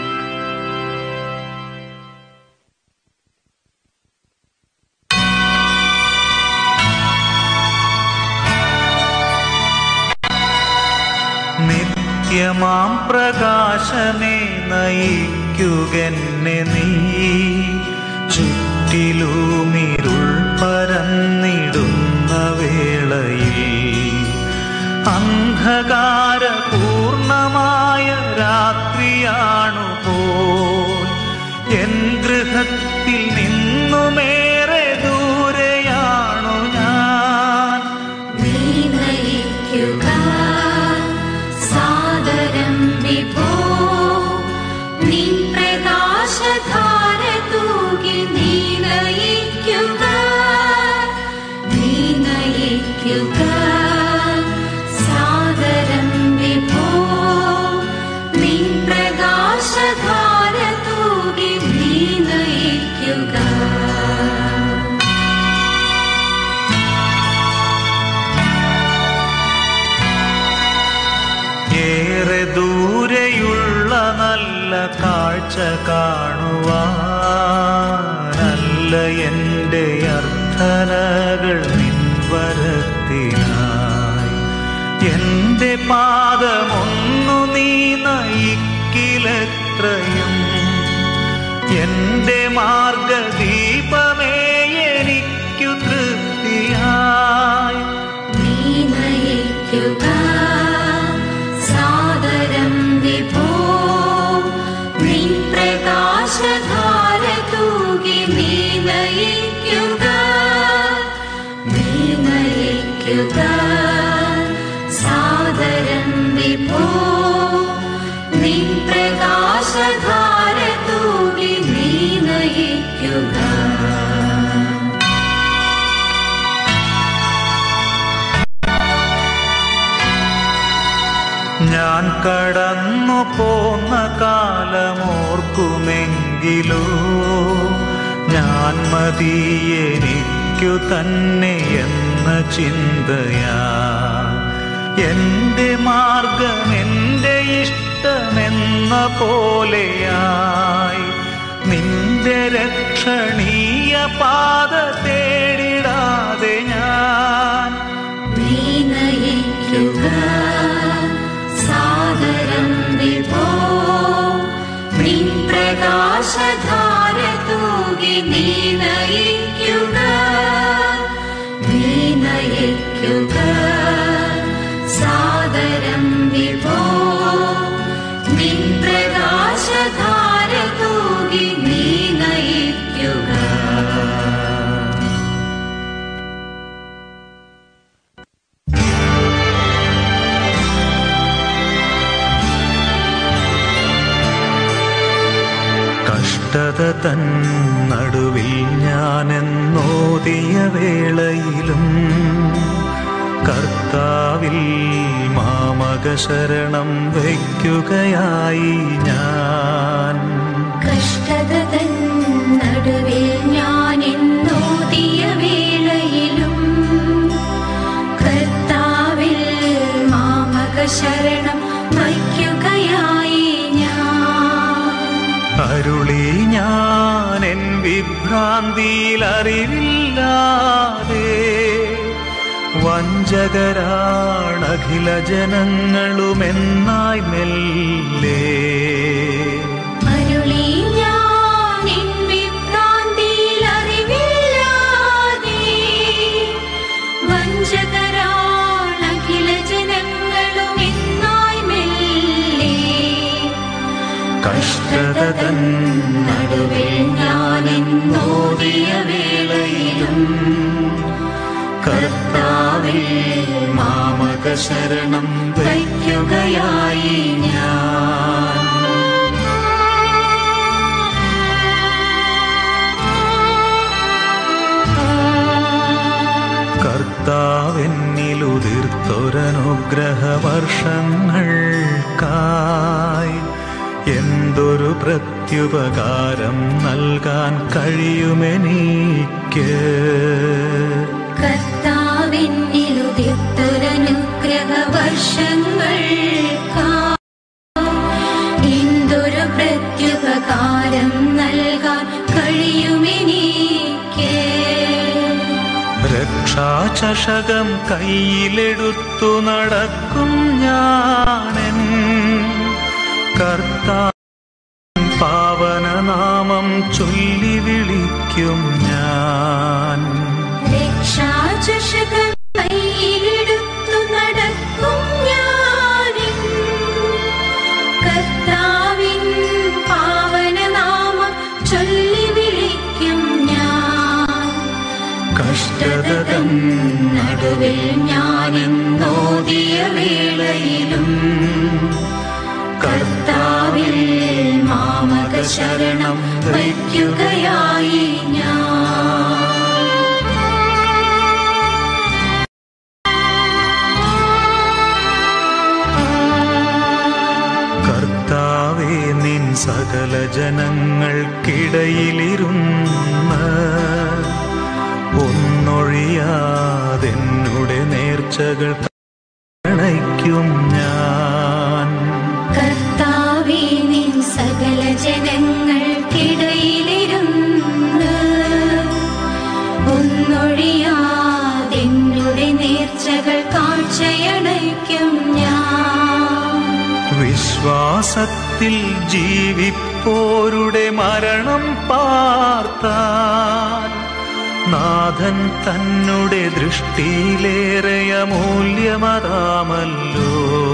നിത്യമാം പ്രകാശമേ നയിക്കുകെന്നെ നീ. ചുറ്റിലുമിരുൾ പരന്നിടുന്ന വേളയിൽ അന്ധകാരപൂർണമായ രാത്രിയാണു പോൽ. എൻ ഗൃഹത്തിൽ നിന്നുമേറെ ദൂരെയാണു ഞാൻ. നീ നയിക്കുക സാദരം വിഭോ. നിൻ പ്രകാശധാര തൂകി നീ നയിക്കുക. നീ നയിക്കുക സാദരം വിഭോ. നിൻ പ്രകാശധാര തൂകി നീ നയിക്കുക. ഏറെ ദൂരെയുള്ള നല്ല കാഴ്ച കാണുവാനല്ല എൻ്റെ അർത്ഥനകൾ നിൻ വരത്തിനായി. എൻ്റെ നിന്റെ പാദമൊന്നു നീ നയിക്കിലെത്രയും എന്റെ മാർഗദീപമേ എനിക്കു തൃപ്തിയായി നീ നയിക്കുക സാദരം വിഭോ നിൻ പ്രകാശധാര തൂകി നീ നയിക്കുക നീ നയിക്കുക സാദരം വിഭോ നിൻ പ്രകാശധാര തൂകി നീ നയിക്കുക. ഞാൻ കടന്നു പോന്ന കാലമോർക്കുമെങ്കിലോ ഞാൻ മതി എനിക്കു തന്നെ എന്ന ചിന്തയാ എന്റെ മാർഗം എന്റെ ഇഷ്ടമെന്ന പോലെയായി നിന്റെ രക്ഷണീയ പാത തേടിടാതെ ഞാൻ നീ നയിക്കുക സാദരം വിഭോ നിൻ പ്രകാശധാര തൂകി നീ നയിക്കുക നീ നയിക്കുക സാദരം വിഭോ നിൻ പ്രകാശധാര തൂകി നീ നയിക്കുക. കഷ്ടത തൻ നടുവിൽ ഞാനെന്നോതിയ വേളയിലും കർത്താവിൽ മാമക ശരണം വയ്ക്കുകയായി ഞാൻ. കഷ്ടത തൻ നടുവിൽ ഞാനെന്നോതിയ വേളയിലും കർത്താവിൽ മാമക ശരണം വയ്ക്കുകയായി ഞാൻ. അരുളി ഞാൻ എൻ വിഭ്രാന്തിയിൽ അറിവില്ലാതെ വഞ്ചകരാണഖില ജനങ്ങളുമെന്നായി മെല്ലെ അരുളി ഞാൻ എൻ വിഭ്രാന്തിയിൽ അറിവില്ലാതെ വഞ്ചകരാണഖില ജനങ്ങളുമെന്നായി മെല്ലെ. കഷ്ടത തൻ നടുവിൽ ഞാനെന്നോതിയ വേളയിലും കർത്താവിൽ മാമക ശരണം വയ്ക്കുകയായി ഞാൻ. കർത്താവെന്നിലുതിർത്തൊരനുഗ്രഹ വർഷങ്ങൾക്കായി എന്തൊരു പ്രത്യുപകാരം നൽകാൻ കഴിയുമെനിക്ക്. കർത്താവെന്നിലുതിർത്തൊരനുഗ്രഹ വർഷങ്ങൾക്കായി എന്തൊരു പ്രത്യുപകാരം നൽകാൻ കഴിയുമെനിക്ക്. രക്ഷാചഷകം കയ്യിലെടുത്തു നടക്കും ഞാനെൻ കർത്താവിൻ പാവനനാമം ചൊല്ലി വിളിക്കും ഞാൻ. രക്ഷാചഷകം കയ്യിലെടുത്തു നടക്കും ഞാനും കർത്താവിൻ പാവനനാമം ചൊല്ലി വിളിക്കും ഞാൻ. കഷ്ടത തൻ നടുവിൽ ഞാനെന്നോതിയ വേളയിലും കർത്താവിൽ മാമക ശരണം വയ്ക്കുകയായി ഞാൻ. കർത്താവേ നിൻ സകല ജനങ്ങൾക്കിടയിലിരുന്ന് ഒന്നൊഴിയാതെന്നുടെ നേർച്ചകൾ അണയ്ക്കും ഞാൻ. കർത്താവേ നിൻ സകല ജനങ്ങൾക്കിടയിലിരുന്ന് ഒന്നൊഴിയാതെന്നുടെ നേർച്ചകൾ കാഴ്ചയണയ്ക്കും ഞാൻ. വിശ്വാസത്തിൽ ജീവിപ്പോരുടെ മരണം പാർത്താൽ നാഥൻ തന്നെ ദൃഷ്ടിയിലേറെ അമൂല്യമതാമല്ലോ.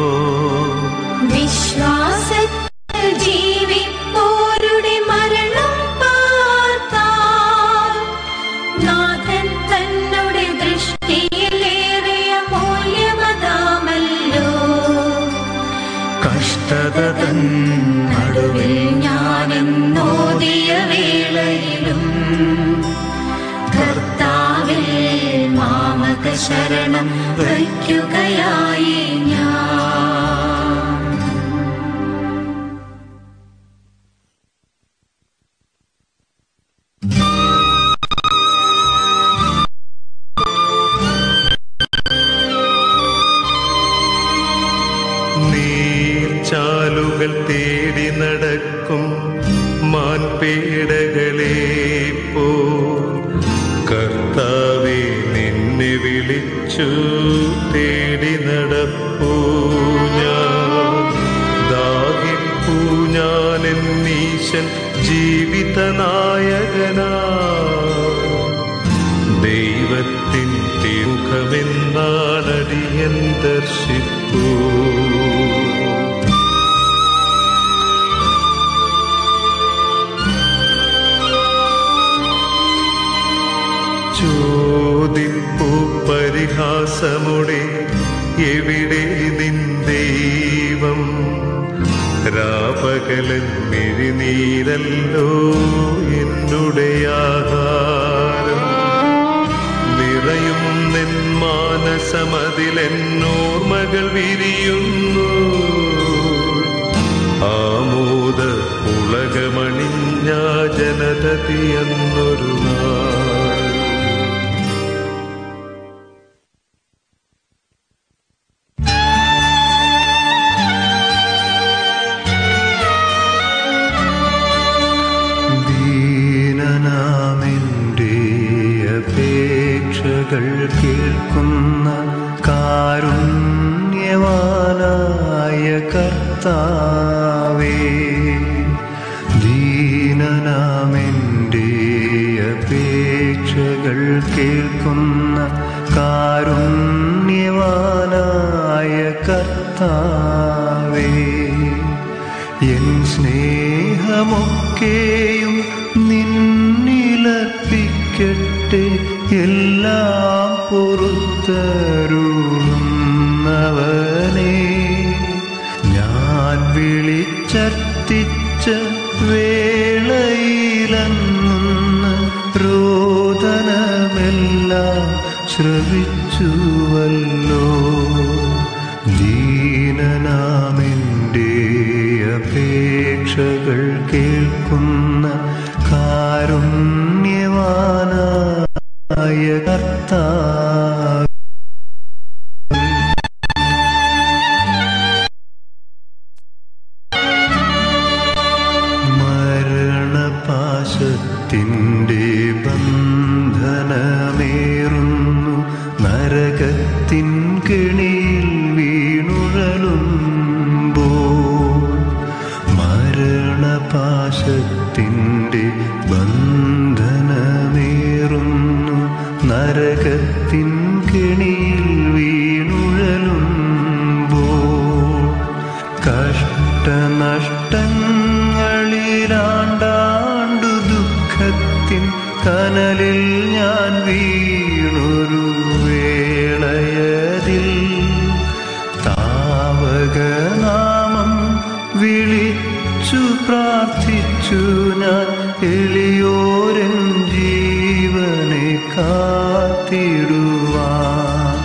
വിശ്വാസത്തിൽ ജീവിപ്പോരുടെ മരണം പാർത്താൽ നാഥൻ തന്നെ ദൃഷ്ടിയിലേറെ അമൂല്യമതാമല്ലോ. കഷ്ടത തൻ നടുവിൽ ഞാനെന്നോദിയ വേളയിലും കർത്താവിൽ മാമക ശരണം വയ്ക്കുകയായി ഞാൻ. നീർച്ചാലുകൾ തേടി നടക്കും മാൻപേടകളെ പോ കർത്താവേ നിന്നെ വിളിച്ചു തേടി നടപ്പൂ ഞാൻ. ദാഹിപ്പൂ ഞാനെന്നീശൻ ജീവിത നായകനാ ദൈവത്തിൻ തിരുമുഖമെന്നാണടിയൻ ദർശിപ്പൂ. ചോദിപ്പൂ പരിഹാസമുടെ എവിടെ നിൻ ദൈവം രാപകലൻ മിഴിനീരല്ലോ എന്നുടെ ആഹാരം. നിറയും നിൻ മാനസമതിലെന്നോർമകൾ വിരിയുന്നു ആമോദ ഉലകമണിഞ്ഞ ജനതതിയെന്നൊരു നാൾ. അപേക്ഷകൾ കേൾക്കുന്ന കാരുണ്യവാനായ കർത്താവേ, ദീനനാമെൻ്റെ അപേക്ഷകൾ കേൾക്കുന്ന കാരുണ്യവാനായ കർത്താവേ, എൻ സ്നേഹമൊക്കെയും നിന്നിലർപ്പിക്കട്ടെ, എല്ലാം പൊറുത്തരുളുന്നവനേ. ഞാൻ വിളിച്ചർത്തിച്ച വേളയിലെന്ന് രോദനമെല്ലാം ശ്രവിച്ചുവല്ലോ. ദീനനാമെൻ്റെ അപേക്ഷകൾ കേൾക്കുന്ന കാരുണ്യവാനായ കർത്താവേ, മരണപാശത്തിൻ്റെ ബന്ധനമേറുന്നു, നരകത്തിൻ കെണിയിൽ വീണുഴലുമ്പോൾ. മരണപാശത്തിൻ്റെ ബന്ധനമേറുന്നു, നരകത്തിൻ കെണിയിൽ വീണുഴലുമ്പോൾ. കഷ്ടനഷ്ടങ്ങളിലാണ്ടാണ്ടു ദുഃഖത്തിൻ കനലിൽ ഞാൻ വീണൊരു വേളയതിൽ താവകനാമം വിളിച്ചു പ്രാർത്ഥിച്ചു ഞാൻ, എളിയോരൻ ജീവനെ കാത്തിടുവാൻ.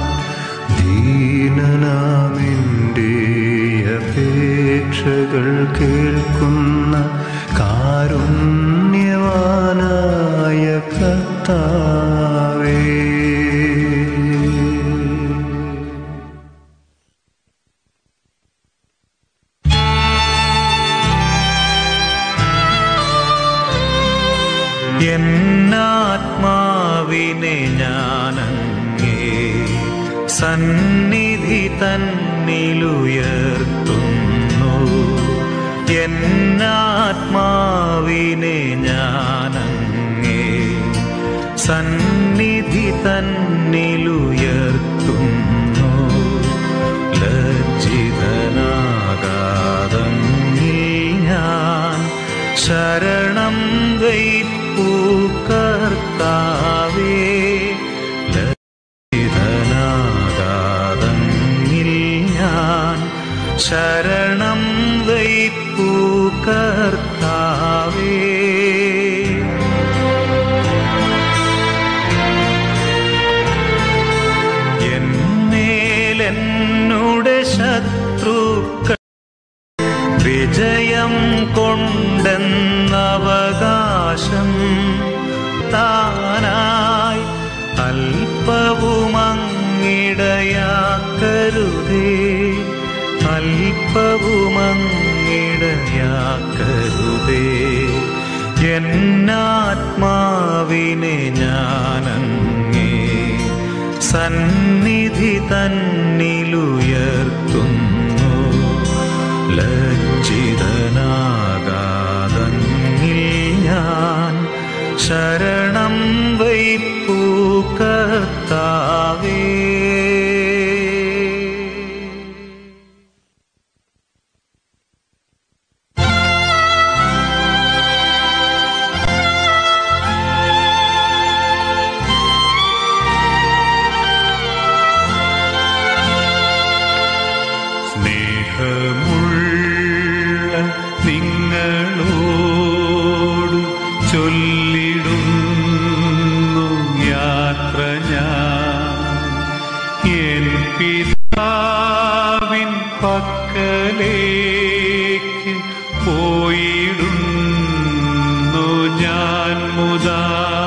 ദീനനാമെൻ്റെ അപേക്ഷകൾ കേൾക്കുന്ന കാരുണ്യവാനായ കർത്താവേ. എന്നാത്മാവിനെ ഞാനങ്ങേ സന്നിധി തന്നിലുയർത്തുന്നു, എന്നാത്മാവിനെ ഞാനങ്ങേ സന്നിധി തന്നിലുയർത്തുന്നു. ലജ്ജിതനാകാതങ്ങിൽ ഞാൻ ശരണം വയ്പ്പു കർത്താവേ. ലജ്ജിതനാകാതങ്ങിൽ ഞാൻ ശരണം വയ്പ്പു കർത്താവേ. എന്നേലെന്നുടെ ശത്രുക്കൾ വിജയം കൊണ്ടെന്നവകാശം താനായി അല്പവുമങ്ങിടയാക്കരുതേ, അല്പവുമങ്ങിടയാക്കരുതേ. എന്നാത്മാവിനെ ഞാനങ്ങേ സന്നിധി തന്നിലുയർത്തുന്നു. ലജ്ജിതനാകാതങ്ങിൽ ഞാൻ ശരണം വയ്പ്പു കർത്താവേ. സ്നേഹമുള്ള നിങ്ങളോട് ചൊല്ലിടുന്നു യാത്ര ഞാൻ. എൻ പിതാവിൻ പക്കലേക്ക് പോയിടുന്നു ഞാൻ മുതാ.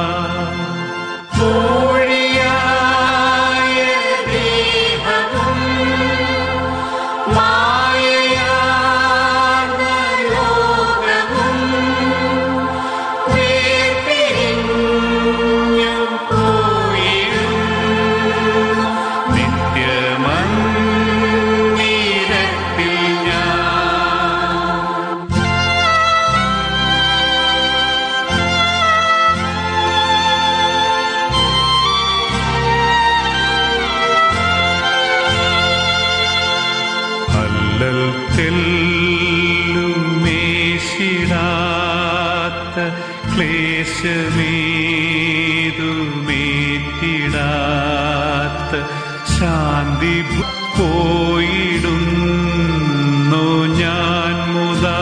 ിടാത്ത ക്ലേശമേതുമേറ്റിടാത്ത ശാന്തി പോയിടുന്നു ഞാൻ മുതാ.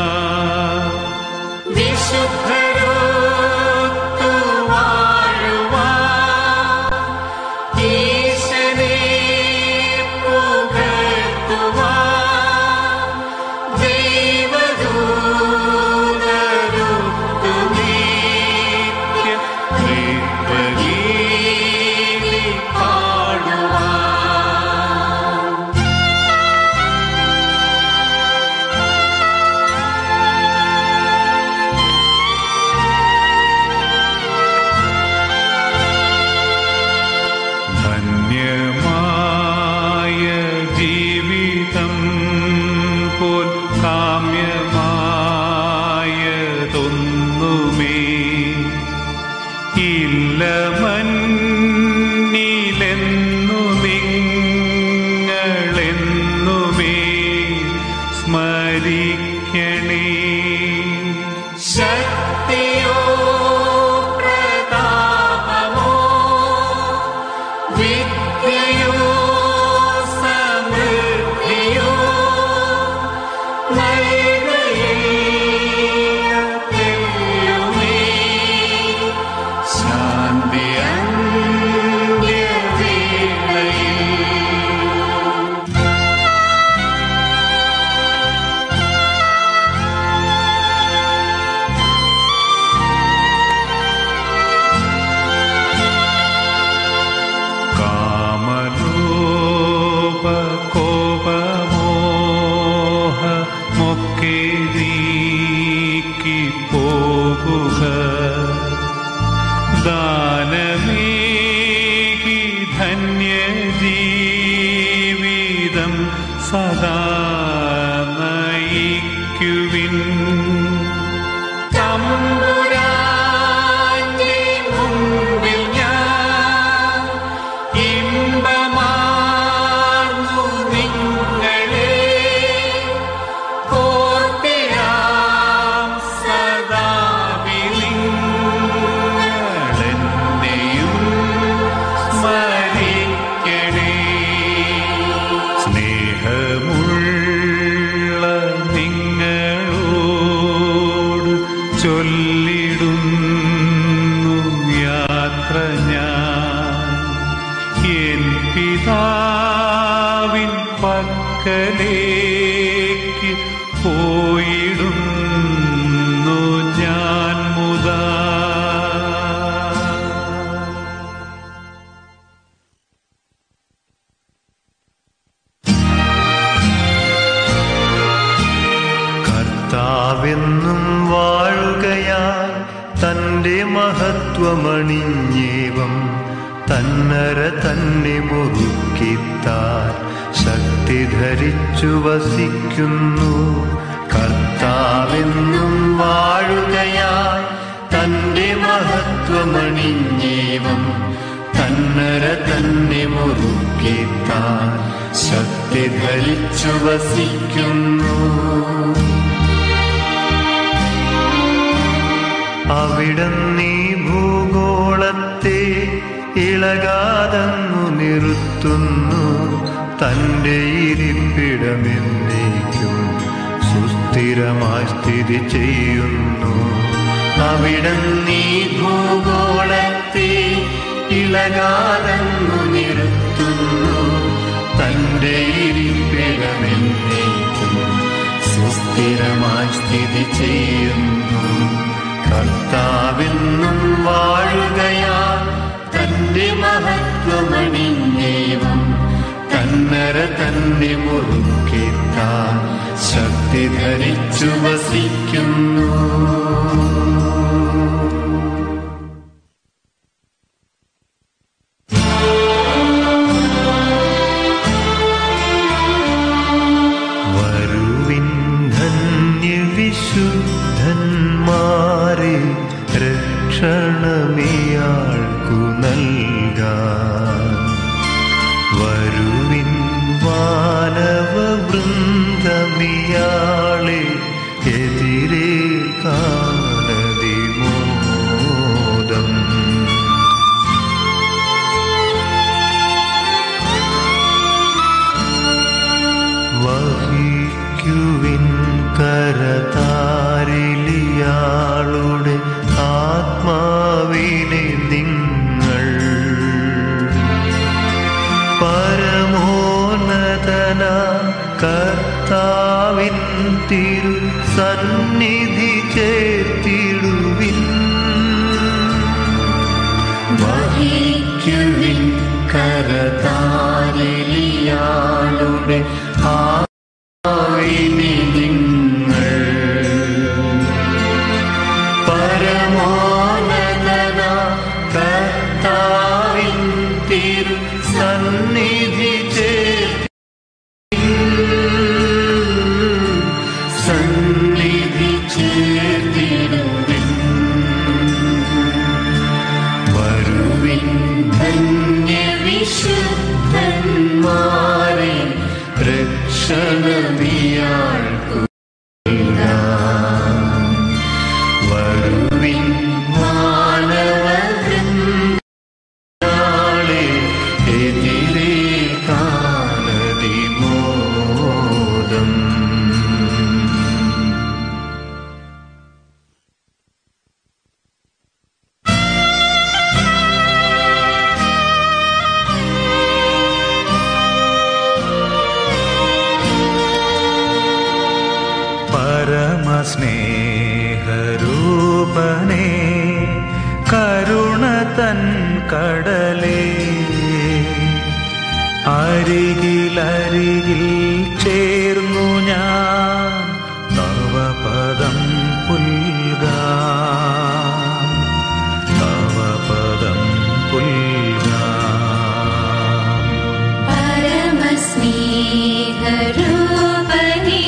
ധന്യമായ ജീവിതം പോൽ കാമ്യമായതൊന്നുമേ ഇല്ല മന്നിലെന്നുമിങ്ങളെന്നുമേ സ്മരിക്കണേ. ശക്തിയോ പ്രതാപമോ വിദ്യയോ സമൃദ്ധിയോ നൽകയില്ലതെല്ലുമേ ശാന്തി അന്ത്യവേളയിൽ. കാമലോപകോപമോഹ മൊക്കെ നീക്കി പോകുക. ദാനമേകി ധന്യജീവിതം സദാ നയിക്കുവിൻ. ചൊല്ലിടുന്നു യാത്ര ഞാൻ എൻ പിതാവിൻ പക്കലേക്ക് പോയിടുന്നു ഞാൻ മുതാ. കർത്താവെന്നും വാഴുകയാൽ തന്റെ മഹത്വമണിഞ്ഞേവം തന്നര തന്നെ മുറുക്കിത്താൻ ശക്തി ധരിച്ചു വസിക്കുന്നു. കർത്താവെന്നും വാഴുകയാൽ തന്റെ മഹത്വമണിഞ്ഞേവം തന്നര തന്നെ മുറുക്കിത്താൻ ശക്തി ധരിച്ചു വസിക്കുന്നു. അവിടുന്നീ ഭൂഗോളത്തെ ഇളകാതങ്ങു നിർത്തുന്നു. തന്റെ ഇരിപ്പിടമെന്നേക്കും സുസ്ഥിരമായി സ്ഥിതി ചെയ്യുന്നു. അവിടുന്നീ ഭൂഗോളത്തെ ഇളകാതങ്ങു നിർത്തുന്നു. തന്റെ ഇരിപ്പിടമെന്നേക്കും സുസ്ഥിരമായി സ്ഥിതി ചെയ്യുന്നു. കർത്താവെന്നും വാഴുകയാൽ തന്റെ മഹത്വമണിഞ്ഞേവം തന്നര തന്നെ മുറുക്കിത്താൻ ശക്തി ധരിച്ചു വസിക്കുന്നു. വരുവിൻ ധന്യവിശുദ്ധന്മാരെ രക്ഷണമിയാൾക്കു നൽകാൻ. വരുവിൻ വാനവവൃന്ദമിയാളെ എതിരേൽക്കാനതിമോദം. വഹിക്കുവിൻ കരതാരിലിയാളുടെ ആത്മാവിനെ നിങ്ങൾ. പരമോന്നതന കർത്താവിൻ തിരു സന്നിധി ചേർത്തിടുവിൻ. വഹിക്കുവിൻ കരതാരിലിയാളുടെ ആത്മാവിനെ നിങ്ങൾ. പരമോന്നതന കർത്താവിൻ തിരു സന്നിധി സന്നിധി ചേർത്തിടുവിൻ. വരുവിൻ ധന്യവിശുദ്ധന്മാരെ രക്ഷണമിയാൾക്കു നൽകാൻ. വരുവിൻ മാനവവൃന്ദാളെ എതിരേൽക്കാനതിമോദം. പരമസ്നേഹരൂപനേ കരുണ തൻ കടലേ, അരികിലരികിൽ ചേർന്നു ഞാൻ തവ പദം പുൽകാൻ. തവ പദം പുൽകാൻ. പരമസ്നേഹരൂപനേ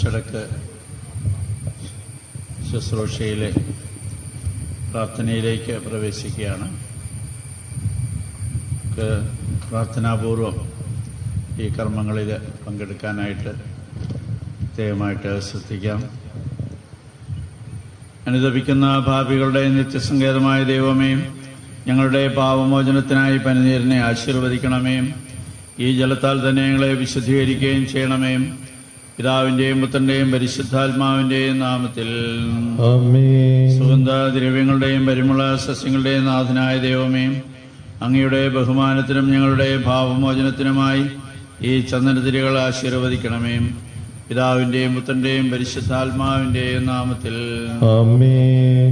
അച്ചടക്ക ശുശ്രൂഷയിലെ പ്രാർത്ഥനയിലേക്ക് പ്രവേശിക്കുകയാണ്. പ്രാർത്ഥനാപൂർവം ഈ കർമ്മങ്ങളിൽ പങ്കെടുക്കാനായിട്ട് പ്രത്യേകമായിട്ട് ശ്രദ്ധിക്കാം. അനുദപിക്കുന്ന പാപികളുടെ നിത്യസങ്കേതമായ ദൈവമേ, ഞങ്ങളുടെ പാപമോചനത്തിനായി പനിനീരിനെ ആശീർവദിക്കണമേ. ഈ ജലത്താൽ തന്നെ ഞങ്ങളെ വിശുദ്ധീകരിക്കുകയും ചെയ്യണമേ. പിതാവിന്റെയും പുത്രന്റെയും പരിശുദ്ധാത്മാവിന്റെയും നാമത്തിൽ സുഗന്ധ ദ്രവ്യങ്ങളുടെയും പരിമള സസ്യങ്ങളുടെയും നാഥനായ ദൈവമേ, അങ്ങയുടെ ബഹുമാനത്തിനും ഞങ്ങളുടെ പാപമോചനത്തിനുമായി ഈ ചന്ദനത്തിരികൾ ആശീർവദിക്കണമേ. പിതാവിന്റെയും പുത്രന്റെയും പരിശുദ്ധാത്മാവിന്റെയും നാമത്തിൽ ആമേൻ.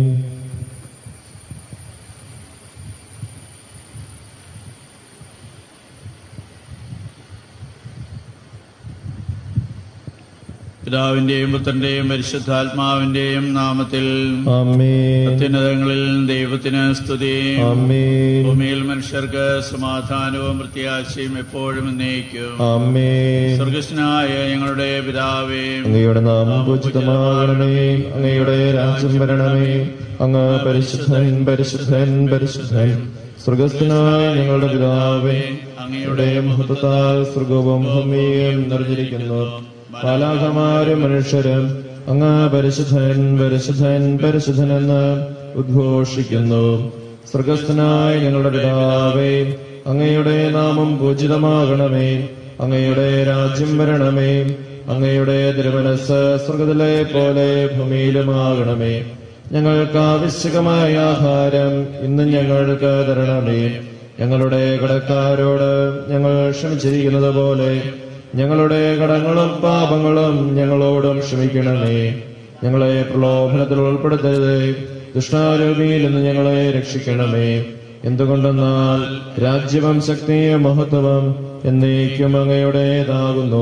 പിതാവിന്റെയും പുത്രന്റെയും പരിശുദ്ധാത്മാവിന്റെയും നാമത്തിൽ ആമേൻ. അത്യുന്നതങ്ങളിൽ ദൈവത്തിന് സ്തുതി. ആമേൻ. ഭൂമിയിൽ മനുഷ്യർക്ക് സമാധാനവും പ്രത്യാശയും എപ്പോഴും എന്നേക്കും. ആമേൻ. സ്വർഗസ്നായ ഞങ്ങളുടെ പിതാവേ, അങ്ങയുടെ നാമം പൂജിതമാകണമേ. അങ്ങയുടെ രാജ്യം വരണമേ. അങ്ങ് പരിശുദ്ധൻ പരിശുദ്ധൻ പരിശുദ്ധൻ. സ്വർഗസ്ഥനായ ഞങ്ങളുടെ പിതാവേ, അങ്ങയുടെ മഹത്വത്താൽ സ്വർഗവും ഭൂമിയും നിറഞ്ഞിരിക്കുന്നു. മാലാഖമാരും മനുഷ്യരും അങ്ങ് പരിശുദ്ധൻ പരിശുദ്ധൻ പരിശുദ്ധനെന്ന് ഉദ്ഘോഷിക്കുന്നു. സ്വർഗസ്ഥനായ ഞങ്ങളുടെ പിതാവേ, അങ്ങയുടെ നാമം പൂജിതമാകണമേ. അങ്ങയുടെ രാജ്യം വരണമേ. അങ്ങയുടെ തിരുമനസ്സ് സ്വർഗത്തിലെ പോലെ ഭൂമിയിലുമാകണമേ. ഞങ്ങൾക്ക് ആവശ്യകമായ ആഹാരം ഇന്ന് ഞങ്ങൾക്ക് തരണമേ. ഞങ്ങളുടെ കടക്കാരോട് ഞങ്ങൾ ക്ഷമിച്ചിരിക്കുന്നത് പോലെ ഞങ്ങളുടെ കടങ്ങളും പാപങ്ങളും ഞങ്ങളോടും ക്ഷമിക്കണമേ. ഞങ്ങളെ പ്രലോഭനത്തിൽ ഉൾപ്പെടുത്തരുതേ, ദുഷ്ടാരൂപിയിൽ നിന്ന് ഞങ്ങളെ രക്ഷിക്കണമേ. എന്തുകൊണ്ടെന്നാൽ രാജ്യവും ശക്തിയും മഹത്വവും എന്നേക്കും അങ്ങയുടേതാകുന്നു.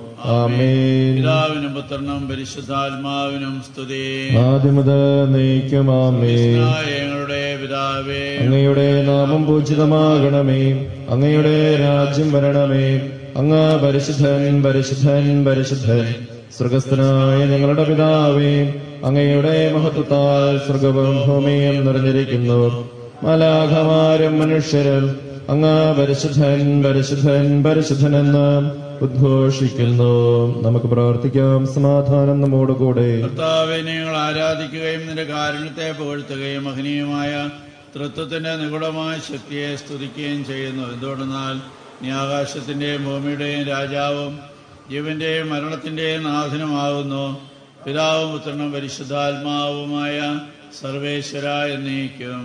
ആമേൻ. പിതാവിനും പുത്രനും പരിശുദ്ധാത്മാവിനും സ്തുതി. ആദിമുതൽ എന്നേക്കും ആമേൻ. ഞങ്ങളുടെ പിതാവേ, അങ്ങയുടെ നാമം പൂജിതമാകണമേ. അങ്ങയുടെ രാജ്യം വരണമേ. അങ്ങ് പരിശുദ്ധൻ പരിശുദ്ധൻ പരിശുദ്ധൻ. സ്വർഗസ്ഥനായ ഞങ്ങളുടെ പിതാവേ, അങ്ങയുടെ മഹത്വത്താൽ സ്വർഗവും ഭൂമിയും നിറഞ്ഞിരിക്കുന്നു. മാലാഖമാരും മനുഷ്യരും അങ്ങ് പരിശുദ്ധൻ പരിശുദ്ധൻ പരിശുദ്ധനെന്ന് ഉദ്ഘോഷിക്കുന്നു. നമുക്ക് പ്രാർത്ഥിക്കാം. സമാധാനം നമ്മോടുകൂടെ. കർത്താവേ, ഞങ്ങൾ ആരാധിക്കുകയും നിന്റെ കാരുണ്യത്തെ പുകഴ്ത്തുകയും മഹനീയമായ തൃത്വത്തിന്റെ നിഗൂഢമായ ശക്തിയെ സ്തുതിക്കുകയും ചെയ്യുന്നു. എന്തുകൊണ്ടെന്നാൽ നീ ആകാശത്തിന്റെയും ഭൂമിയുടെയും രാജാവും ജീവന്റെയും മരണത്തിന്റെയും നാഥനുമാകുന്നു. പിതാവും പുത്രനും പരിശുദ്ധാത്മാവുമായ സർവേശ്വര എന്നേക്കും.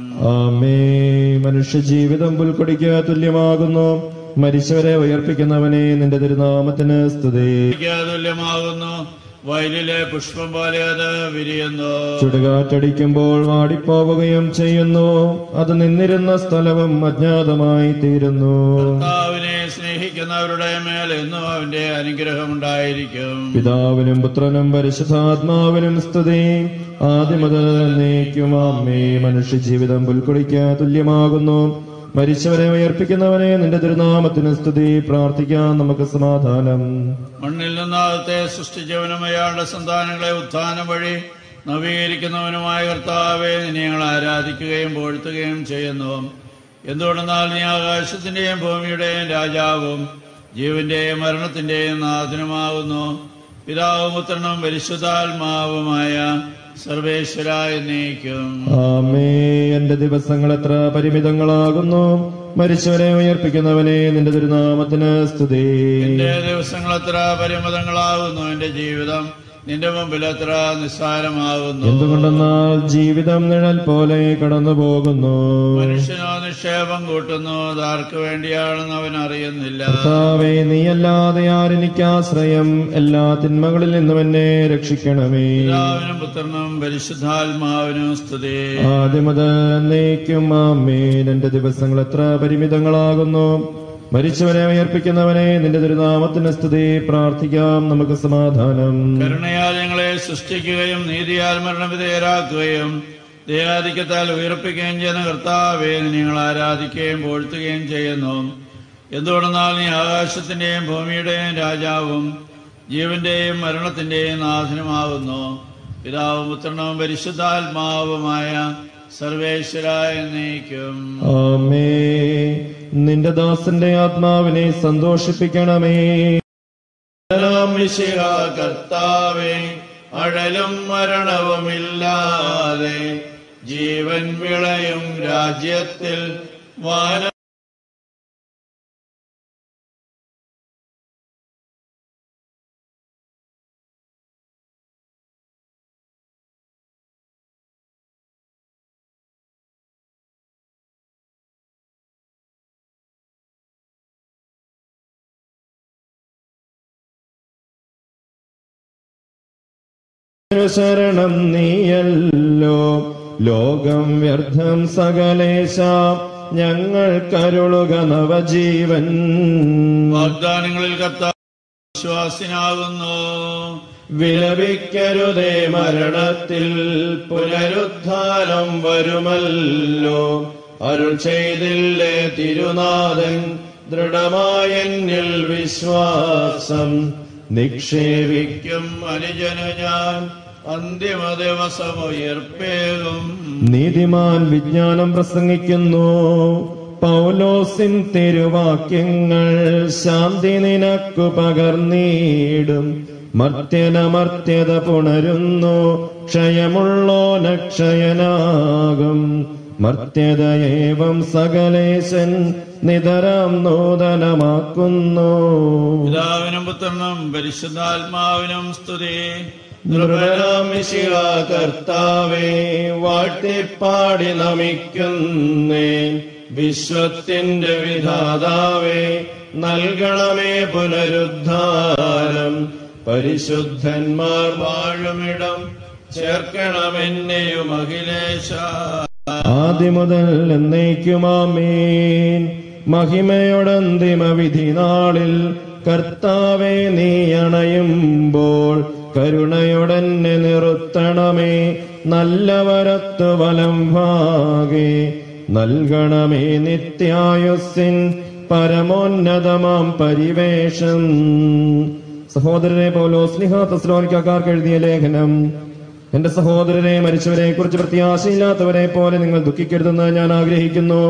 ആമേൻ. മനുഷ്യജീവിതം പുൽക്കൊടിക്ക് തുല്യമാകുന്നു. മരിച്ചവരെ ഉയർപ്പിക്കുന്നവനെ നിന്റെ തിരുനാമത്തിന് സ്തുതി. തുല്യമാകുന്നു. വയലിലെ പുഷ്പം പോലെ അത് വിരിയുന്നു. ചുടുകാറ്റടിക്കുമ്പോൾ വാടിപ്പോവുകയും ചെയ്യുന്നു. അത് നിന്നിരുന്ന സ്ഥലവും അജ്ഞാതമായി തീരുന്നു. കർത്താവിനെ സ്നേഹിക്കുന്നവരുടെ മേൽ എന്നും അവന്റെ അനുഗ്രഹമുണ്ടായിരിക്കും. പിതാവിനും പുത്രനും പരിശുദ്ധാത്മാവിനും സ്തുതി. ആദിമുതൽ എന്നേക്കും ആമേൻ. മനുഷ്യജീവിതം പുൽക്കൊടിക്ക് തുല്യമാകുന്നു. മരിച്ചവരെ ഉയർപ്പിക്കുന്നവനെ നിന്റെ തിരുനാമത്തിന് സ്തുതി. പ്രാർത്ഥിക്കാം. നമുക്ക് സമാധാനം. മണ്ണിൽ നിന്നാകത്തെ സൃഷ്ടിച്ചവനും അയാളുടെ സന്താനങ്ങളെ ഉത്ഥാനം വഴി നവീകരിക്കുന്നവനുമായ കർത്താവെ, നിന്നെ ഞങ്ങൾ ആരാധിക്കുകയും പുകഴ്ത്തുകയും ചെയ്യുന്നു. എന്തുകൊണ്ടെന്നാൽ നീ ആകാശത്തിന്റെയും ഭൂമിയുടെയും രാജാവും ജീവന്റെയും മരണത്തിന്റെയും നാഥനുമാകുന്നു. പിതാവും പുത്രനും പരിശുദ്ധാത്മാവുമായ സർവേശ്വര എന്നേക്കും. ആമേൻ. എന്റെ ദിവസങ്ങൾ എത്ര പരിമിതങ്ങളാകുന്നു. മരിച്ചവരെ ഉയർപ്പിക്കുന്നവനെ നിന്റെ തിരുനാമത്തിന് സ്തുതി. എന്റെ ദിവസങ്ങൾ എത്ര പരിമിതങ്ങളാകുന്നു. എന്റെ ജീവിതം നിന്റെ മുമ്പിൽ എത്ര നിസ്സാരമാകുന്നു. എന്തുകൊണ്ടെന്നാൽ ജീവിതം നിഴൽ പോലെ കടന്നു പോകുന്നു. മനുഷ്യനോ നിക്ഷേപം കൂട്ടുന്നു, അതാർക്ക് വേണ്ടിയാണെന്ന് അവൻ അറിയുന്നില്ല. കർത്താവേ, നീയല്ലാതെ ആരെനിക്കാശ്രയം. എല്ലാ തിന്മകളിൽ നിന്നും എന്നെ രക്ഷിക്കണമേ. പിതാവിനും പുത്രനും പരിശുദ്ധാത്മാവിനും സ്തുതി. ആദ്യമുതൽ എന്നേക്കും ആമേൻ. എന്റെ ദിവസങ്ങൾ എത്ര പരിമിതങ്ങളാകുന്നു. മരിച്ചവരെ ഉയർപ്പിക്കുന്നവനെ നിന്റെ തിരുനാമത്തിന് സ്തുതി. പ്രാർത്ഥിക്കാം. നമുക്ക് സമാധാനം. കരുണയാൽ ഞങ്ങളെ സൃഷ്ടിക്കുകയും നീതിയാൽ മരണവിധേയരാക്കുകയും ദയാധിക്യത്താൽ ഉയർപ്പിക്കുകയും ചെയ്യുന്ന കർത്താവേ, നിങ്ങൾ ആരാധിക്കുകയും പുകഴ്ത്തുകയും ചെയ്യുന്നു. എന്തുകൊണ്ടെന്നാൽ നീ ആകാശത്തിന്റെയും ഭൂമിയുടെയും രാജാവും ജീവന്റെയും മരണത്തിന്റെയും നാഥനുമാകുന്നു. പിതാവും പുത്രനും പരിശുദ്ധാത്മാവുമായ സർവേശ്വരായ എന്നേക്കും. ആമേൻ. നിന്റെ ദാസന്റെ ആത്മാവിനെ സന്തോഷിപ്പിക്കണമേ. മിശിഹ കർത്താവേ, അഴലും മരണവുമില്ലാതെ ജീവൻ വിളയും രാജ്യത്തിൽ വാന ശരണം നീയല്ലോ. ലോകം വ്യർത്ഥം സകലേശ, ഞങ്ങൾ കരുളുക നവജീവൻ. വാഗ്ദാനങ്ങളിൽ കർത്താവ് വിശ്വാസിനാകുന്നു. വിലപിക്കരുതേ, മരണത്തിൽ പുനരുദ്ധാനം വരുമല്ലോ. അരുൾ ചെയ്തില്ലേ തിരുനാഥൻ, ദൃഢമായെന്നിൽ വിശ്വാസം നിക്ഷേപിക്കും അനുജനു ഞാൻ അന്തിമ ദിവസം ഉയർപ്പേകും. നീതിമാൻ വിജ്ഞാനം പ്രസംഗിക്കുന്നു. പൗലോസിൻ തിരുവാക്യങ്ങൾ ശാന്തി നിനക്കു പകർന്നീടും. മർത്യനമർത്യത പുണരുന്നു, ക്ഷയമുള്ളോനക്ഷയനാകും. മർത്യതയേവം സകലേശൻ നിതരാം നൂതനമാക്കുന്നു. പിതാവിനും പുത്രനും പരിശുദ്ധാത്മാവിനും സ്തുതി. നൃപനാം മിശിഹ കർത്താവേ, വാഴ്ത്തിപ്പാടി നമിക്കുന്നേ. വിശ്വത്തിന്റെ വിധാതാവേ, നൽകണമേ പുനരുദ്ധാനം. പരിശുദ്ധന്മാർ വാഴുമിടം ചേർക്കണമെന്നെയും അഖിലേശ. ആദിമുതൽ എന്നേക്കുമാമേൻ. മഹിമയോടന്തിമ വിധി നാളിൽ കർത്താവേ, നീ അണയുമ്പോൾ കരുണയോടെന്നെ നിർത്തണമേ. നല്ലവരത്തു വലം ഭാഗേ നൽകണമേ നിത്യായുസ്സിൻ പരമോന്നതമാം പരിവേഷം. സഹോദരനെ പൗലോസ് സ്ലിഹ തെസ്സലോനിക്കക്കാർക്ക് എഴുതിയ ലേഖനം. എന്റെ സഹോദരരെ, മരിച്ചവരെ കുറിച്ച് പ്രത്യാശയില്ലാത്തവരെ പോലെ നിങ്ങൾ ദുഃഖിക്കരുതെന്ന് ഞാൻ ആഗ്രഹിക്കുന്നു.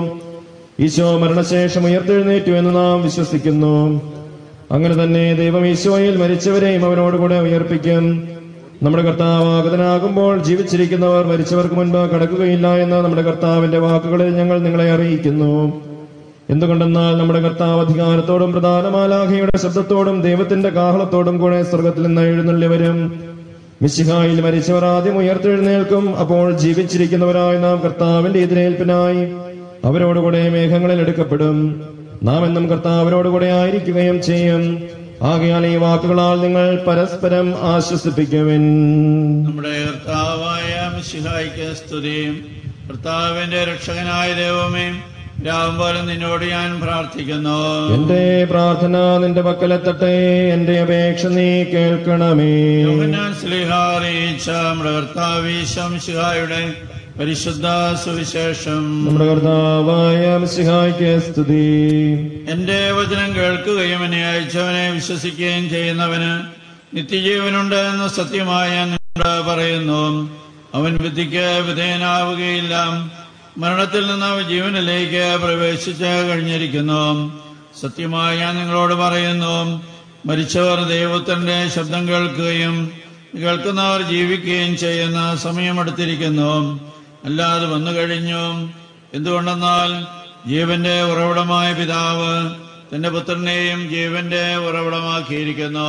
ഈശോ മരണശേഷം ഉയർത്തെഴുന്നേറ്റു എന്ന് നാം വിശ്വസിക്കുന്നു. അങ്ങനെ തന്നെ ദൈവം ഈശോയിൽ മരിച്ചവരെയും അവനോടുകൂടെ ഉയർപ്പിക്കും. നമ്മുടെ കർത്താവ് ആഗതനാകുമ്പോൾ ജീവിച്ചിരിക്കുന്നവർ മരിച്ചവർക്ക് മുൻപ് കടക്കുകയില്ല എന്ന് നമ്മുടെ കർത്താവിന്റെ വാക്കുകളിൽ ഞങ്ങൾ നിങ്ങളെ അറിയിക്കുന്നു. എന്തുകൊണ്ടെന്നാൽ നമ്മുടെ കർത്താവ് അധികാരത്തോടും പ്രധാന മാലാഖയുടെ ശബ്ദത്തോടും ദൈവത്തിന്റെ കാഹളത്തോടും കൂടെ സ്വർഗത്തിൽ നിന്ന് എഴുന്നള്ളി വരും. മിശിഹായിൽ മരിച്ചവർ ആദ്യം ഉയർത്തെഴുന്നേൽക്കും. അപ്പോൾ ജീവിച്ചിരിക്കുന്നവരായി നാം കർത്താവിന്റെ എതിരേൽപ്പിനായി അവരോടുകൂടെ മേഘങ്ങളിൽ എടുക്കപ്പെടും. നാം എന്നും കർത്താവിനോടുകൂടെ ആയിരിക്കുകയും ചെയ്യും. ആകയാൽ ഈ വാക്കുകളാൽ നിങ്ങൾ പരസ്പരം ആശ്വസിപ്പിക്കുവിൻ. നമ്മുടെ കർത്താവായ മിശിഹായ്ക്ക് സ്തുതിയും. കർത്താവിന്റെ രക്ഷകനായ ദൈവമേ, രാവും പോലും നിന്നോട് ഞാൻ പ്രാർത്ഥിക്കുന്നു. എന്റെ പ്രാർത്ഥന നിന്റെ പക്കലെത്തട്ടെ. എന്റെ അപേക്ഷ നീ കേൾക്കണമേ. യോഹന്നാൻ ശ്ലീഹ അറിയിച്ച നമ്മുടെ കർത്താവ് ഈശോ മിശിഹായുടെ പരിശുദ്ധ സുവിശേഷം. നമ്മുടെ കർത്താവായ മിശിഹായ്ക്ക് സ്തുതി. എന്റെ വചനം കേൾക്കുകയും എന്നെ അയച്ചവനെ വിശ്വസിക്കുകയും ചെയ്യുന്നവന് നിത്യജീവനുണ്ട് എന്ന് സത്യമായി ഞാൻ നിന്നോട് പറയുന്നു. അവൻ വിധിക്ക് വിധേയനാവുകയില്ല, മരണത്തിൽ നിന്ന് ജീവനിലേക്ക് പ്രവേശിച്ച് കഴിഞ്ഞിരിക്കുന്നു. സത്യമായി ഞാൻ നിങ്ങളോട് പറയുന്നു, മരിച്ചവർ ദൈവത്തിന്റെ ശബ്ദം കേൾക്കുകയും കേൾക്കുന്നവർ ജീവിക്കുകയും ചെയ്യുന്ന സമയമെടുത്തിരിക്കുന്നു. അല്ലാതെ വന്നു കഴിഞ്ഞു. എന്തുകൊണ്ടെന്നാൽ ജീവന്റെ ഉറവിടമായ പിതാവ് തന്റെ പുത്രനെയും ജീവന്റെ ഉറവിടമാക്കിയിരിക്കുന്നു.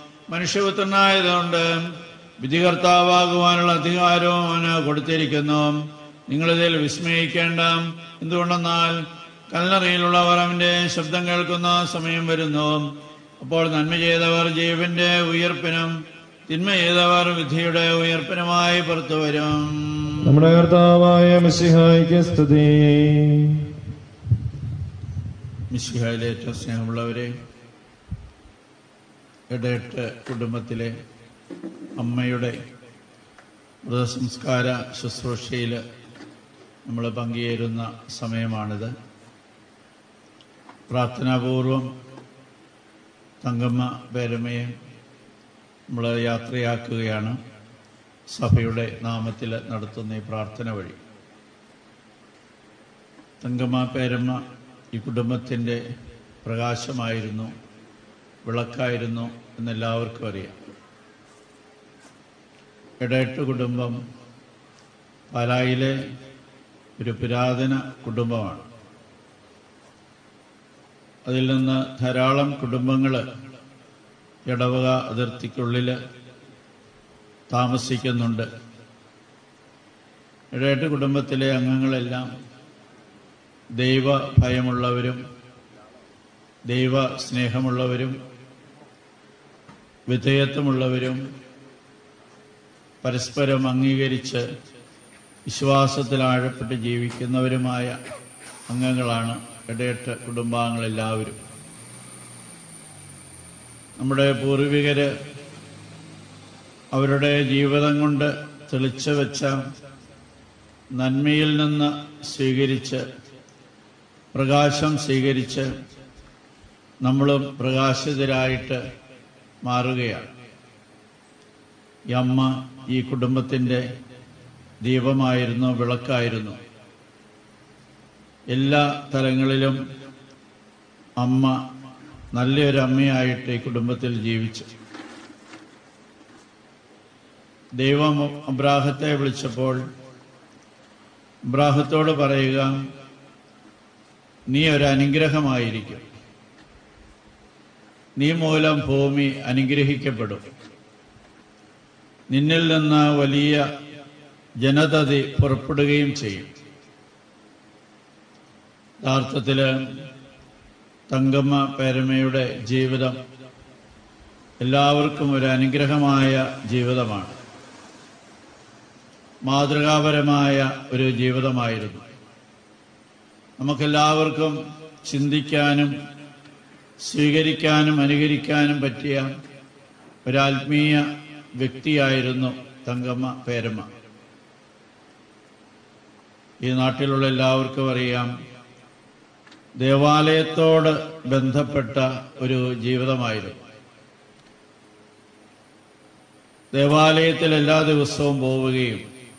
മനുഷ്യപുത്രനായതുകൊണ്ട് വിധികർത്താവാകുവാനുള്ള അധികാരവും അവന് കൊടുത്തിരിക്കുന്നു. നിങ്ങളിതിൽ വിസ്മയിക്കേണ്ട. എന്തുകൊണ്ടെന്നാൽ കല്ലറയിലുള്ളവർ അവന്റെ ശബ്ദം കേൾക്കുന്ന സമയം വരുന്നു. അപ്പോൾ നന്മ ചെയ്തവർ ജീവന്റെ ഉയർപ്പിനും തിന്മ ചെയ്തവർ വിധിയുടെ ഉയർപ്പിനുമായി പുറത്തു വരും. നമ്മുടെ കർത്താവായ മിശിഹായ്ക്ക് സ്തുതി. മിശിഹായിലെ ഏറ്റവും സ്നേഹമുള്ളവരെ, ഇടയട്ട് കുടുംബത്തിലെ അമ്മയുടെ മൃതസംസ്കാര ശുശ്രൂഷയിൽ നമ്മൾ പങ്കുചേരുന്ന സമയമാണിത്. പ്രാർത്ഥനാപൂർവം തങ്കമ്മ പേരമ്മയെ നമ്മൾ യാത്രയാക്കുകയാണ് സഭയുടെ നാമത്തിൽ നടത്തുന്ന ഈ പ്രാർത്ഥന വഴി. തങ്കമ്മ പേരമ്മ ഈ കുടുംബത്തിൻ്റെ പ്രകാശമായിരുന്നു, വിളക്കായിരുന്നു എന്നെല്ലാവർക്കും അറിയാം. ഇടയട്ട് കുടുംബം പാലായിലെ ഒരു പുരാതന കുടുംബമാണ്. അതിൽ നിന്ന് ധാരാളം കുടുംബങ്ങൾ ഇടവക അതിർത്തിക്കുള്ളിൽ താമസിക്കുന്നുണ്ട്. ഇടയട്ട് കുടുംബത്തിലെ അംഗങ്ങളെല്ലാം ദൈവ ഭയമുള്ളവരും ദൈവ സ്നേഹമുള്ളവരും വിധേയത്വമുള്ളവരും പരസ്പരം അംഗീകരിച്ച് വിശ്വാസത്തിൽ ആഴപ്പെട്ട് ജീവിക്കുന്നവരുമായ അംഗങ്ങളാണ് ഇടയട്ട് കുടുംബാംഗങ്ങളെല്ലാവരും. നമ്മുടെ പൂർവികര് അവരുടെ ജീവിതം കൊണ്ട് തെളിച്ചു വെച്ച നന്മയിൽ നിന്ന് സ്വീകരിച്ച് പ്രകാശം സ്വീകരിച്ച് നമ്മളും പ്രകാശിതരായിട്ട് മാറുകയാണ്. ഈ അമ്മ ഈ കുടുംബത്തിൻ്റെ ദീപമായിരുന്നു, വിളക്കായിരുന്നു. എല്ലാ തലങ്ങളിലും അമ്മ നല്ലൊരു അമ്മയായിട്ട് ഈ കുടുംബത്തിൽ ജീവിച്ചു. ദൈവം അബ്രാഹത്തെ വിളിച്ചപ്പോൾ അബ്രാഹത്തോട് പറയുക, നീ ഒരു അനുഗ്രഹമായിരിക്കും, നീ മൂലം ഭൂമി അനുഗ്രഹിക്കപ്പെടും, നിന്നിൽ നിന്ന് വലിയ ജനതതി പുറപ്പെടുകയും ചെയ്യും. യഥാർത്ഥത്തില് തങ്കമ്മ പേരമ്മയുടെ ജീവിതം എല്ലാവർക്കും ഒരു അനുഗ്രഹമായ ജീവിതമാണ്. മാതൃകാപരമായ ഒരു ജീവിതമായിരുന്നു. നമുക്കെല്ലാവർക്കും ചിന്തിക്കാനും സ്വീകരിക്കാനും അനുകരിക്കാനും പറ്റിയ ഒരാത്മീയ വ്യക്തിയായിരുന്നു തങ്കമ്മ പേരമ്മ. ഈ നാട്ടിലുള്ള എല്ലാവർക്കും അറിയാം, ദേവാലയത്തോട് ബന്ധപ്പെട്ട ഒരു ജീവിതമായിരുന്നു. ദേവാലയത്തിൽ എല്ലാ ദിവസവും പോവുകയും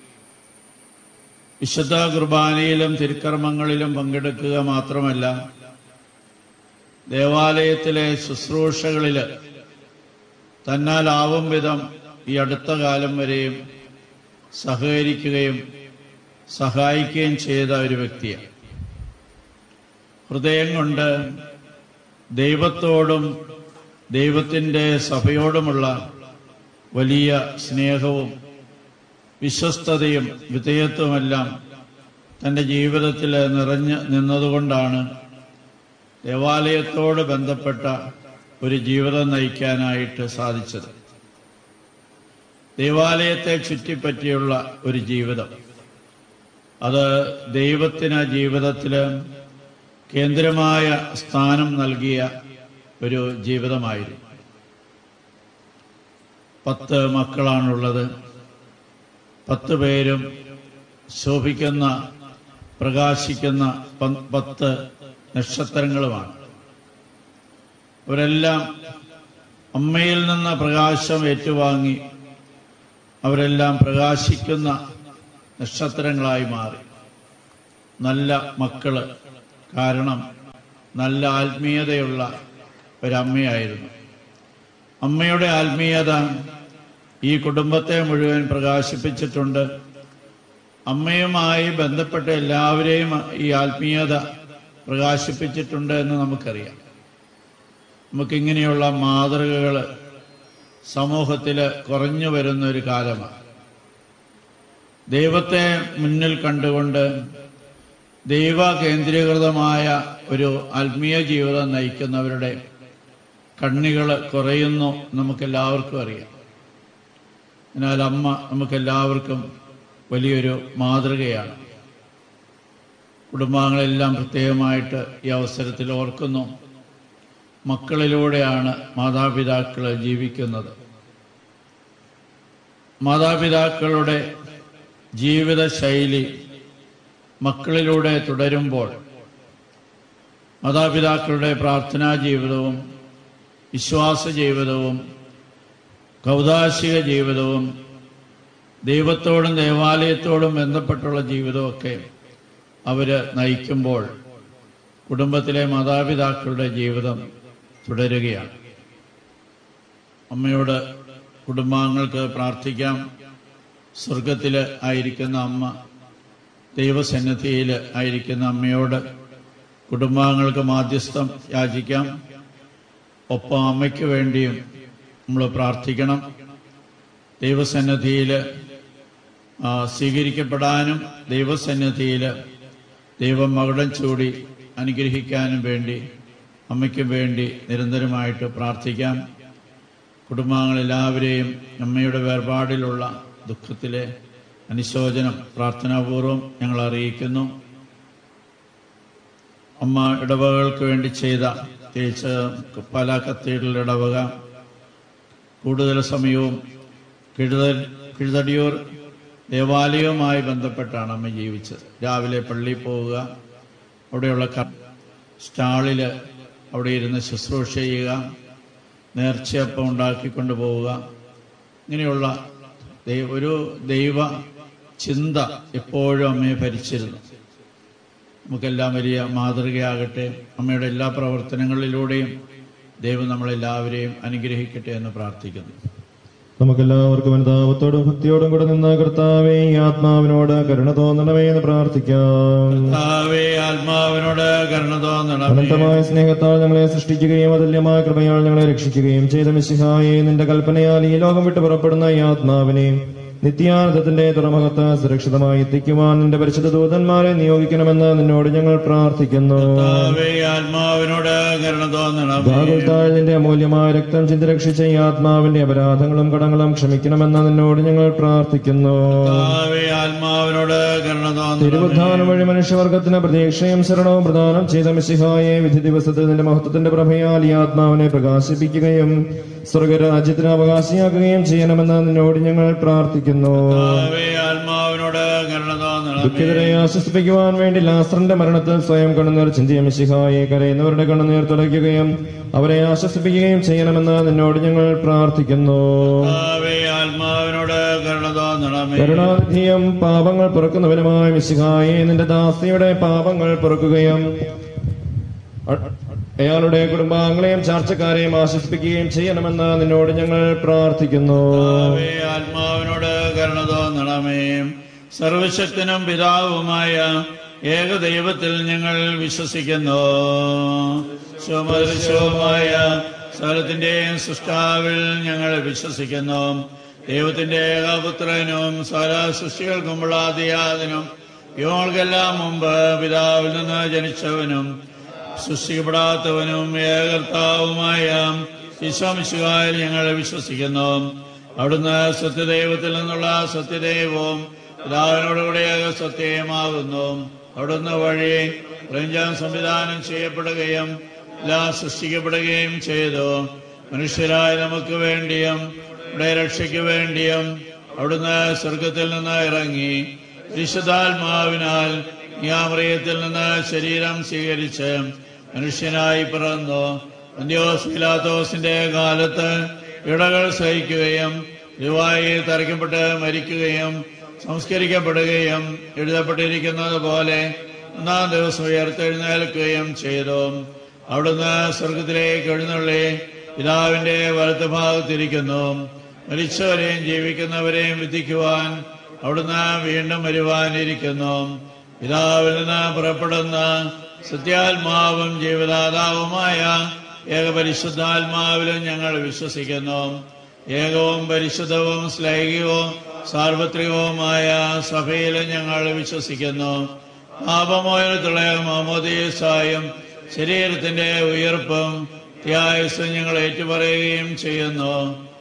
വിശുദ്ധ കുർബാനയിലും തിരുക്കർമ്മങ്ങളിലും പങ്കെടുക്കുക മാത്രമല്ല, ദേവാലയത്തിലെ ശുശ്രൂഷകളിൽ തന്നാലാവും വിധം ഈ അടുത്ത കാലം വരെയും സഹകരിക്കുകയും സഹായിക്കുകയും ചെയ്ത ഒരു വ്യക്തിയാണ്. ഹൃദയം കൊണ്ട് ദൈവത്തോടും ദൈവത്തിൻ്റെ സഭയോടുമുള്ള വലിയ സ്നേഹവും വിശ്വസ്തതയും വിധേയത്വമെല്ലാം തൻ്റെ ജീവിതത്തിൽ നിറഞ്ഞു നിന്നതുകൊണ്ടാണ് ദേവാലയത്തോട് ബന്ധപ്പെട്ട ഒരു ജീവിതം നയിക്കാനായിട്ട് സാധിച്ചത്. ദേവാലയത്തെ ചുറ്റിപ്പറ്റിയുള്ള ഒരു ജീവിതം, അത് ദൈവത്തിന് ജീവിതത്തിൽ കേന്ദ്രമായ സ്ഥാനം നൽകിയ ഒരു ജീവിതമായിരുന്നു. പത്ത് മക്കളാണുള്ളത്. പത്ത് പേരും ശോഭിക്കുന്ന പ്രകാശിക്കുന്ന പത്ത് നക്ഷത്രങ്ങളുമാണ്. അവരെല്ലാം അമ്മയിൽ നിന്ന് പ്രകാശം ഏറ്റുവാങ്ങി അവരെല്ലാം പ്രകാശിക്കുന്ന നക്ഷത്രങ്ങളായി മാറി. നല്ല മക്കള്, കാരണം നല്ല ആത്മീയതയുള്ള ഒരമ്മയായിരുന്നു. അമ്മയുടെ ആത്മീയത ഈ കുടുംബത്തെ മുഴുവൻ പ്രകാശിപ്പിച്ചിട്ടുണ്ട്. അമ്മയുമായി ബന്ധപ്പെട്ട എല്ലാവരെയും ഈ ആത്മീയത പ്രകാശിപ്പിച്ചിട്ടുണ്ട് എന്ന് നമുക്കറിയാം. നമുക്കിങ്ങനെയുള്ള മാതൃകകൾ സമൂഹത്തിൽ കുറഞ്ഞു വരുന്ന ഒരു കാലമാണ്. ദൈവത്തെ മുന്നിൽ കണ്ടുകൊണ്ട് ദൈവ കേന്ദ്രീകൃതമായ ഒരു ആത്മീയ ജീവിതം നയിക്കുന്നവരുടെ കണ്ണികൾ കുറയുന്നു, നമുക്കെല്ലാവർക്കും അറിയാം. എന്നാൽ അമ്മ നമുക്കെല്ലാവർക്കും വലിയൊരു മാതൃകയാണ്. കുടുംബാംഗങ്ങളെല്ലാം പ്രത്യേകമായിട്ട് ഈ അവസരത്തിൽ ഓർക്കുന്നു. മക്കളിലൂടെയാണ് മാതാപിതാക്കൾ ജീവിക്കുന്നത്. മാതാപിതാക്കളുടെ ജീവിത ശൈലി മക്കളിലൂടെ തുടരുമ്പോൾ മാതാപിതാക്കളുടെ പ്രാർത്ഥനാ ജീവിതവും വിശ്വാസ ജീവിതവും കൗദാശിക ജീവിതവും ദൈവത്തോടും ദേവാലയത്തോടും ബന്ധപ്പെട്ടുള്ള ജീവിതമൊക്കെ അവർ നയിക്കുമ്പോൾ കുടുംബത്തിലെ മാതാപിതാക്കളുടെ ജീവിതം തുടരുകയാണ്. അമ്മയോട് കുടുംബാംഗങ്ങൾക്ക് പ്രാർത്ഥിക്കാം. സ്വർഗത്തിൽ ആയിരിക്കുന്ന അമ്മ, ദൈവസന്നിധിയിൽ ആയിരിക്കുന്ന അമ്മയോട് കുടുംബാംഗങ്ങൾക്ക് മാധ്യസ്ഥം യാചിക്കാം. ഒപ്പം അമ്മയ്ക്ക് വേണ്ടിയും നമ്മൾ പ്രാർത്ഥിക്കണം. ദൈവസന്നിധിയിൽ സ്വീകരിക്കപ്പെടാനും ദൈവസന്നിധിയിൽ ദൈവം മകുടം ചൂടി അനുഗ്രഹിക്കാനും വേണ്ടി അമ്മയ്ക്ക് വേണ്ടി നിരന്തരമായിട്ട് പ്രാർത്ഥിക്കാം. കുടുംബാംഗങ്ങളെല്ലാവരെയും അമ്മയുടെ വേർപാടിലുള്ള ദുഃഖത്തിലെ അനുശോചനം പ്രാർത്ഥനാപൂർവം ഞങ്ങൾ അറിയിക്കുന്നു. അമ്മ ഇടവകകൾക്ക് വേണ്ടി ചെയ്ത, പ്രത്യേകിച്ച് പല കത്തീഡ്രൽ ഇടവക, കൂടുതൽ സമയവും കിഴുത കിഴുതടിയൂർ ദേവാലയവുമായി ബന്ധപ്പെട്ടാണ് അമ്മ ജീവിച്ചത്. രാവിലെ പള്ളിയിൽ പോവുക, അവിടെയുള്ള സ്റ്റാളിൽ അവിടെ ഇരുന്ന് ശുശ്രൂഷ ചെയ്യുക, നേർച്ചയപ്പം ഉണ്ടാക്കിക്കൊണ്ട് പോവുക, ഇങ്ങനെയുള്ള ഒരു ദൈവ ചിന്ത എപ്പോഴും അമ്മയെ ഭരിച്ചിരുന്നു. നമുക്കെല്ലാം വലിയ മാതൃകയാകട്ടെ. അമ്മയുടെ എല്ലാ പ്രവർത്തനങ്ങളിലൂടെയും ദൈവം നമ്മളെല്ലാവരെയും അനുഗ്രഹിക്കട്ടെ എന്ന് പ്രാർത്ഥിക്കുന്നു. നമുക്കെല്ലാവർക്കും അനുതാപത്തോടും ഭക്തിയോടും കൂടെ നിന്ന് കർത്താവേ ആത്മാവിനോട് കരുണ തോന്നണമേ എന്ന് പ്രാർത്ഥിക്കാം. കർത്താവേ ആത്മാവിനോട് കരുണ തോന്നണമേ. അനന്തമായ സ്നേഹത്താൽ ഞങ്ങളെ സൃഷ്ടിക്കുകയും അതുല്യമായ കൃപയാൽ ഞങ്ങളെ രക്ഷിക്കുകയും ചെയ്ത മിശിഹായെ, നിന്റെ കൽപ്പനയാൽ ഈ ലോകം വിട്ടു പുറപ്പെടുന്ന ഈ ആത്മാവിനെ നിത്യാനന്ദത്തിന്റെ തുറമുഖത്ത് സുരക്ഷിതമായി എത്തിക്കുവാൻ നിന്റെ പരിശുദ്ധ ദൂതന്മാരെ നിയോഗിക്കണമെന്ന് നിന്നോട് ഞങ്ങൾ പ്രാർത്ഥിക്കുന്നു. നിന്റെ അമൂല്യമായ രക്തം ചിന്തി രക്ഷിച്ച ഈ ആത്മാവിന്റെ അപരാധങ്ങളും കടങ്ങളും ക്ഷമിക്കണമെന്ന് നിന്നോട് ഞങ്ങൾ പ്രാർത്ഥിക്കുന്നു. തിരുവുദ്ധാനം വഴി മനുഷ്യവർഗത്തിന് പ്രതീക്ഷയും ശരണവും പ്രദാനം ചെയ്ത മിശിഹായെ, വിധി ദിവസത്തിൽ നിന്റെ മഹത്വത്തിന്റെ പ്രഭയാൽ ഈ ആത്മാവിനെ പ്രകാശിപ്പിക്കുകയും സ്വർഗരാജ്യത്തിന് അവകാശിയാക്കുകയും ചെയ്യണമെന്ന് നിന്നോട് ഞങ്ങൾ പ്രാർത്ഥിക്കുന്നു. ദുഃഖിതരെ ആശ്വസിപ്പിക്കുവാൻ വേണ്ടി ലാസറിന്റെ മരണത്തിൽ സ്വയം കണ്ണുനീർ ചിന്തിയ മിശിഹായെ, കരയുന്നവരുടെ കണ്ണുനീർ തുടയ്ക്കുകയും അവരെ ആശ്വസിപ്പിക്കുകയും ചെയ്യണമെന്ന് നിന്നോട് ഞങ്ങൾ പ്രാർത്ഥിക്കുന്നു. കരുണാനിധിയും പാപങ്ങൾ പൊറുക്കുന്നവനുമായ മിശിഹായെ, നിന്റെ ദാസിയുടെ പാപങ്ങൾ പൊറുക്കുകയും അയാളുടെ കുടുംബാംഗങ്ങളെയും ചാർച്ചക്കാരെയും ആശ്വസിപ്പിക്കുകയും ചെയ്യണമെന്ന് നിന്നോട് ഞങ്ങൾ പ്രാർത്ഥിക്കുന്നു. ആത്മാവിനോട് കരുണ തോന്നണമേ. സർവശക്തനും പിതാവുമായ ഏകദൈവത്തിൽ ഞങ്ങൾ വിശ്വസിക്കുന്നു. ശോമദൃശവുമായ സകലത്തിന്റെയും സൃഷ്ടാവിൽ ഞങ്ങൾ വിശ്വസിക്കുന്നു. ദൈവത്തിന്റെ ഏകപുത്രനും സകല സൃഷ്ടികൾക്കുമുള്ള ആദിയാതനും യോൾക്കെല്ലാം മുമ്പ് പിതാവിൽ നിന്ന് ജനിച്ചവനും സൃഷ്ടിക്കപ്പെടാത്തവനും ഏകർത്താവുമായ ഈശോമിശിഹായിൽ ഞങ്ങൾ വിശ്വസിക്കുന്നു. അവിടുന്ന് സത്യദൈവത്തിൽ നിന്നുള്ള സത്യദൈവവും പിതാവിനോടുകൂടെ ഏക സത്യമാകുന്നു. അവിടുന്ന് വഴി പ്രപഞ്ചം സംവിധാനം ചെയ്യപ്പെടുകയും എല്ലാം സൃഷ്ടിക്കപ്പെടുകയും ചെയ്തു. മനുഷ്യരായ നമുക്ക് വേണ്ടിയും ഇവിടെ രക്ഷയ്ക്ക് വേണ്ടിയും അവിടുന്ന് സ്വർഗത്തിൽ നിന്ന് ഇറങ്ങി പരിശുദ്ധാത്മാവിനാൽ യാമറിയത്തിൽ നിന്ന് ശരീരം സ്വീകരിച്ച് മനുഷ്യനായി പിറന്നു. അന്ത്യോസ് പീലാത്തോസിന്റെ കാലത്ത് ഇടകൾ സഹിക്കുകയും ദൈവമായി തറയ്ക്കപ്പെട്ട് മരിക്കുകയും സംസ്കരിക്കപ്പെടുകയും എഴുതപ്പെട്ടിരിക്കുന്നത് പോലെ ഒന്നാം ദിവസം ഉയർത്തെഴുന്നേൽക്കുകയും ചെയ്തു. അവിടുന്ന് സ്വർഗത്തിലേക്ക് എഴുന്നള്ളി പിതാവിന്റെ വലത്ത് ഭാഗത്തിരിക്കുന്നു. മരിച്ചവരെയും ജീവിക്കുന്നവരെയും വിധിക്കുവാൻ അവിടുന്ന് വീണ്ടും വരുവാനിരിക്കുന്നു. പിതാവിൽ നിന്ന് പുറപ്പെടുന്ന സത്യാത്മാവും ജീവദാതാവുമായ ഏകപരിശുദ്ധാത്മാവിലും ഞങ്ങൾ വിശ്വസിക്കുന്നു. ഏകവും പരിശുദ്ധവും ശ്ലൈഹികവും സാർവത്രികവുമായ സഭയിലും ഞങ്ങൾ വിശ്വസിക്കുന്നു. പാപമോചനത്തുള്ള മാമോദീസായും ശരീരത്തിന്റെ ഉയർപ്പും ത്യായുസ്സും ഞങ്ങൾ ഏറ്റുപറയുകയും ചെയ്യുന്നു.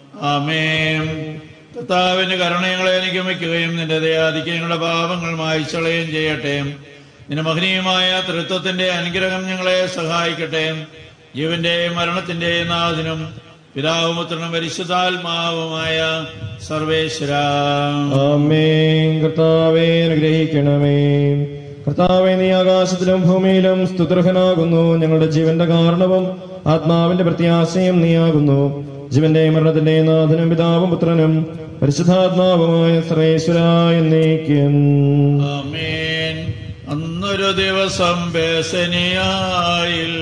ആമേൻ. കർത്താവിന്റെ കരുണ ഞങ്ങളെ അനുഗമിക്കുകയും നിന്റെ ദയാധിക്യം ഞങ്ങളുടെ പാപങ്ങൾ മായ്ച്ചളയുകയും ചെയ്യട്ടെ. നിന്റെ മഹനീയമായ തൃത്വത്തിന്റെ അനുഗ്രഹം ഞങ്ങളെ സഹായിക്കട്ടെ. ജീവന്റെയും മരണത്തിന്റെയും നാഥനും പിതാവും പുത്രനും പരിശുദ്ധാത്മാവുമായ സർവേശ്വര. ആമേൻ. കർത്താവേ അനുഗ്രഹിക്കണമേ. കർത്താവേ, നീ ആകാശത്തിലും ഭൂമിയിലും സ്തുത്യർഹനാകുന്നു. ഞങ്ങളുടെ ജീവന്റെ കാരണവും ആത്മാവിന്റെ പ്രത്യാശയും നീയാകുന്നു. ജീവന്റെയും മരണത്തിന്റെയും നാഥനും പിതാവും പുത്രനും പരിശുദ്ധാത്മാവുമായ സർവേശ്വരായ എന്നേക്കും ആമേൻ. അന്നൊരു ദിവസം ബേസനിയായിൽ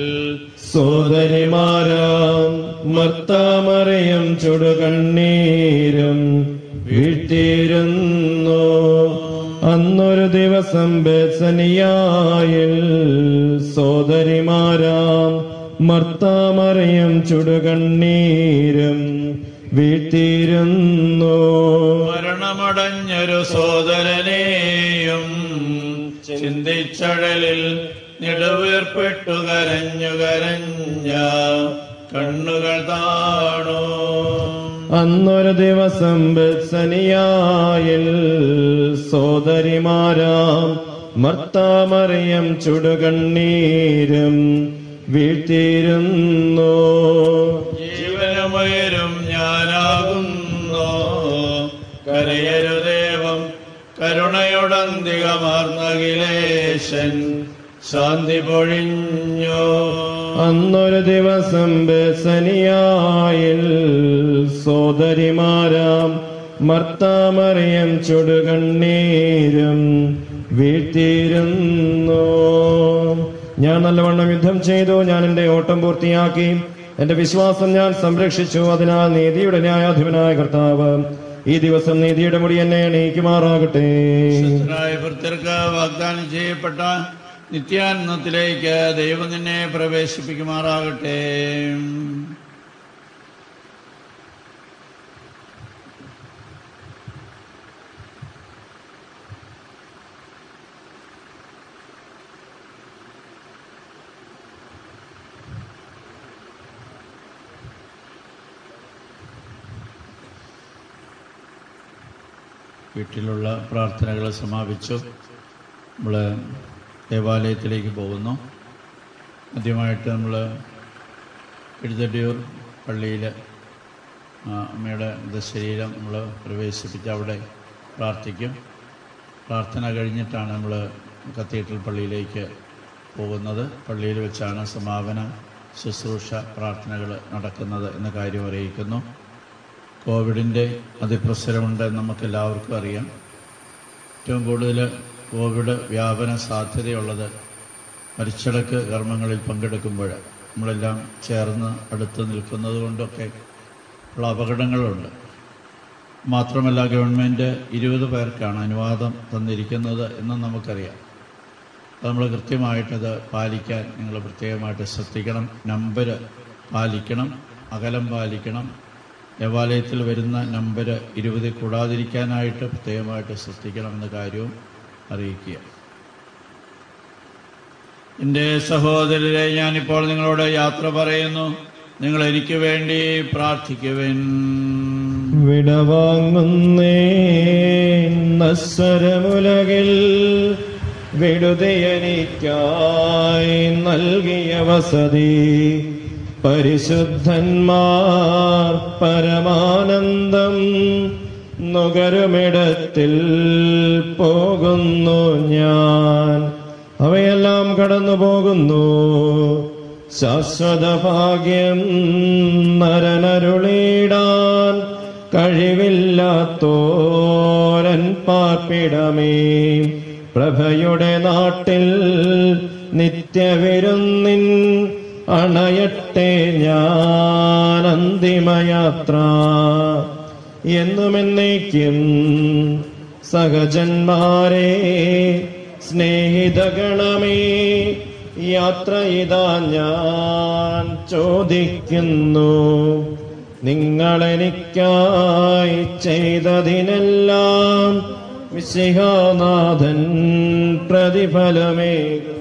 സോദരിമാരാം മർത്താമറിയം ചുടുകണ്ണീരും വീഴ്ത്തിയിരുന്നു. അന്നൊരു ദിവസം ബേസനിയായിൽ സോദരിമാരാം മർത്താമറിയം ചുടുകണ്ണീരും വീഴ്ത്തിയിരുന്നു. മരണമടഞ്ഞൊരു സോദരനെയും ചിന്തിച്ചഴലിൽ നെടുവീർപ്പെട്ടു കരഞ്ഞു കരഞ്ഞ കണ്ണുകൾ താണു. അന്നൊരു ദിവസം ബേത്സനിയായിൽ സോദരിമാരാം മർത്താമറിയം ചുടുകണ്ണീരും വീഴ്ത്തിയിരുന്നു. ജീവനമുയരും ഞാനാകുന്നു, കരയരുദേവം കരുണയുടന്തികമാർന്നകിലേശൻ ശാന്തി പൊഴിഞ്ഞു. അന്നൊരു ദിവസം ബേത്സനിയായിൽ സോദരിമാരാം മർത്താമറിയം ചുടുകണ്ണീരും വീഴ്ത്തിയിരുന്നു. ഞാൻ നല്ലവണ്ണം യുദ്ധം ചെയ്തു, ഞാൻ എന്റെ ഓട്ടം പൂർത്തിയാക്കി, എന്റെ വിശ്വാസം ഞാൻ സംരക്ഷിച്ചു. അതിനാൽ നീതിയുടെ ന്യായാധിപനായ കർത്താവ് ഈ ദിവസം നീതിയുടെ മുടി എന്നെ എണീക്കുമാറാകട്ടെ. ഭക്തർക്ക് വാഗ്ദാനം ചെയ്യപ്പെട്ട നിത്യാനന്ദത്തിലേക്ക് ദൈവം നിന്നെ പ്രവേശിപ്പിക്കുമാറാകട്ടെ. വീട്ടിലുള്ള പ്രാർത്ഥനകൾ സമാപിച്ചു. നമ്മൾ ദേവാലയത്തിലേക്ക് പോകുന്നു. ആദ്യമായിട്ട് നമ്മൾ എഴുതടിയൂർ പള്ളിയിൽ അമ്മയുടെ മൃതശരീരം നമ്മൾ പ്രവേശിപ്പിച്ച് അവിടെ പ്രാർത്ഥിക്കും. പ്രാർത്ഥന കഴിഞ്ഞിട്ടാണ് നമ്മൾ കത്തീഡ്രൽ പള്ളിയിലേക്ക് പോകുന്നത്. പള്ളിയിൽ വെച്ചാണ് സമാപന ശുശ്രൂഷ പ്രാർത്ഥനകൾ നടക്കുന്നത് എന്ന കാര്യം അറിയിക്കുന്നു. കോവിഡിൻ്റെ അതിപ്രസരമുണ്ട് നമുക്കെല്ലാവർക്കും അറിയാം. ഏറ്റവും കൂടുതൽ കോവിഡ് വ്യാപന സാധ്യതയുള്ളത് മരിച്ചടക്ക് കർമ്മങ്ങളിൽ പങ്കെടുക്കുമ്പോൾ നമ്മളെല്ലാം ചേർന്ന് അടുത്ത് നിൽക്കുന്നത് കൊണ്ടൊക്കെ ഉള്ള അപകടങ്ങളുണ്ട്. മാത്രമല്ല ഗവൺമെൻറ് ഇരുപത് പേർക്കാണ് അനുവാദം തന്നിരിക്കുന്നത് എന്നും നമുക്കറിയാം. അത് നമ്മൾ കൃത്യമായിട്ടത് പാലിക്കാൻ നിങ്ങൾ പ്രത്യേകമായിട്ട് ശ്രദ്ധിക്കണം. നമ്പർ പാലിക്കണം, അകലം പാലിക്കണം. ദേവാലയത്തിൽ വരുന്ന നമ്പർ ഇരുപതിൽ കൂടാതിരിക്കാനായിട്ട് പ്രത്യേകമായിട്ട് ശ്രദ്ധിക്കണമെന്ന കാര്യവും അറിയിക്കുക. എൻ്റെ സഹോദരരെ, ഞാനിപ്പോൾ നിങ്ങളോട് യാത്ര പറയുന്നു. നിങ്ങൾ എനിക്ക് വേണ്ടി പ്രാർത്ഥിക്കുവിൻ. വിടവാങ്ങുന്നേ നശ്വരമുലകിൽ വിടുതയനിക്കായി നൽകിയ വസതി പരിശുദ്ധന്മാർ പരമാനന്ദം നുകരുമിടത്തിൽ പോകുന്നു ഞാൻ. അവയെല്ലാം കടന്നു പോകുന്നു. ശാശ്വത ഭാഗ്യം നരനരുളിടാൻ കഴിവില്ലാത്തോരൻ പാർപ്പിടമേ. പ്രഭയുടെ നാട്ടിൽ നിത്യവിരുന്നിൻ അണയട്ടെ ഞാൻ അന്തിമയാത്ര. എന്നുമെന്നേക്കും സഹജന്മാരെ സ്നേഹിതഗണമേ, യാത്ര ഇതാ ഞാൻ ചോദിക്കുന്നു. നിങ്ങളെനിക്കായി ചെയ്തതിനെല്ലാം മിശിഹാനാഥൻ പ്രതിഫലമേകും.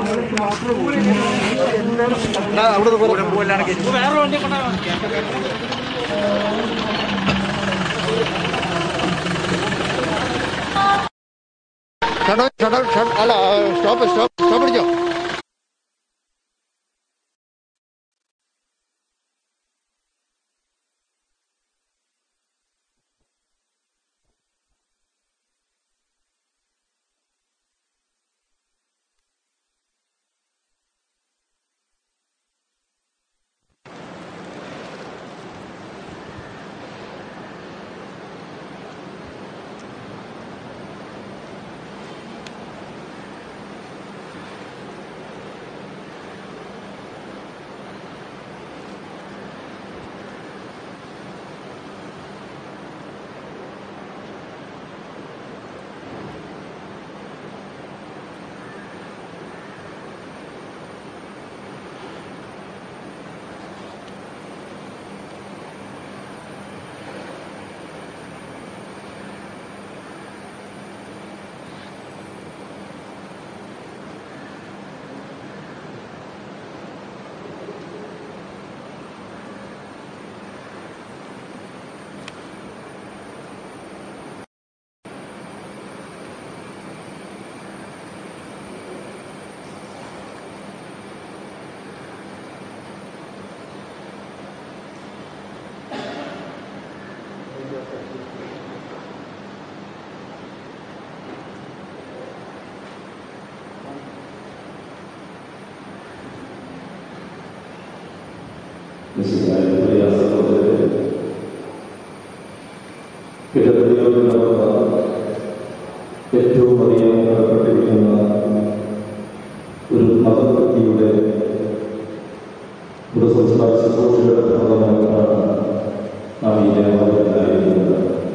അല്ല സ്റ്റോപ്പ് സ്റ്റോപ്പ് സ്റ്റോപ്പ് അടിച്ചോ. ഏറ്റവും അധികം കടപ്പെട്ടിരിക്കുന്ന ഒരു മതവ്യക്തിയുടെ ഒരു സംസ്കാര ശുശ്രൂഷയുടെ ഭാഗമായിട്ടാണ് നാം ഈ ദേവാലയത്തിലായിരിക്കുന്നത്.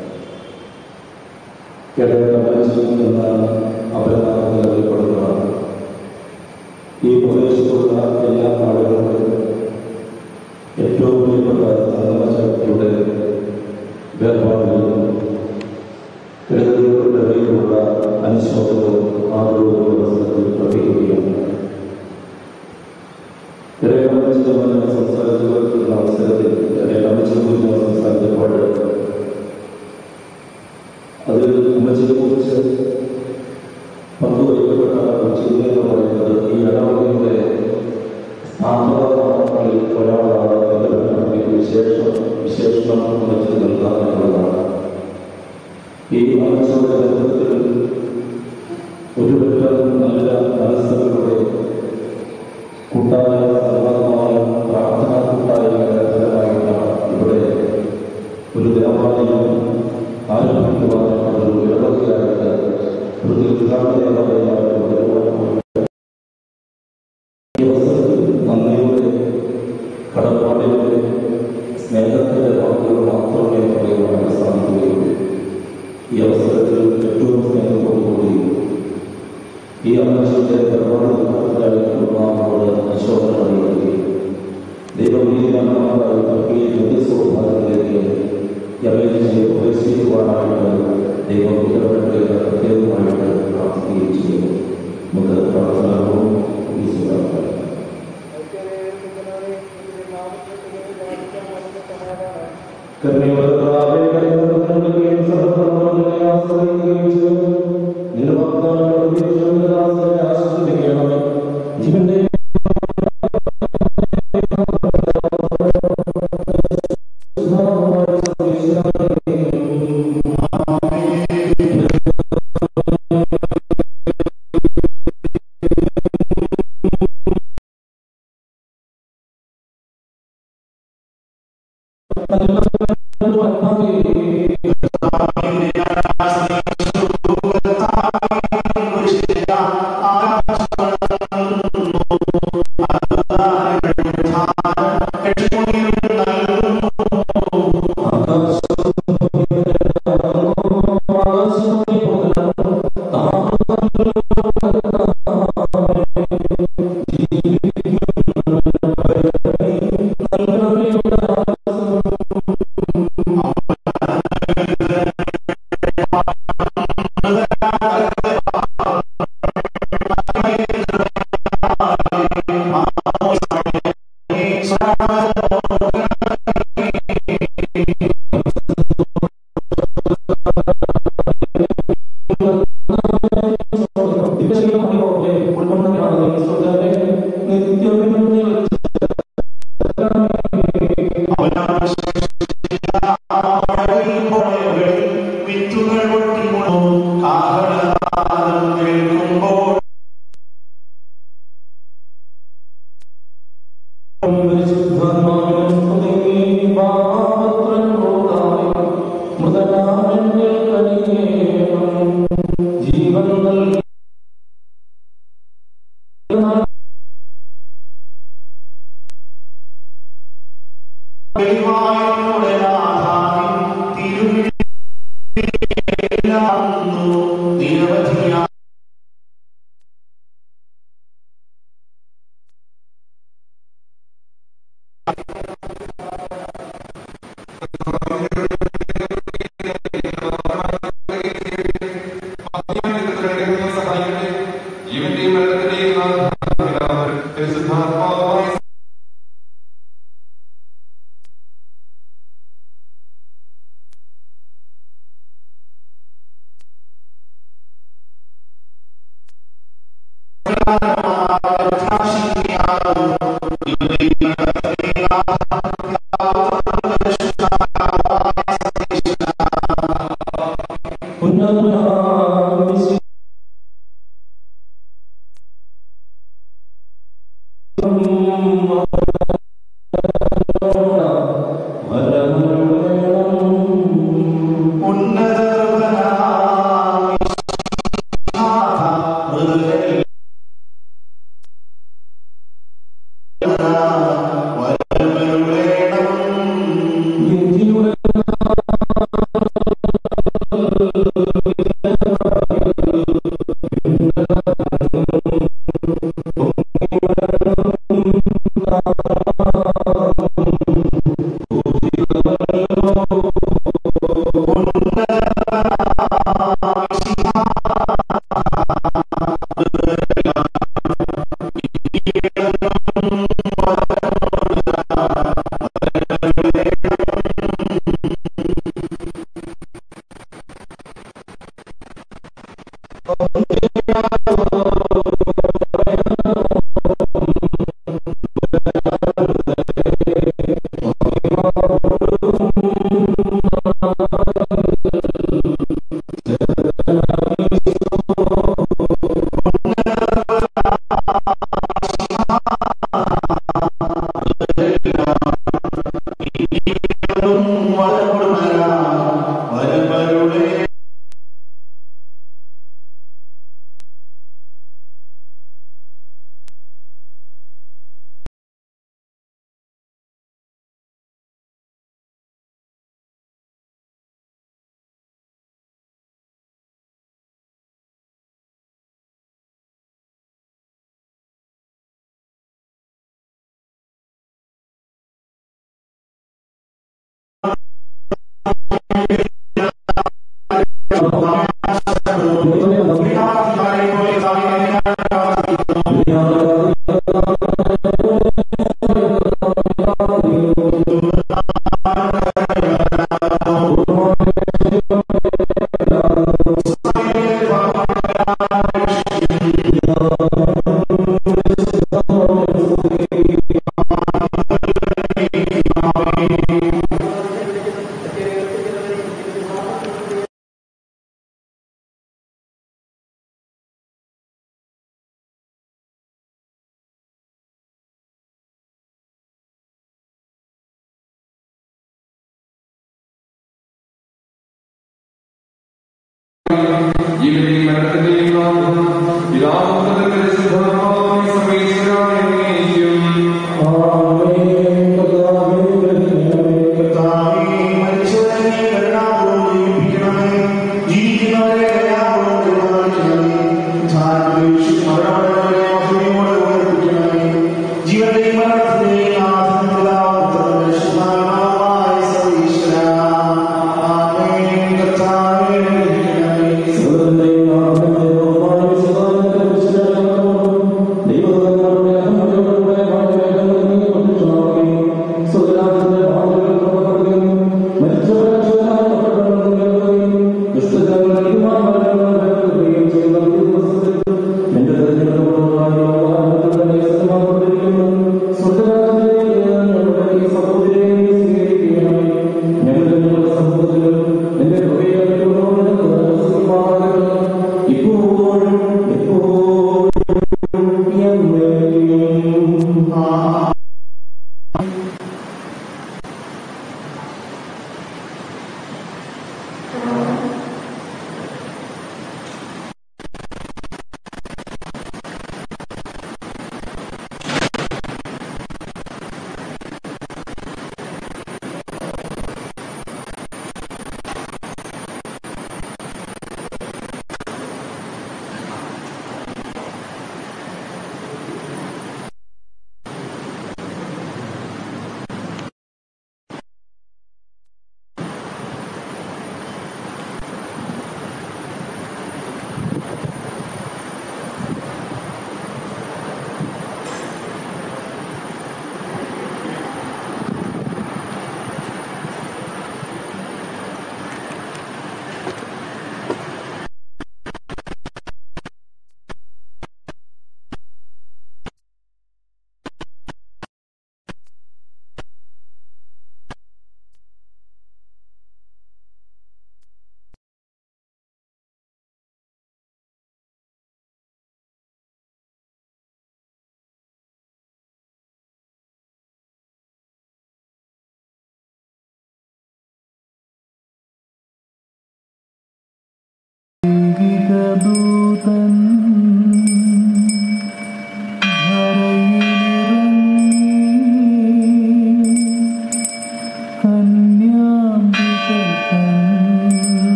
കേരള എന്ന അപരനാമത്തിൽ അറിയപ്പെടുന്നതാണ്. ഈ പ്രദേശത്തുള്ള എല്ലാ ആളുകൾക്കും ഏറ്റവും പ്രിയപ്പെട്ട സംഗമശക്തിയുടെ വേർപാടുകൾ പ്രകൃതികളുടെ ഇടയിലുള്ള അനുശോചനവും ആദരവും അവസരത്തിൽ പ്രകടിപ്പിക്കുകയാണ്. രേഖാമനുസരിച്ച് സംസാരിക്കുന്ന അവസരത്തിൽ രേഖാമനുസരിച്ച് സംസാരിച്ചപ്പോൾ അതിൽ ഉമ്മച്ചിയെ കുറിച്ച് പങ്കുവയ്ക്കപ്പെട്ട ചിന്ത എന്ന് പറയുന്നത് ഈ ഇടവകയുടെ സ്ഥാപനങ്ങളിൽ ഒരാളാണ് എന്നതിനാണെങ്കിൽ വിശേഷം വിശേഷണം ഉമ്മച്ചി നൽകാനുള്ളതാണ്. ഈ ആഴ്ചയുടെ ബന്ധത്തിൽ ഒരു വട്ടം നല്ല മനസ്സുകളുടെ കൂട്ടായ സർവമായ പ്രാർത്ഥനാ കൂട്ടായ്മയുടെ ഫലമായിട്ടാണ് ഇവിടെ ഒരു ദേവാലയം ആരംഭിക്കുവാനായിട്ട് ഒരു ഇടവകയായിട്ട് ഒരു ഉദ്ഘാടനമായിട്ട് ഈ അവസരത്തിൽ നന്ദിയുടെ കടപ്പാടിയുടെ സ്നേഹത്തിന്റെ വാക്കുകൾ മാത്രമേ പറയുവാൻ സാധിക്കുകയുള്ളൂ. ഈ അവസരത്തിൽ ഏറ്റവും സ്നേഹത്തോടുകൂടി ഈ ആവശ്യത്തെ പരിപാടികളോട് അശോകൻ അറിയിക്കുകയും ദൈവമീതിനായി വ്യത്യസ്തോഭാഗത്തിലേക്ക് യവയെ പ്രവേശിക്കുവാനായിട്ട് ദൈവം ഉത്തരവിട്ട് പ്രത്യേകമായിട്ട് പ്രാർത്ഥിക്കുകയും ചെയ്യുന്നു. നമുക്ക് പ്രാർത്ഥനാവും ഈശ്വരാണ്. ജീവന്റെ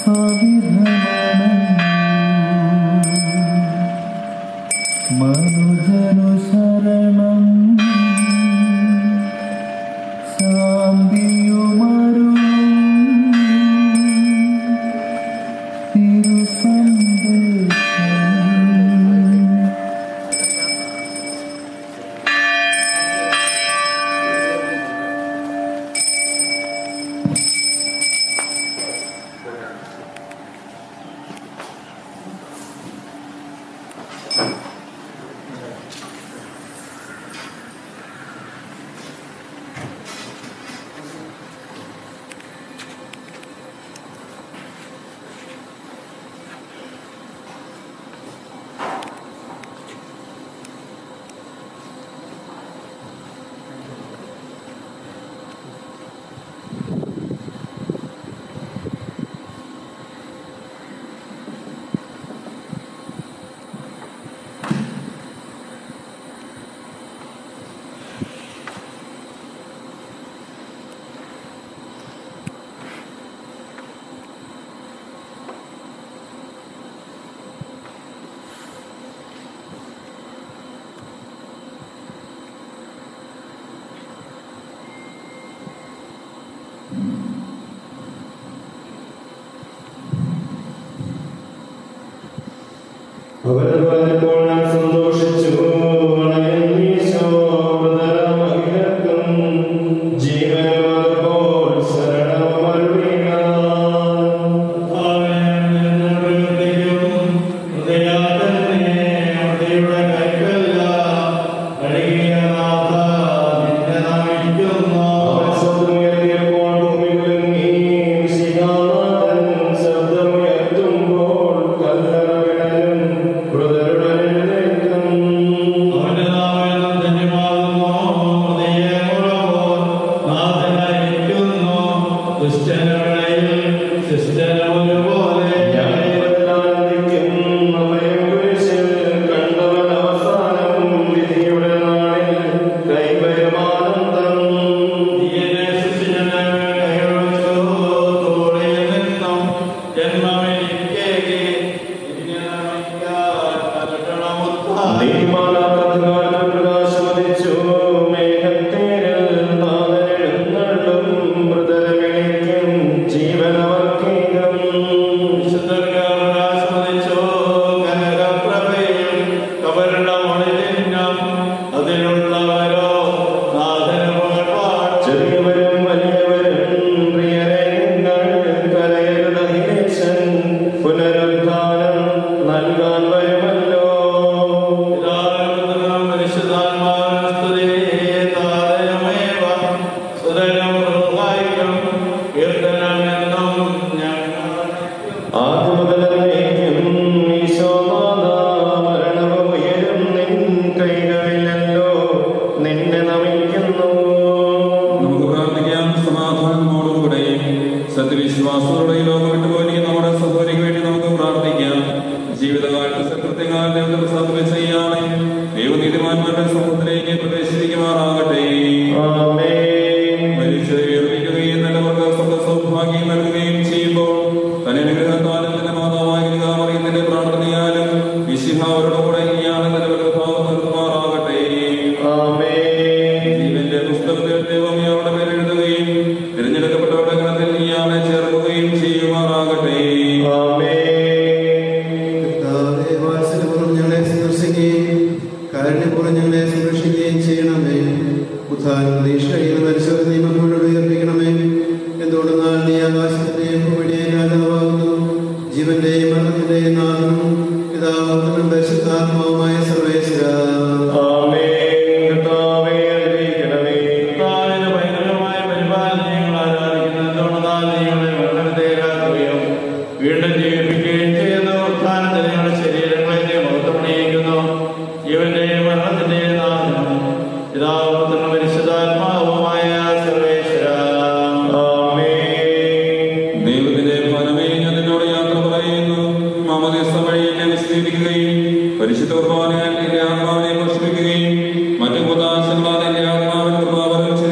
മനുജനു ശരണം ശാന്തിയുമരുളും തിരുസന്ദേശം. അവർ പറഞ്ഞപ്പോൾ ഞാൻ സന്തോഷിച്ചു. വണങ്ങീശോ പ്രതരമഹിതർക്കും ജീവനോദപ്പോൾ ശരണമരുളിനാൻ.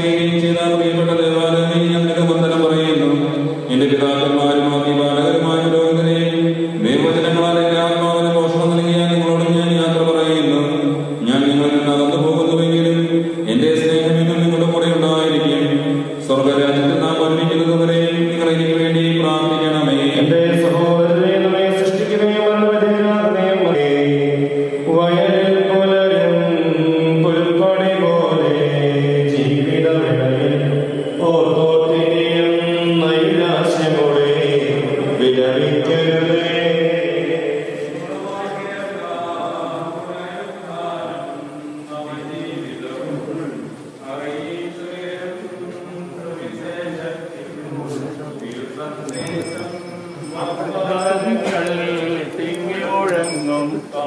എന്റെ പിതാക്കന്മാരും ബാലകരുമായ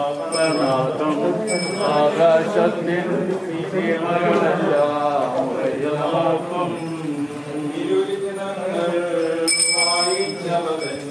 പ്രനാഥം ആകാശത്തിൻ സീമകളെല്ലാം ഉയർന്നോപ്പം ഇരുളിനങ്ങൾ വായിച്ചവൻ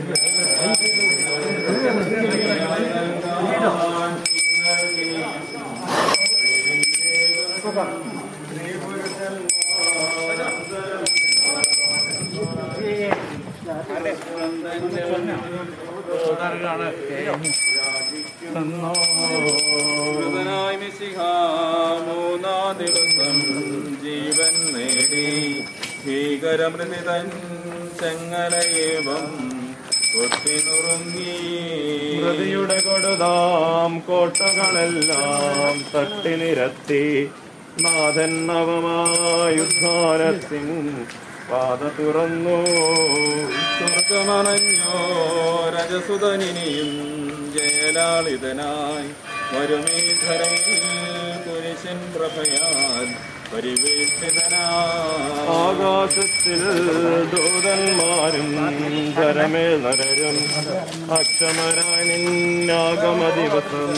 മൂന്നാം ദിവസം ജീവൻ നേടി ഭീകരമൃതിതൻ ചെങ്ങലയേവം കൊത്തിനുറുങ്ങി മൃതിയുടെ കൊടുതാം കോട്ടകളെല്ലാം തട്ടി നിരത്തി നാഥൻ നവമായുദ്ധാനത്തിൻ പാത തുറന്നു സ്വർഗമണഞ്ഞോ രജസുതനിനിയും ജയലാളിതനായി വരുമീധരയിൽ പുരുഷൻ പ്രഭയാൽ പരിവേഷിതനായി ആകാശത്തിൽ ദൂതന്മാരും ധരമേൽ നരരും അക്ഷമരായി നിന്നാഗമ ദിവസം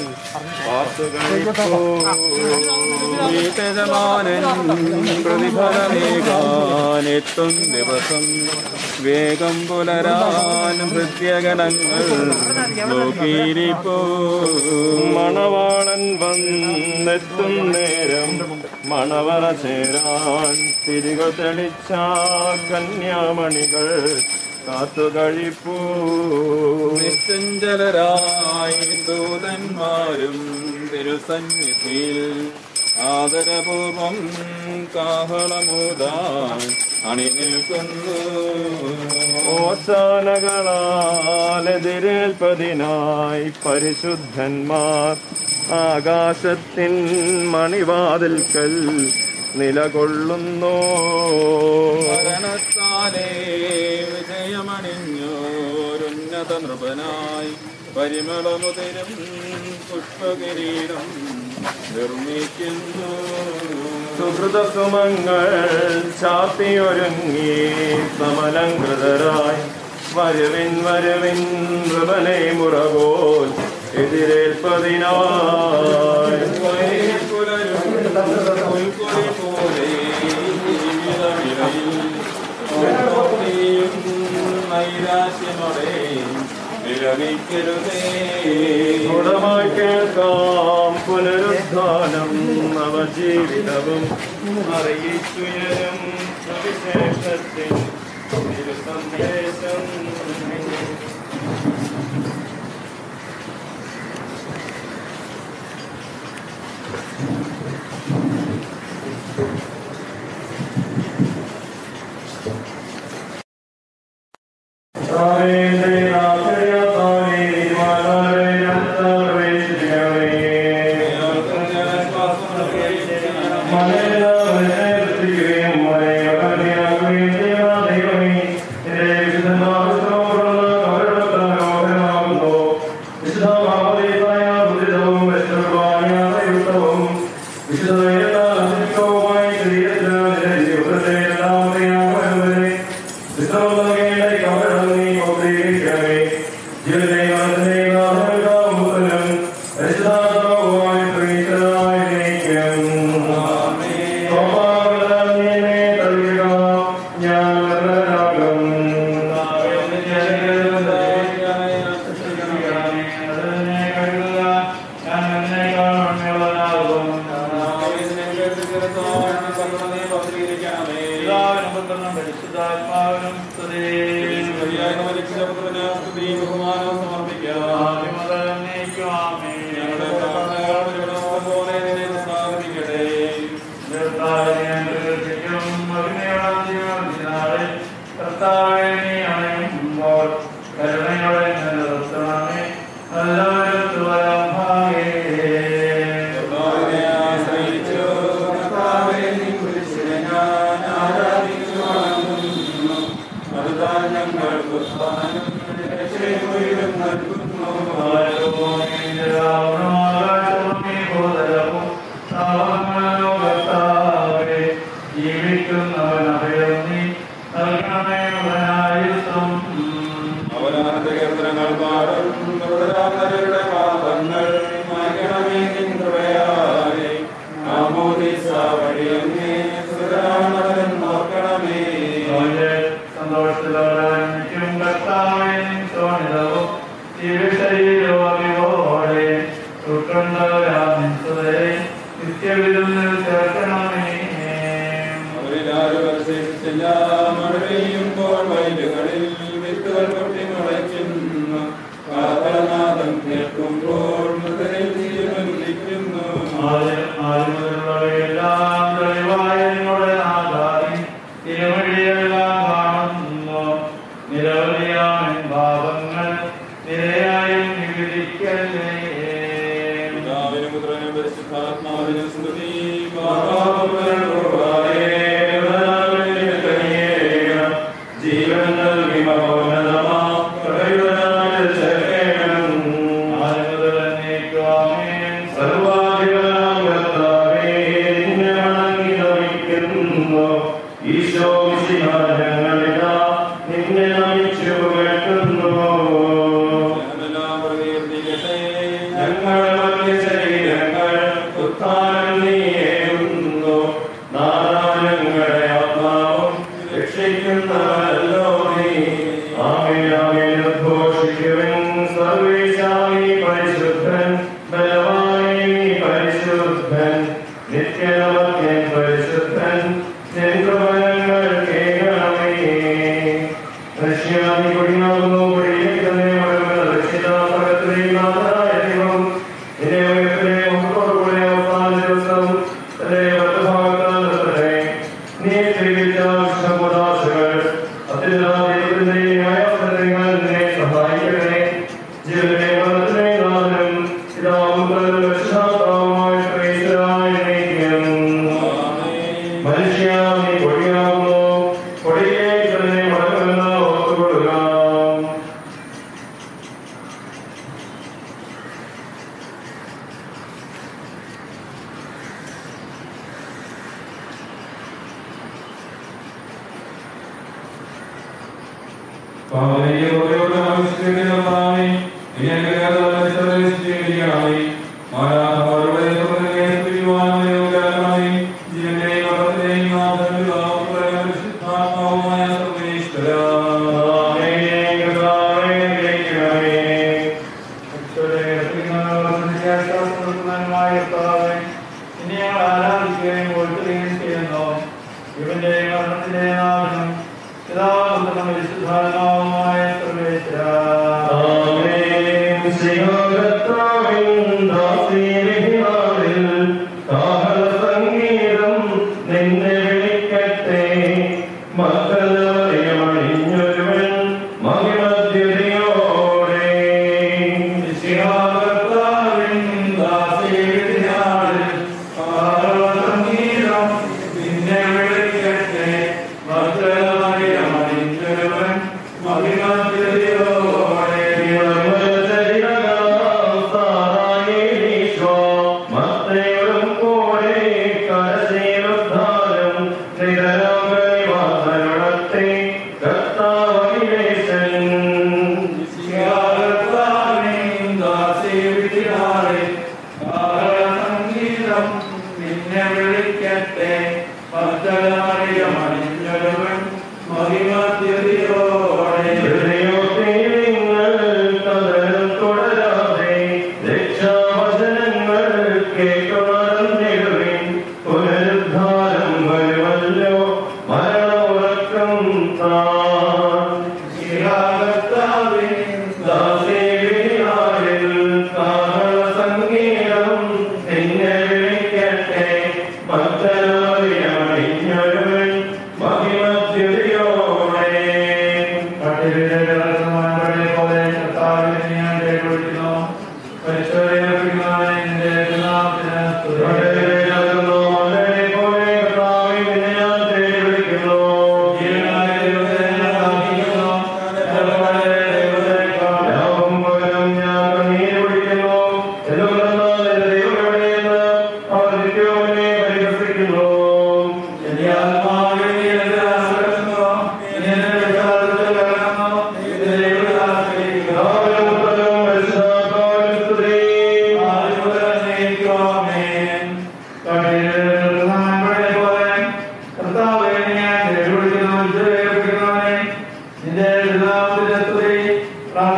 വാർത്തകളിപ്പോമാനൻ പ്രതിഫലമേകാനെത്തും ദിവസം വേഗം പുലരാൻ ഹൃദ്യഗണങ്ങൾ നോക്കിയിരിപ്പോ മണവാളൻ വന്നെത്തും നേരം മണവറ ചേരാൻ തിരികെ തെളിച്ച കന്യാമണികൾ കാത്തുകഴിപ്പൂ നിശ്ചഞ്ചലരായി ദൂതന്മാരും തിരുസന്നിധിയിൽ ആദരപൂർവം കാഹളമുതാൻ അണിനിൽക്കുന്നു ഓശാനകളാലെതിരേൽപ്പതിനായി പരിശുദ്ധന്മാർ ആകാശത്തിൻ മണിവാതിൽക്കൽ നിലകൊള്ളുന്നു മരണത്താലേ വിജയമണിഞ്ഞോരുന്നത നൃപനായി പരിമളമുതിരും പുഷ്പകിരീടം നിർമ്മിക്കുന്നു സുഹൃതസുമങ്ങൾ ചാത്തിയൊരുങ്ങി സമലങ്കൃതരായി വരുവിൻ വരുവിൻ നൃപനെ മുറപോൽ എതിരേൽപ്പതിനായി നൈരാശ്യമോടെ ഗുണമായി കേൾക്കാം പുനരുദ്ധാനം നവജീവിതവും അറിയിച്ചുയരും സുവിശേഷത്തിൻ തിരുസന്ദേശം അവനാന്റെ കീർത്തനങ്ങൾ പാടും പാപം പാപങ്ങൾ മായ്ക്കണമേ നിൻ കൃപയാലെ. മാമോദീസ വഴിയങ്ങേ സുതരാണവൻ നോക്കണമേ. സന്തോഷത്തിലോടായിരിക്കും കർത്താവേ തോന്നിതവും ശരീരവാദിയോടെ ഉൾക്കൊണ്ടവരാമിച്ചതേ നിത്യവിരുന്നിൽ ചേർക്കണമേ. അവരിലാരും അവശേഷിച്ചില്ല. മഴ പെയ്യുമ്പോൾ വയലുകളിൽ വിത്തുകൾ പൊട്ടി മുളയ്ക്കുന്നു. കാതളനാദം കേൾക്കുമ്പോൾ മൃതരിൽ ജീവൻ ഉദിക്കുന്നു. ആദ്യമുതലുള്ളവയെല്ലാം തെളിവായ നിങ്ങളുടെ ആധാരം തിരുവഴിയെല്ലാം കാണുന്നു. നിരവധിയായ പാപങ്ങൾ നിരയായും നിവേദിക്കല്ലേ. പിതാവിനും പുത്രനും പരിശുദ്ധാത്മാവിനും സ്തുതി. ജീവൻ നൽകി മഹോന്നതമാം കൃപയുടനാളിൽ ചേർക്കണം. സർവാധിപനാം കർത്താവേ, നിന്നെ വണങ്ങി നമിക്കുന്നു. ഈശോ മിശിഹാ, നിന്നെ നമിച്ചു പുകഴ്ത്തുന്നു. ഞങ്ങളുടെ മധ്യ ശരീരങ്ങൾ ഉത്ഥാനം നീയേകുന്നു. നാരായണങ്ങളുടെ ആത്മാവും രക്ഷിക്കുന്നവരല്ലോ നീ. ആമേൻ ആമേൻ ഉദ്ഘോഷിക്കുവിൻ. സർവേശായി പരിശുദ്ധൻ, ബലവായി പരിശുദ്ധൻ, നിത്യനമത്യൻ പരിശുദ്ധൻ, നിൻ കൃപകൾ കേൾക്കണമേ. റഷ്യാനി കൊടിയാകുന്നു, കൊടിയിലേക്ക് തന്നെ മടങ്ങുന്ന രക്ഷിതാസകത്തിലെ നാഥനായ ദൈവം നിന്നെ ഉയർത്തലേ. മക്കളോടുകൂടെ അവസാന ദിവസം തന്റെ വലതുഭാഗത്താൽ നിർത്തലേ. നീ സ്വീകരിച്ച വിശ്വമോദാശകൾ അത്യുന്നതത്തിന്റെ ന്യായാസനങ്ങൾ നിന്നെ സഹായിക്കണേ. ജീവനെ മരണത്തിനെ നാഥനും പിതാവും പുത്രനും പരിശുദ്ധാത്മാവുമായ ക്രിസ്തുവായ നയിക്കും. മനുഷ്യ നീ കൊടിയാകുന്നു, കൊടിയിലേക്ക് തന്നെ മടങ്ങുമെന്ന് ഓർത്തുകൊള്ളുക. ആരാധിക്കുകയും ഓർക്കുകയും ചെയ്യുന്നു. ഇവന്റെ മരണത്തിന്റെ നാമം പിതാവും വിശുദ്ധാത്മാവുമായ സർവേശ്വരാ. സംഗീതം നിന്നെ വിളിക്കട്ടെ. മക്കളറിയമണിഞ്ഞൊരുവൻ മഹിമദ്യുതിയോടെ സംഗീതം നിന്നെ വിളിക്കട്ടെ. മക്കളറിയമണിഞ്ഞൊരുവൻ മഹിമദ്യുതിയോടെ മത്തയോടും കൂടെ കരശീലുദ്ധാരം നിരലോകനിവാസനത്തെ കർത്താവൈലേശൻ. സംഗീതം നിന്നെ വിളിക്കട്ടെ. മക്കളറിയമണിഞ്ഞൊരുവൻ മഹിമദ്യുതിയോടെ തുടരാതെ രക്ഷാവചനങ്ങൾ കേട്ടുണർന്നിടുവിൻ. പുനരുദ്ധാരം വരുമല്ലോ, മരണമുറക്കം താൻ. സംഗീതം നിന്നെ വിളിക്കട്ടെ. മക്കളറിയമണിഞ്ഞൊരുവൻ മഹിമദ്യുതിയോടെ പോലെ കർത്താവിനെ ഞാൻ വിളിക്കുന്നു. പരിശോധനയുടെ ും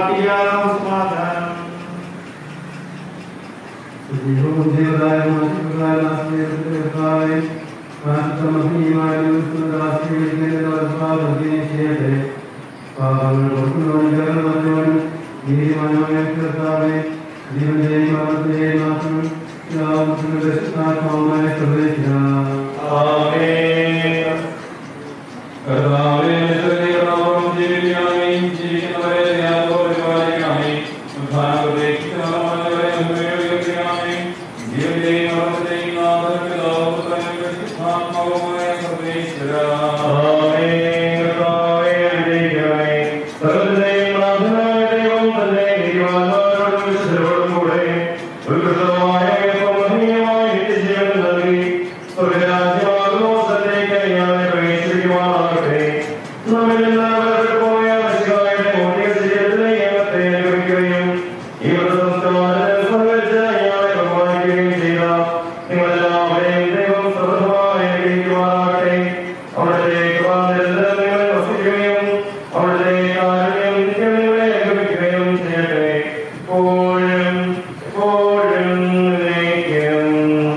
പ്രാർത്ഥിക്കാം. സമാധാനം. ദൈവവും ജീവനായ മോശിക്കുന്നതായ നാസ്തികത്തിന്റെ കർത്താവേ, വാസ്തവമഹനീയമായ ദൈവത്തിന്റെ ആശീർവദിക്കുന്നതിന്റെ വർഷാവധിയെ ചെയ്യട്ടെ. പാപങ്ങൾ ഓർക്കുന്നവനും ജഗന്നവനും നീതിമാനുമായ കർത്താവേ, ജീവന്റെയും മരണത്തിന്റെയും നാശം യാതൊരു രക്ഷാത്മാവുമായ സർവേശ്വരാ. ആമേൻ. കർത്താവേ, നിത്യനിർമ്മലവും ജീവിക്കാമെയും ജീവിക്കുന്നവരെ യാതൊരുപാലിക്കാമെയും ഉദ്ധാനപ്രതീക്ഷിക്കുന്നവരെ ഉപയോഗിക്കാമെയും ജീവന്റെയും മരണത്തിന്റെയും നാഥനും പിതാവും പുത്രനും പരിശുദ്ധാത്മാവുമായ സർവേശ്വരാ. ആമേൻ. കർത്താവേ, അനുഗ്രഹിക്കണമേ. സകലത്തിന്റെയും നാഥനായ ദൈവം തന്നെ നീതിമാന്മാരോടും വിശുദ്ധരോടും കൂടെ ഉത്കൃഷ്ടമായ മഹനീയമായ നിത്യജീവൻ നൽകി സ്വർഗ്ഗരാജ്യമാകുന്ന സ്ഥലത്തേക്ക് ഞങ്ങളെ പ്രവേശിപ്പിക്കുമാറാകട്ടെ. നമ്മിലെല്ലാവരും പോയ മനുഷ്യരുടെ ഭൗതിക ശരീരത്തിലെ നിയമത്തെ അനുഭവിക്കുകയും ഈ വ്രതസംസ്കാരത്തിൽ സഹകരിച്ച് ഞങ്ങളെ ബഹുമാനിക്കുകയും ചെയ്ത നിങ്ങളെല്ലാവരെയും ദൈവം സമൃദ്ധമായി അനുഗ്രഹിക്കുമാറാകട്ടെ. അവിടുത്തെ കൃപ നിരന്തരം നിങ്ങളെ വസിക്കുകയും അവിടുത്തെ കാരുണ്യം നിത്യം നിങ്ങളെ അനുഭവിക്കുകയും ചെയ്യട്ടെ. എപ്പോഴും എപ്പോഴും എന്നേക്കും.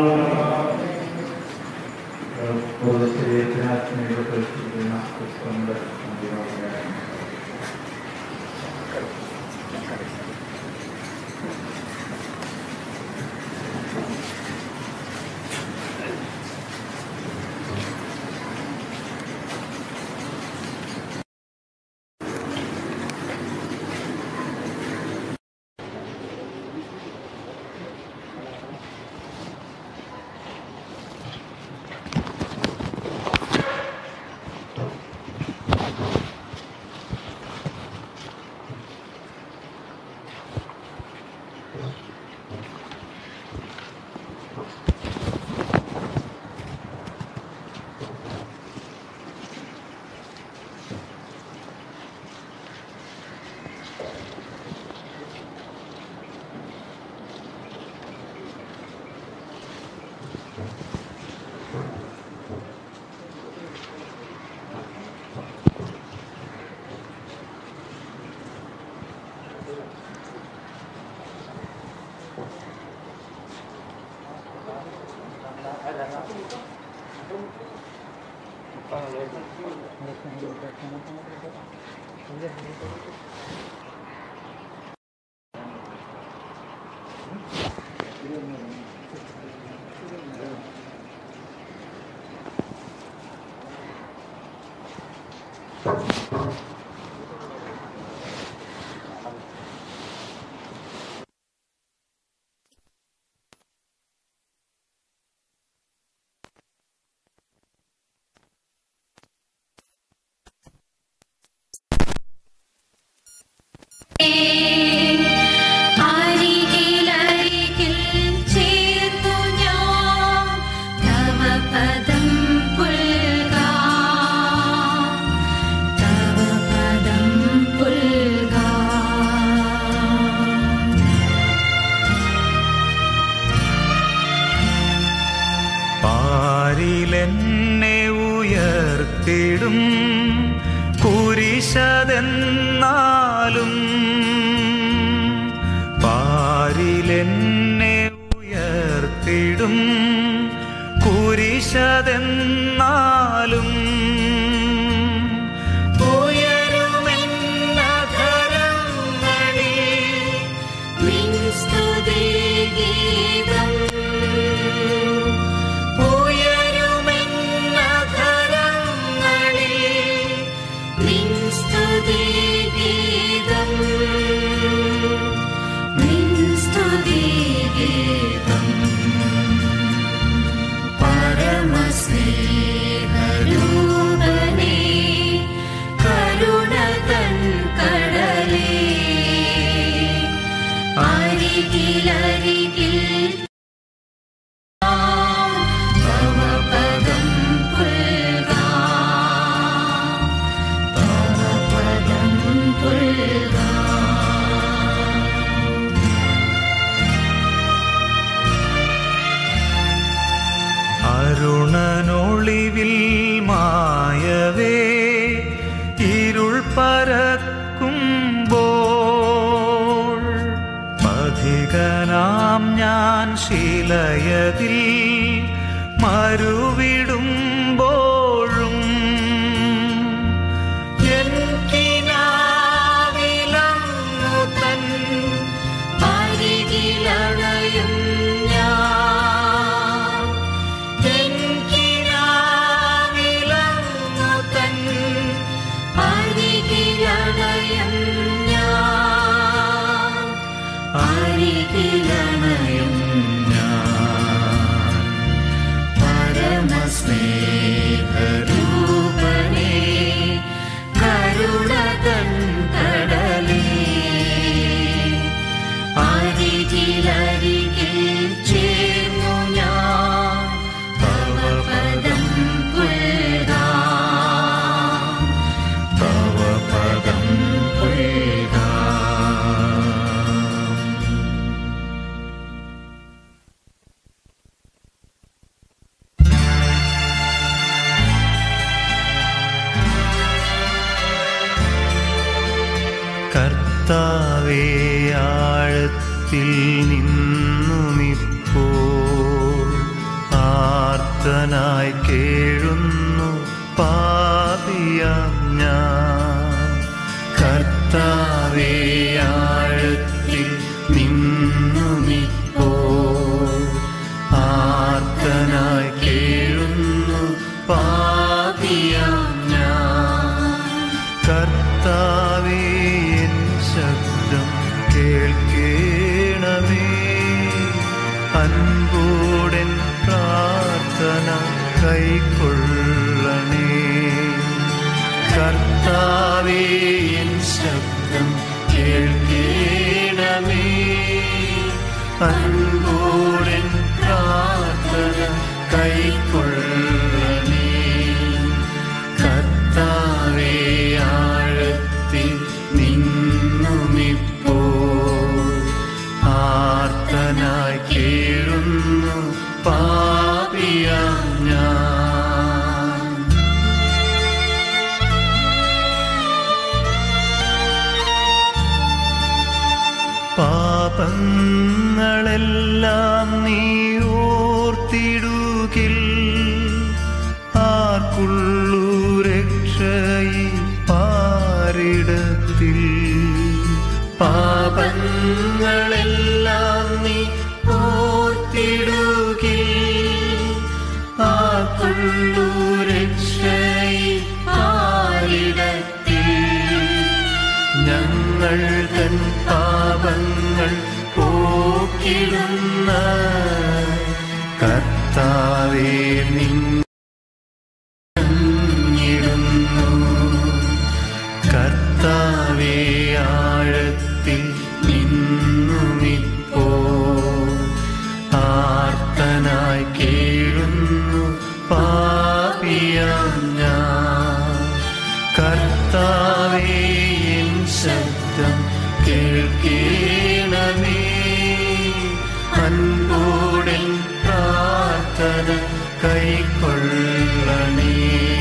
അരികിലരികിൽ ചേർന്നു ഞാൻ തവ പദം പുൽകാം, തവ പദം പുൽകാം. പാരിലെന്നെ ഉയർത്തിടും കുരിശതെന്നാലും, പാരിലെന്നെ ഉയർത്തിടും കുരിശതെന്നാലും, ഉയരുമെന്നധരങ്ങളിൽ നിൻ സ്തുതിഗീതം, ഉയരുമെന്നധരങ്ങളിൽ നിൻ സ്തുതിഗീതം, നിൻ സ്തുതിഗീതം. പരമസ്നേഹരൂപനേ, കരുണ തൻ കടലേ, അരികിലരികിൽ തവ പദം പുൽകാം, തവ പദം പുൽകാം. അരുണനൊളിവിൽ മായവേ ഇരുൾ പരക്കുമ്പോൾ കൽകനാം ഞാൻ ശിലയതിൽ മരുവിടുമ്പോഴും എൻ കിനാവിലങ്ങു തൻ അരികിലണയും ഞാൻ എൻ കിനാവിലങ്ങു തൻ അരികിലണയും ഞാൻ അരികിലണയും ഞാൻ പരമസ്നേഹരൂപനേ കരുണതൻ കടലേ അരികിലരികിൽ ചേർന്നു ഞാൻ തവ പദം പുൽകാം തവ പദം പുൽകാം. കർത്താവേ ആഴത്തിൽ നിന്നുമിപ്പോൾ ആർത്തനായി കേഴുന്നു പാപിയാം ഞാൻ. കർത്താവേ ആഴത്തിൽ നിന്നുമിപ്പോൾ ആർത്തനായി കേഴുന്നു പാപിയാം ഞാൻ. കർത്താവേ എൻ ശബ്ദം കേൾക്കേണമേ, അൻപോടൻ പ്രാർത്ഥന കൈക്കൊള്ളണേ. കർത്താവേ എൻ ശബ്ദം കേൾക്കേണമേ, അൻപോടൻ പ്രാർത്ഥന കൈക്കൊള്ളണേ. കർത്താവേ ആഴത്തിൽ നിന്നുമിപ്പോൾ ആർത്തനായി കേഴുന്നു പാപിയാം ഞാൻ. പാപങ്ങളെല്ലാം നീ ഓർത്തിടുകിൽ ആർക്കുള്ളൂ രക്ഷയി പാരിടത്തിൽ. പാപങ്ങളെല്ലാം നീ ഓർത്തിടുകിൽ ആർക്കുള്ളൂ രക്ഷയി പാരിടത്തിൽ. ഞങ്ങൾ തൻ പാപങ്ങൾ പോക്കിടുന്ന കർത്താവേ നിന്നിടുന്നു. കർത്താവേ ആഴത്തിൽ നിന്നുമിപ്പോൾ ആർത്തനായി കേഴുന്നു പാപിയാം ഞാൻ. കർത്താവേ എൻ ശബ്ദം കേൾക്കേണമേ, അൻപോടൻ പ്രാർത്ഥന കൈക്കൊള്ളണേ.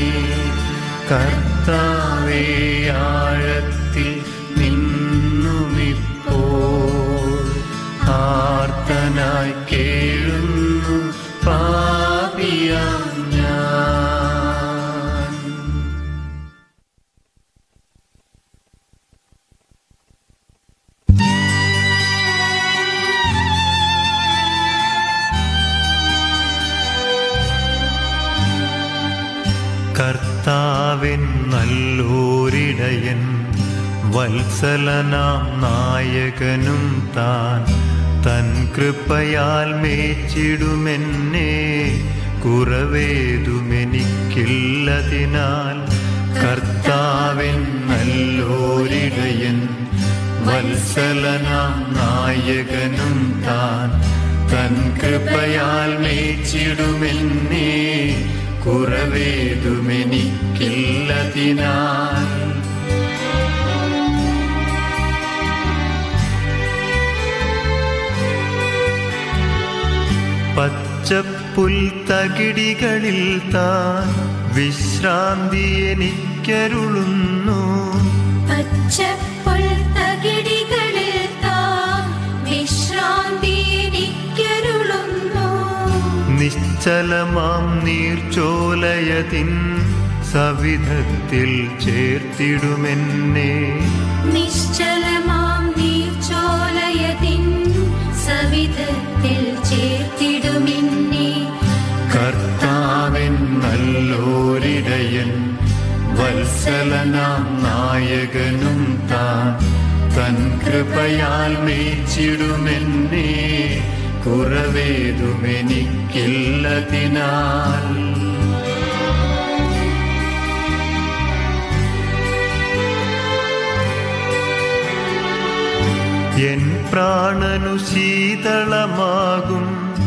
കർത്താവേ ആഴത്തിൽ നിന്നുമിപ്പോൾ ആർത്തനായി കേഴുന്നു പാപിയാം ഞാൻ. കർത്താവിൻ നല്ലോരിടയൻ വത്സലനാം നായകനും താൻ തൻ കൃപയാൽ മേച്ചിടുമെന്നെ കുറവേതുമെനിക്കില്ലതിനാൽ. കർത്താവിൻ നല്ലോരിടയൻ വത്സലനാം നായകനും താൻ തൻ കൃപയാൽ മേച്ചിടുമെന്നെ കുറവേതുമെനിക്കില്ലതിനാൽ. പച്ചപ്പുൽത്തകിടികളിൽ താൻ വിശ്രാന്തി എനിക്കരുളുന്നു. പച്ചപ്പുൽത്തകിടികളിൽ താൻ വിശ്രാന്തി നിശ്ചലമാം നീർച്ചോലയതിൻ സവിധത്തിൽ ചേർത്തിടുമെന്നെ. നിശ്ചലമാം നീർച്ചോലയതിൻ സവിധത്തിൽ ചേർത്തിടുമെന്നെ. കർത്താവൻ നല്ലോരിടയൻ, വത്സലനാം നായകനും താൻ. തൻ കൃപയാൽ മേച്ചിടുമെന്നെ, കുറവേതുമെനിക്കില്ലതിനാൽ. എൻ പ്രാണനു ശീതളമാകും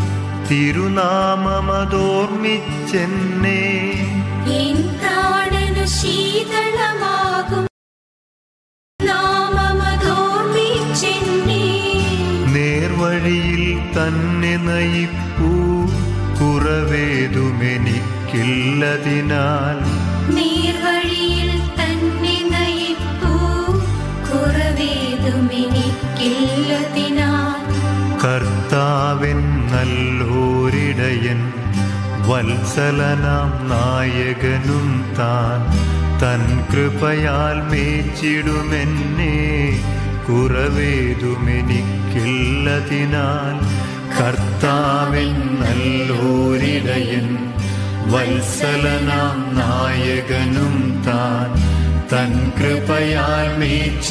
തിരുനാമമതോർമ്മിച്ചെന്നെ. എൻ പ്രാണനു ശീതളമാകും നാമമതോർമ്മിച്ചെന്നെ. നേർവഴിയിൽ തന്നെ നയിപ്പൂ, കുറവേതുമെനിക്കില്ലതിനാൽ. നേർവഴിയിൽ തന്നെ നയിപ്പൂ, കുറവേതുമെനിക്കില്ലതിനാൽ. കർത്താവൻ നല്ലോരിടയൻ, വത്സലനാം നായകനും താൻ. തൻ കൃപയാൽ മേച്ചിടുമെന്നെ, കുറവേതുമെനിക്കില്ലതിനാൽ. കർത്താവൻ നല്ലോരിടയൻ, വത്സലനാം നായകനും താൻ. തൻ കൃപയാൽ മേച്ചി